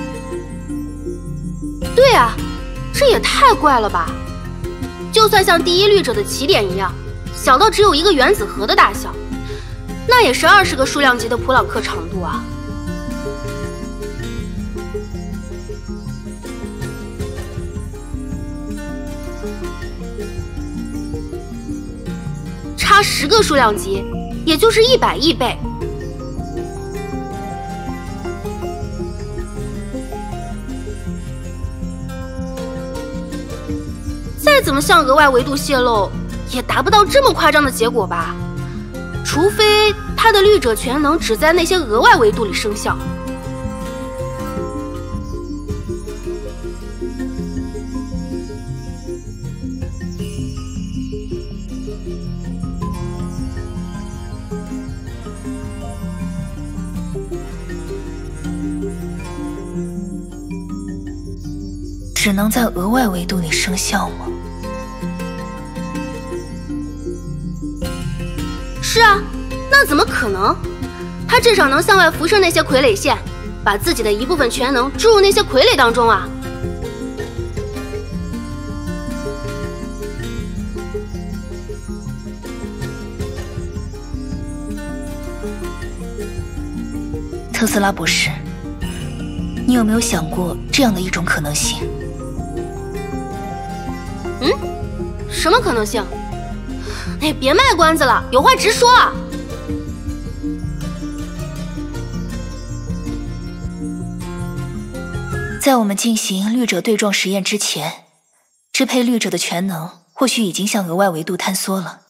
对啊，这也太怪了吧！就算像第一律者的起点一样，小到只有一个原子核的大小，那也是20个数量级的普朗克长度啊。差10个数量级，也就是100亿倍。再怎么向额外维度泄露，也达不到这么夸张的结果吧？除非他的律者全能只在那些额外维度里生效。 只能在额外维度里生效吗？ 是啊，那怎么可能？他至少能向外辐射那些傀儡线，把自己的一部分全能注入那些傀儡当中啊。 特斯拉博士，你有没有想过这样的一种可能性？ 什么可能性？哎，别卖关子了，有话直说啊！ 在我们进行律者对撞实验之前，支配律者的全能或许已经向额外维度坍缩了。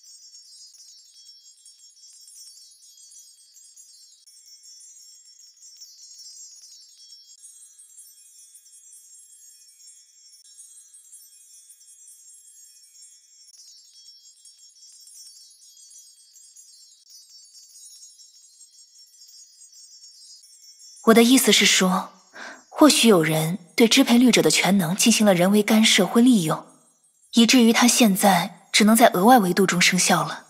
我的意思是说，或许有人对支配律者的全能进行了人为干涉或利用，以至于他现在只能在额外维度中生效了。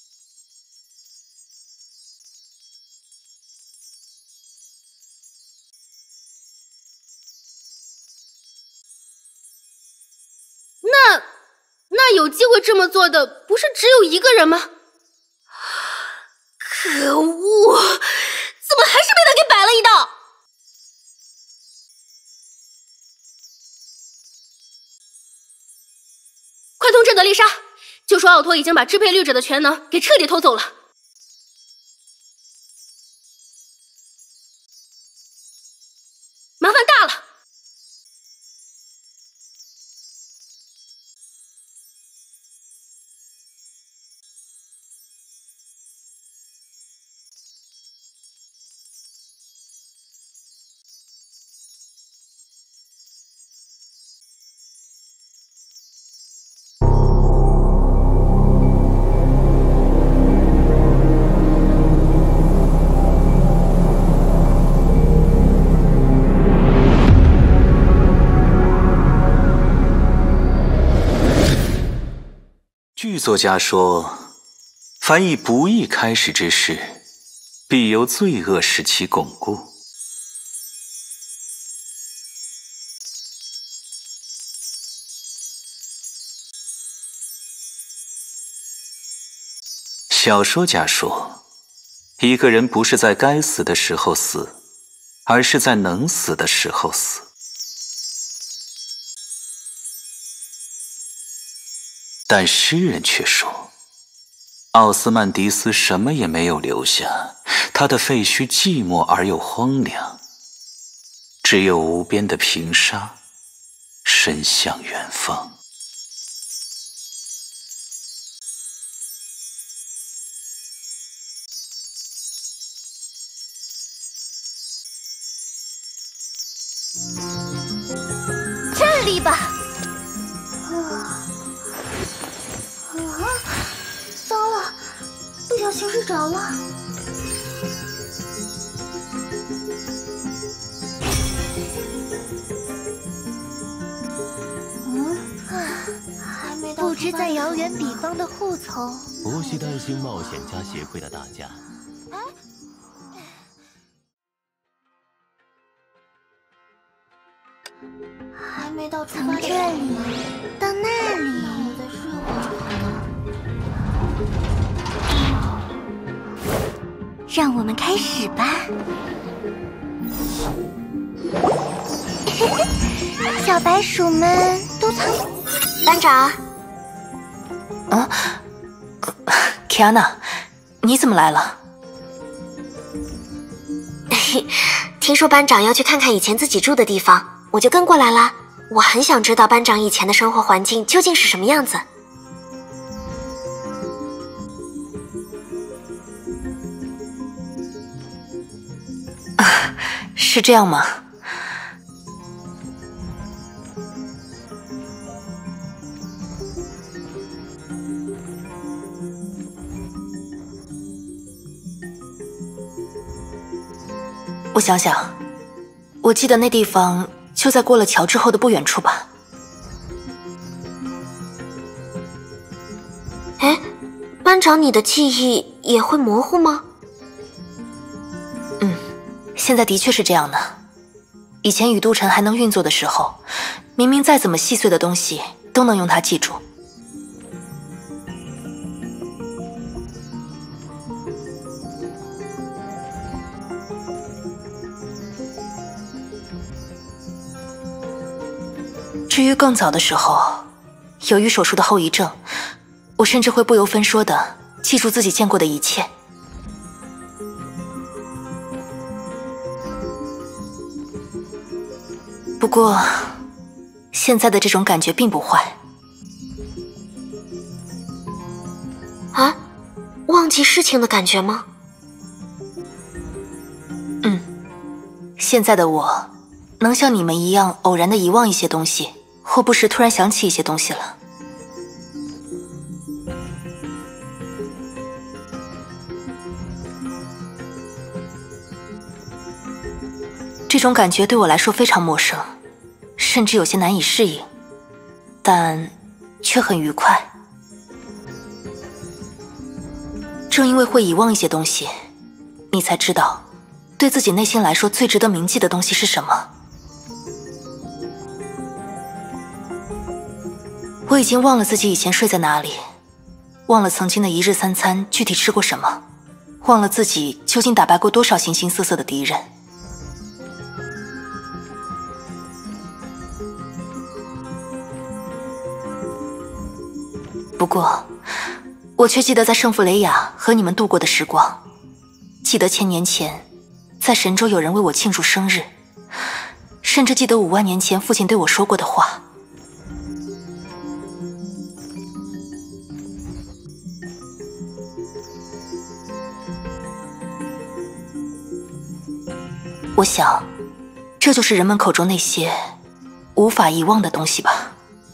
那有机会这么做的不是只有一个人吗？可恶！怎么还是被他给摆了一道？快通知德丽莎，就说奥托已经把支配律者的全能给彻底偷走了。麻烦大了。 剧作家说，凡以不义开始之事，必由罪恶使其巩固。小说家说，一个人不是在该死的时候死，而是在能死的时候死。但诗人却说，奥斯曼迪斯什么也没有留下，他的废墟寂寞而又荒凉，只有无边的平沙伸向远方。 这里吧。糟了，不小心睡着了。还没到。不知在遥远彼方的护丛。 无需担心冒险家协会的打架。 还没到出发点，从这里到那里。那我再睡会儿好了。 让我们开始吧。 小白鼠们都藏。 班长。 啊，Kiana，你怎么来了？ 听说班长要去看看以前自己住的地方，我就跟过来了。我很想知道班长以前的生活环境究竟是什么样子。 是这样吗？我想想，我记得那地方就在过了桥之后的不远处吧。 哎，班长，你的记忆也会模糊吗？ 现在的确是这样的。以前宇都城还能运作的时候，明明再怎么细碎的东西都能用它记住。至于更早的时候，由于手术的后遗症，我甚至会不由分说的记住自己见过的一切。不过，现在的这种感觉并不坏。 啊？忘记事情的感觉吗？ 现在的我，能像你们一样偶然的遗忘一些东西，或不时突然想起一些东西了。这种感觉对我来说非常陌生，甚至有些难以适应，但却很愉快。正因为会遗忘一些东西，你才知道，对自己内心来说最值得铭记的东西是什么。我已经忘了自己以前睡在哪里，忘了曾经的一日三餐具体吃过什么，忘了自己究竟打败过多少形形色色的敌人。不过，我却记得在圣弗雷亚和你们度过的时光，记得千年前，在神州有人为我庆祝生日，甚至记得5万年前父亲对我说过的话。我想，这就是人们口中那些无法遗忘的东西吧。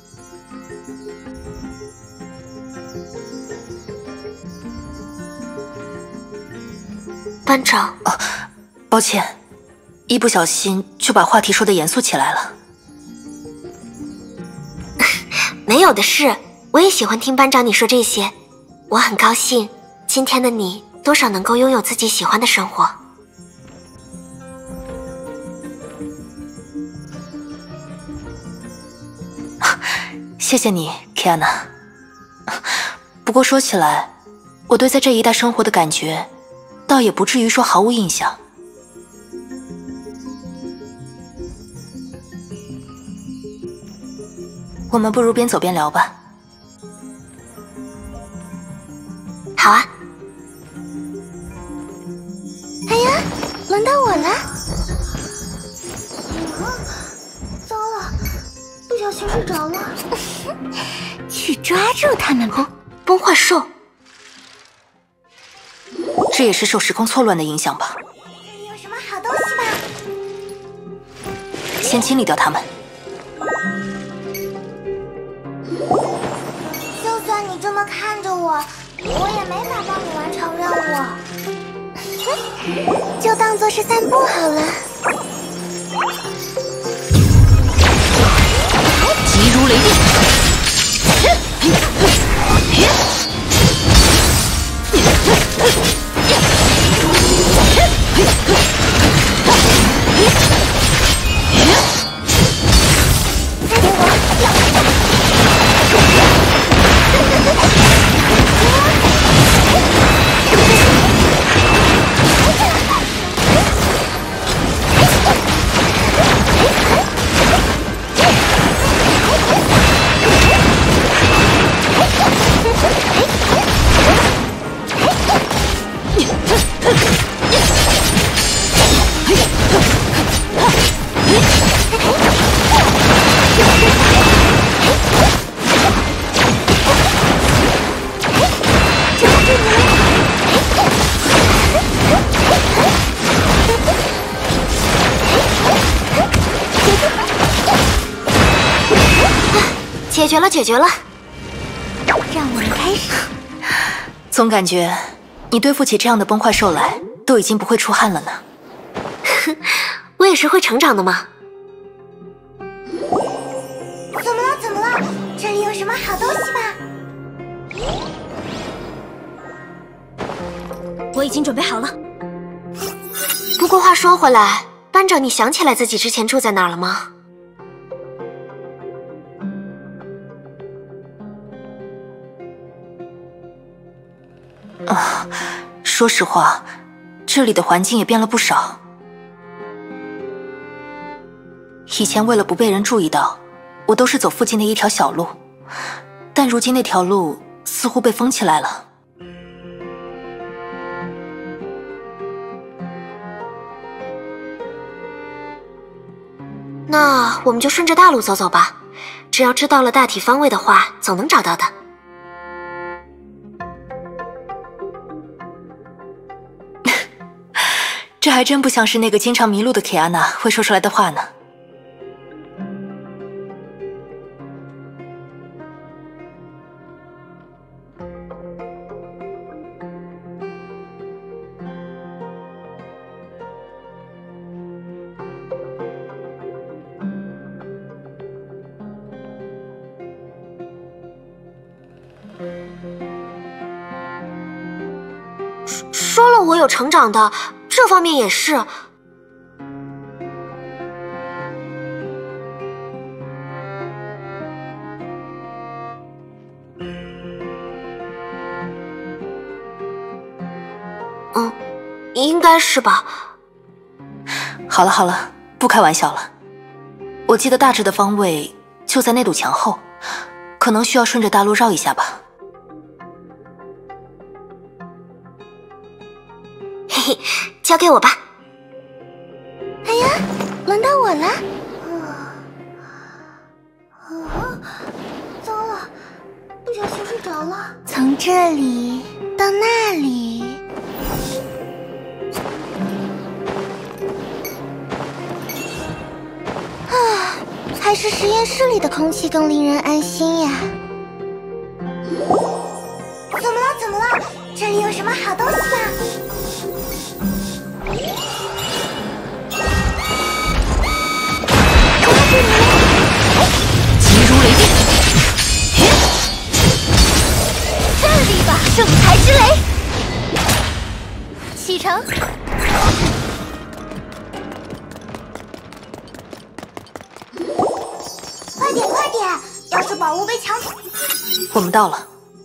班长， 抱歉，一不小心就把话题说得严肃起来了。 没有的事， 我也喜欢听班长你说这些，我很高兴今天的你多少能够拥有自己喜欢的生活。 谢谢你 Kiana。 不过说起来，我对在这一带生活的感觉倒也不至于说毫无印象。我们不如边走边聊吧。 好啊。 哎呀，轮到我了！ 糟了，不小心睡着了。 去抓住他们吧！ 崩坏兽， 这也是受时空错乱的影响吧？ 这里有什么好东西吗？ 先清理掉它们。 就算你这么看着我，我也没法帮你完成任务。就当做是散步好了。 急如雷电。 解决了。 让我们开始。 总感觉你对付起这样的崩坏兽来，都已经不会出汗了呢。 我也是会成长的嘛。 怎么了？怎么了？这里有什么好东西吗？ 我已经准备好了。 不过话说回来，班长，你想起来自己之前住在哪儿了吗？ 说实话，这里的环境也变了不少。以前为了不被人注意到，我都是走附近的一条小路，但如今那条路似乎被封起来了。 那我们就顺着大路走走吧，只要知道了大体方位的话，总能找到的。 这还真不像是那个经常迷路的 Kiana 会说出来的话呢。 说了我有成长的，这方面也是。应该是吧。 好了好了，不开玩笑了。我记得大致的方位就在那堵墙后，可能需要顺着大路绕一下吧。 嘿嘿，交给我吧。 哎呀，轮到我了。 糟了，不小心睡着了。 从这里到那里。还是实验室里的空气更令人安心呀。怎么了？怎么了？这里有什么好东西吗？ 急如雷电。 成。快点快点！要是宝物被抢走， 我们到了。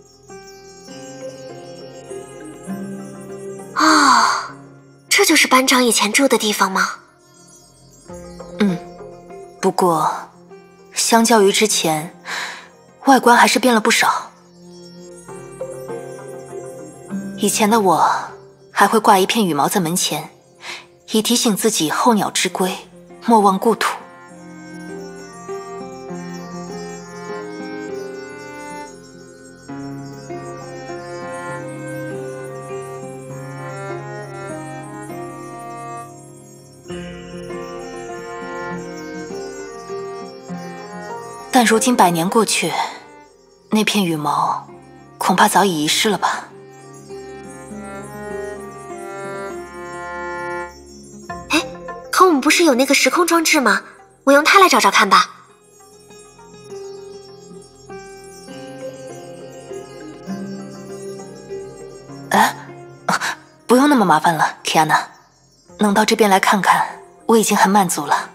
啊，这就是班长以前住的地方吗？ 不过，相较于之前，外观还是变了不少。以前的我还会挂一片羽毛在门前，以提醒自己候鸟之归，莫忘故土。但如今100年过去，那片羽毛恐怕早已遗失了吧。 哎，可我们不是有那个时空装置吗？我用它来找找看吧。 不用那么麻烦了 Kiana， 能到这边来看看，我已经很满足了。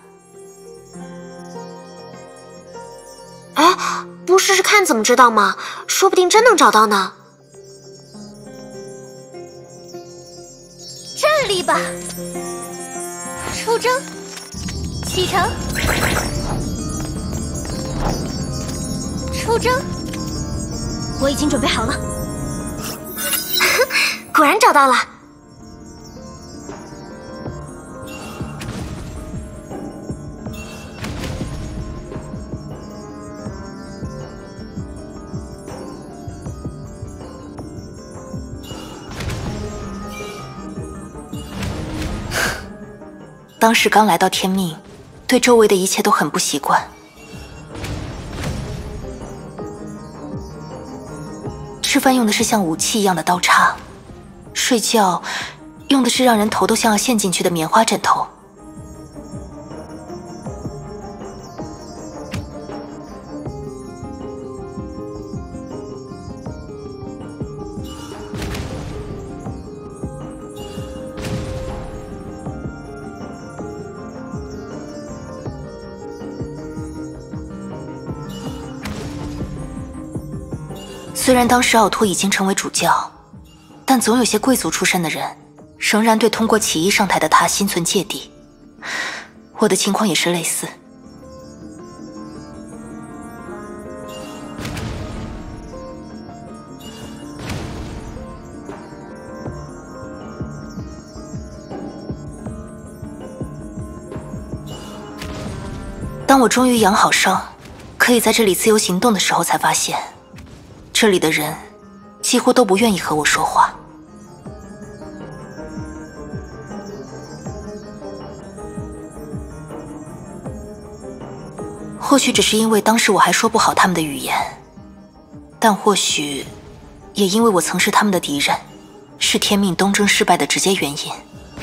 哎，不试试看怎么知道吗？说不定真能找到呢。 这里吧，出征，启程，出征。我已经准备好了。 果然找到了。 当时刚来到天命，对周围的一切都很不习惯。吃饭用的是像武器一样的刀叉，睡觉用的是让人头都像要陷进去的棉花枕头。虽然当时奥托已经成为主教，但总有些贵族出身的人仍然对通过起义上台的他心存芥蒂。我的情况也是类似。当我终于养好伤，可以在这里自由行动的时候，才发现这里的人几乎都不愿意和我说话。或许只是因为当时我还说不好他们的语言，但或许也因为我曾是他们的敌人，是天命东征失败的直接原因。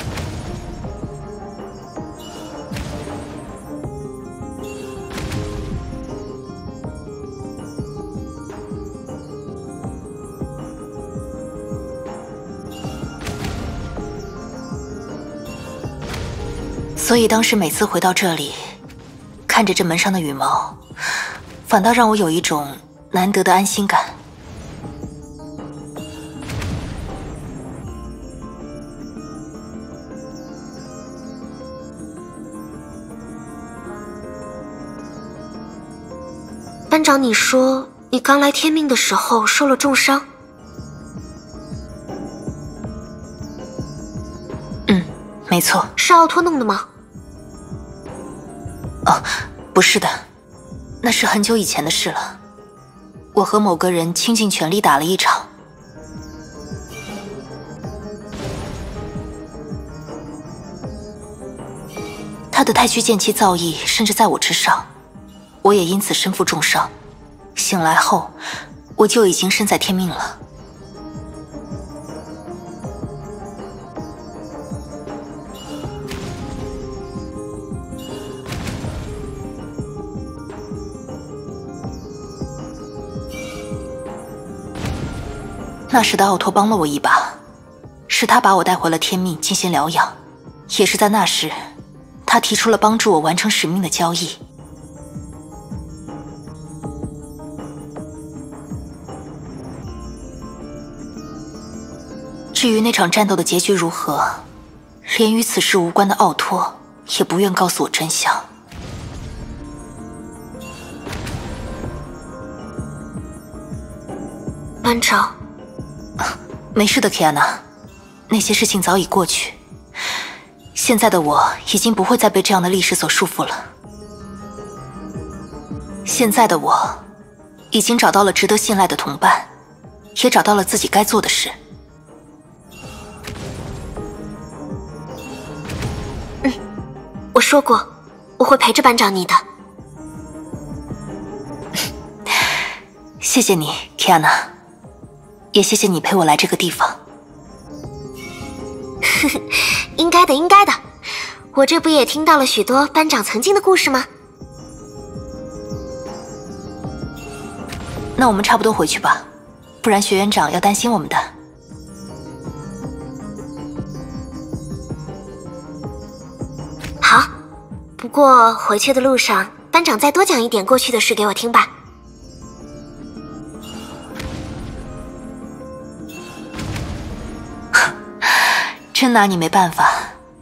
所以当时每次回到这里，看着这门上的羽毛，反倒让我有一种难得的安心感。 班长，你说你刚来天命的时候受了重伤？ 没错。 是奥托弄的吗？ 哦，不是的，那是很久以前的事了。我和某个人倾尽全力打了一场。他的太虚剑气造诣甚至在我之上，我也因此身负重伤。醒来后，我就已经身在天命了。那时的奥托帮了我一把， 是他把我带回了天命进行疗养，也是在那时，他提出了帮助我完成使命的交易。至于那场战斗的结局如何，连与此事无关的奥托也不愿告诉我真相。 班长， 没事的，凯安娜，那些事情早已过去。现在的我已经不会再被这样的历史所束缚了。现在的我，已经找到了值得信赖的同伴，也找到了自己该做的事。 我说过，我会陪着班长你的。 谢谢你，凯安娜，也谢谢你陪我来这个地方。 应该的，应该的。我这不也听到了许多班长曾经的故事吗？ 那我们差不多回去吧，不然学院长要担心我们的。 好，不过回去的路上，班长再多讲一点过去的事给我听吧。 真拿你没办法。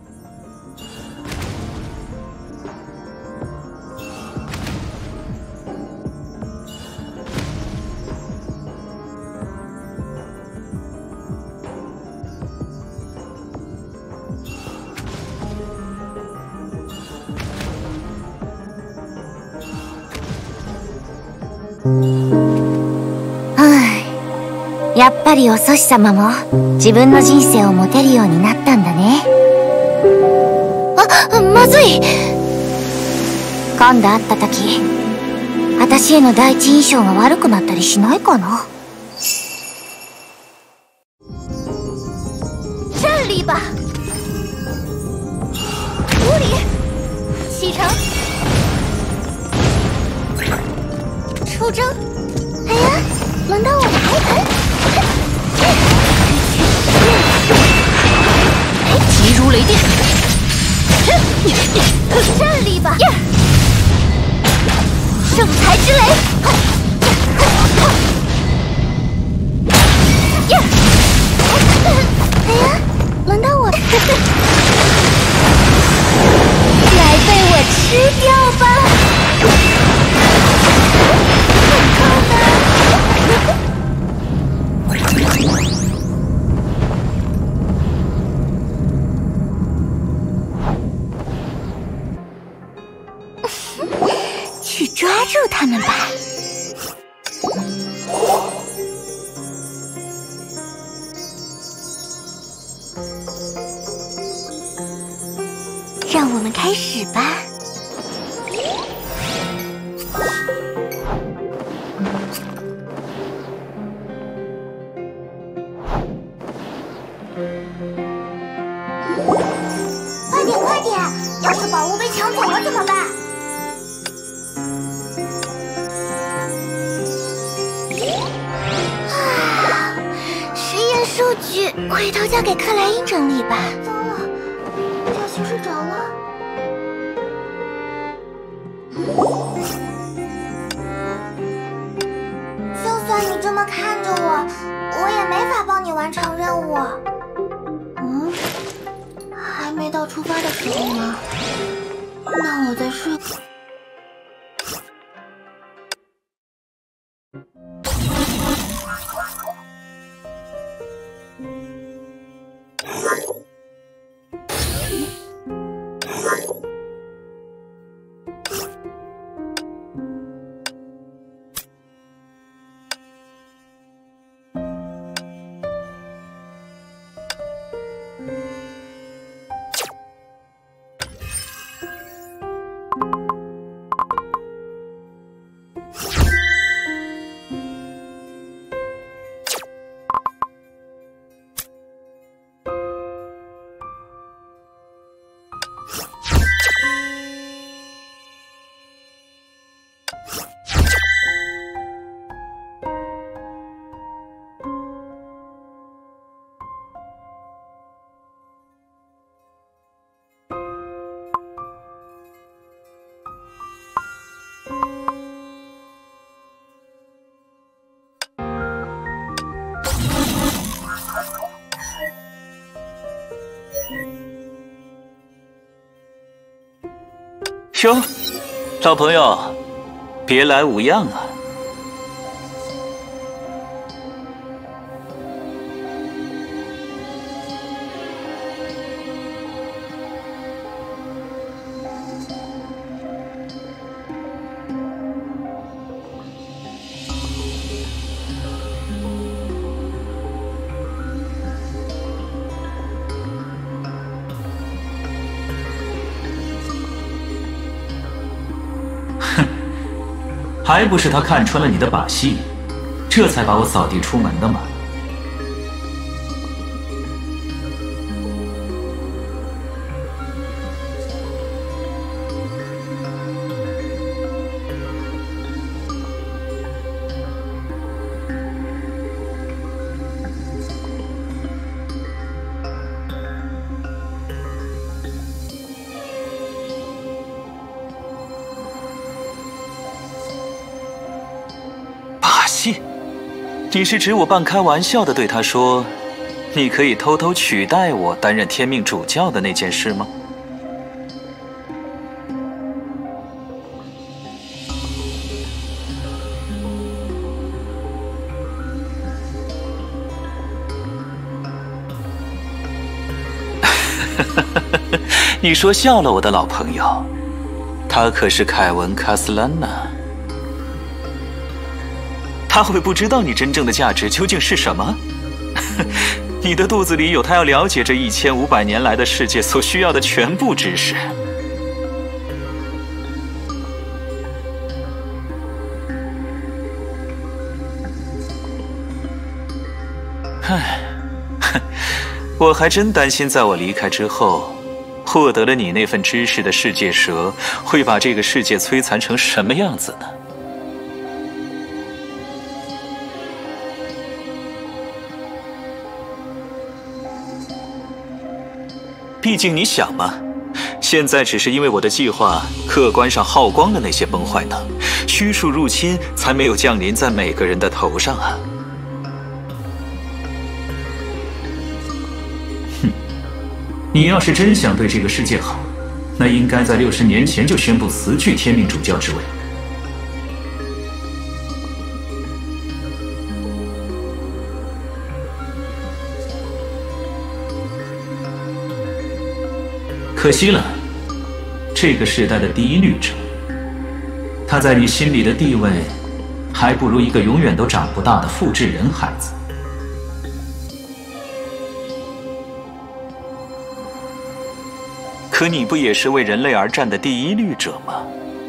やっぱりお祖師様も自分の人生を持てるようになったんだね。あ、まずい。今度会った時、私への第一印象が悪くなったりしないかな。 站立吧，无礼，启程，出征。 哎呀，轮到我的牌盆。 急如雷电， 站立吧！圣才之雷！ 哎呀，轮到我！ 来被我吃掉吧！ 去抓住他们吧！让我们开始吧。快点，快点！要是宝物被抢走了怎么办？数据回头交给克莱因整理吧。糟了，教习睡着了。就算你这么看着我，我也没法帮你完成任务。还没到出发的时候吗？那我再睡。 哟，老朋友，别来无恙啊！ 还不是他看穿了你的把戏，这才把我扫地出门的嘛。 你是指我半开玩笑的对他说，你可以偷偷取代我担任天命主教的那件事吗？你说笑了，我的老朋友，他可是凯文·卡斯兰娜。他会不知道你真正的价值究竟是什么？你的肚子里有他要了解这1500年来的世界所需要的全部知识。唉，我还真担心在我离开之后，获得了你那份知识的世界蛇会把这个世界摧残成什么样子呢？毕竟你想嘛，现在只是因为我的计划客观上耗光了那些崩坏能，虚数入侵才没有降临在每个人的头上啊。 哼，你要是真想对这个世界好，那应该在60年前就宣布辞去天命主教之位。可惜了，这个时代的第一律者，他在你心里的地位，还不如一个永远都长不大的复制人孩子。 可你不也是为人类而战的第一律者吗？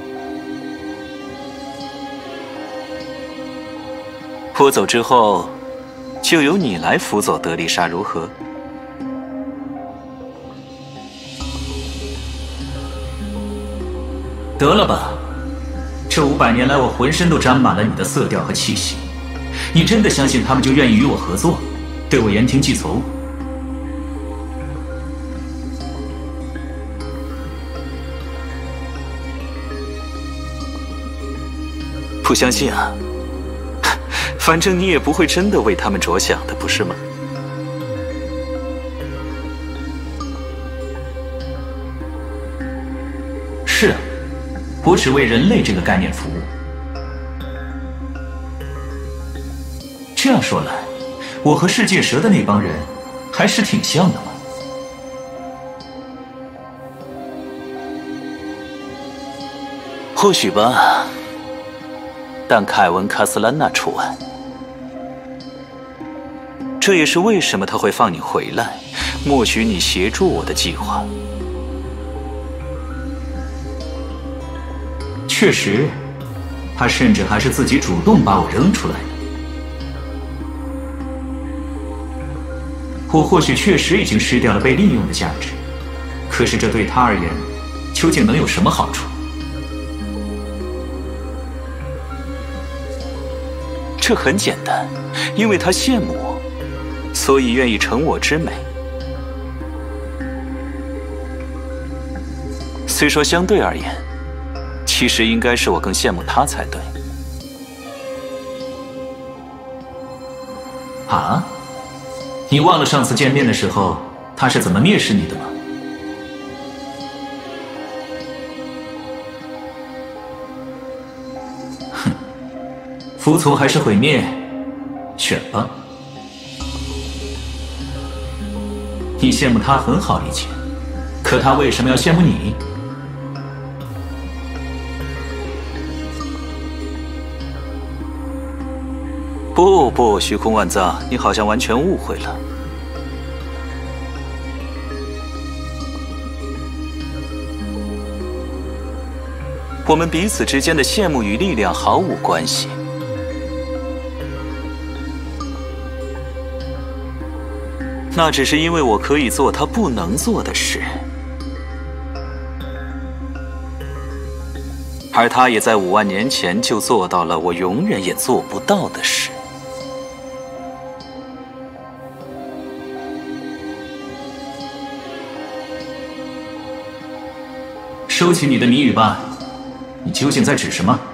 我走之后，就由你来辅佐德丽莎，如何？ 得了吧，这500年来我浑身都沾满了你的色调和气息，你真的相信他们就愿意与我合作，对我言听计从？ 不相信啊，反正你也不会真的为他们着想的，不是吗？ 是啊，我只为人类这个概念服务。这样说来，我和世界蛇的那帮人还是挺像的嘛。 或许吧，但凯文·卡斯兰娜除外。这也是为什么他会放你回来，默许你协助我的计划。 确实，他甚至还是自己主动把我扔出来的。我或许确实已经失掉了被利用的价值，可是这对他而言，究竟能有什么好处？ 这很简单，因为他羡慕我，所以愿意成我之美。虽说相对而言，其实应该是我更羡慕他才对。 啊？你忘了上次见面的时候，他是怎么蔑视你的吗？ 服从还是毁灭，选吧。你羡慕他很好理解，可他为什么要羡慕你？ 不，虚空万藏，你好像完全误会了。我们彼此之间的羡慕与力量毫无关系。那只是因为我可以做他不能做的事，而他也在5万年前就做到了我永远也做不到的事。 收起你的谜语吧，你究竟在指什么？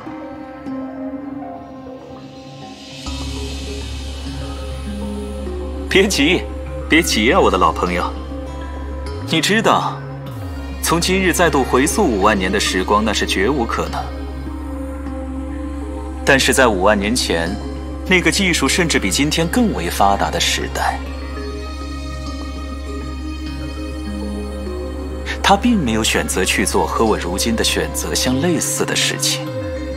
别急，别急啊，我的老朋友。你知道，从今日再度回溯5万年的时光，那是绝无可能。但是在5万年前，那个技术甚至比今天更为发达的时代，他并没有选择去做和我如今的选择相类似的事情。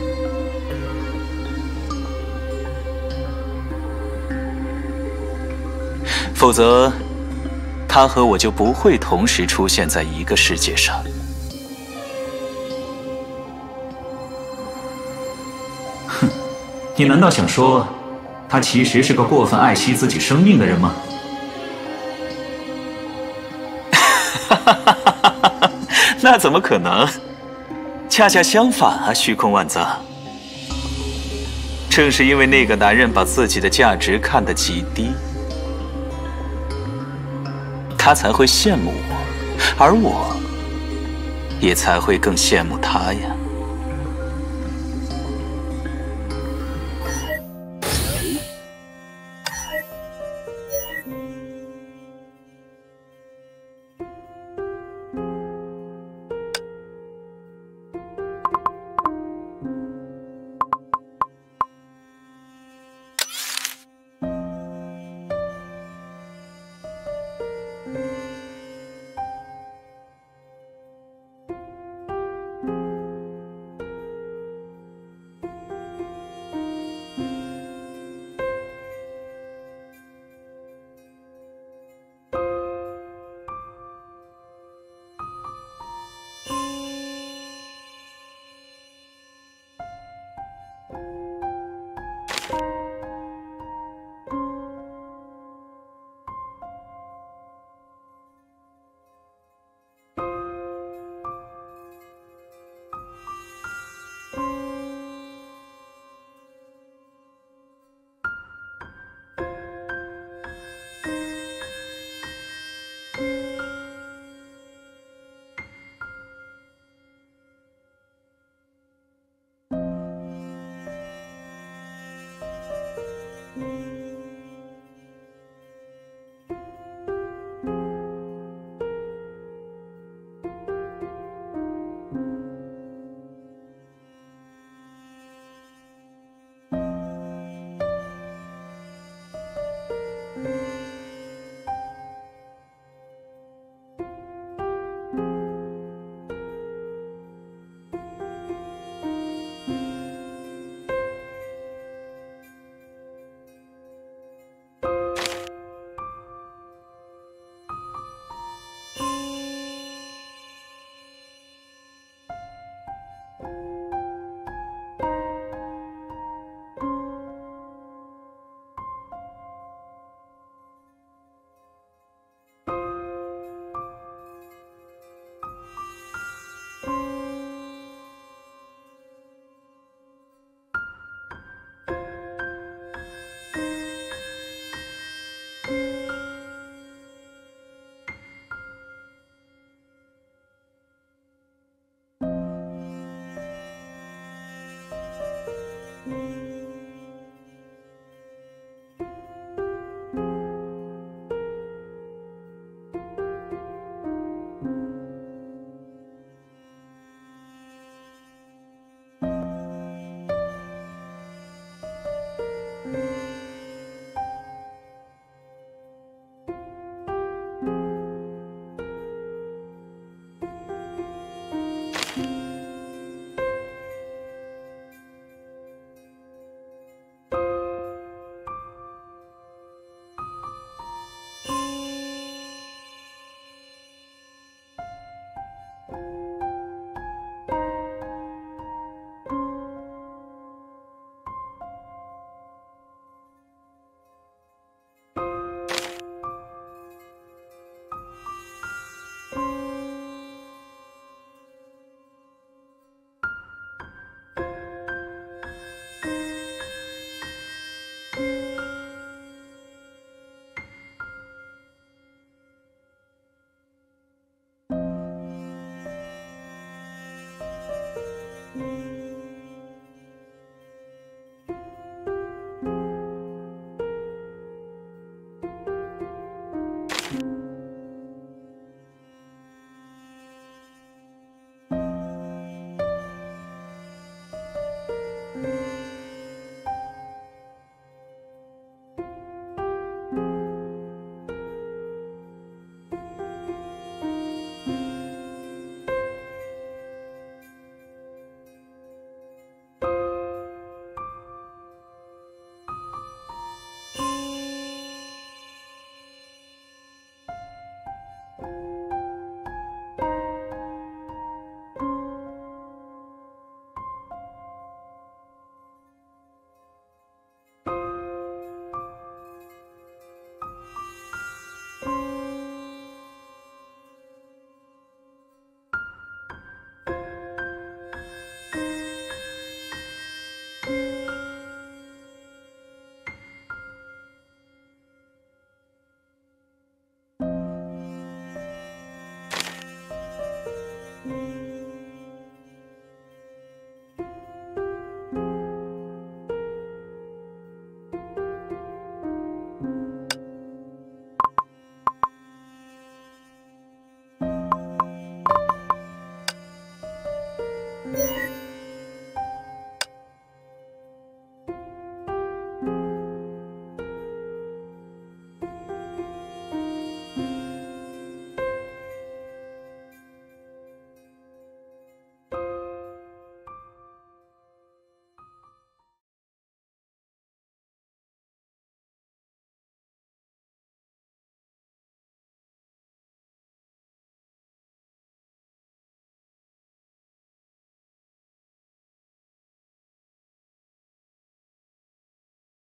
否则，他和我就不会同时出现在一个世界上。 哼，你难道想说，他其实是个过分爱惜自己生命的人吗？ 那怎么可能？恰恰相反啊，虚空万藏。正是因为那个男人把自己的价值看得极低，他才会羡慕我，而我也才会更羡慕他呀。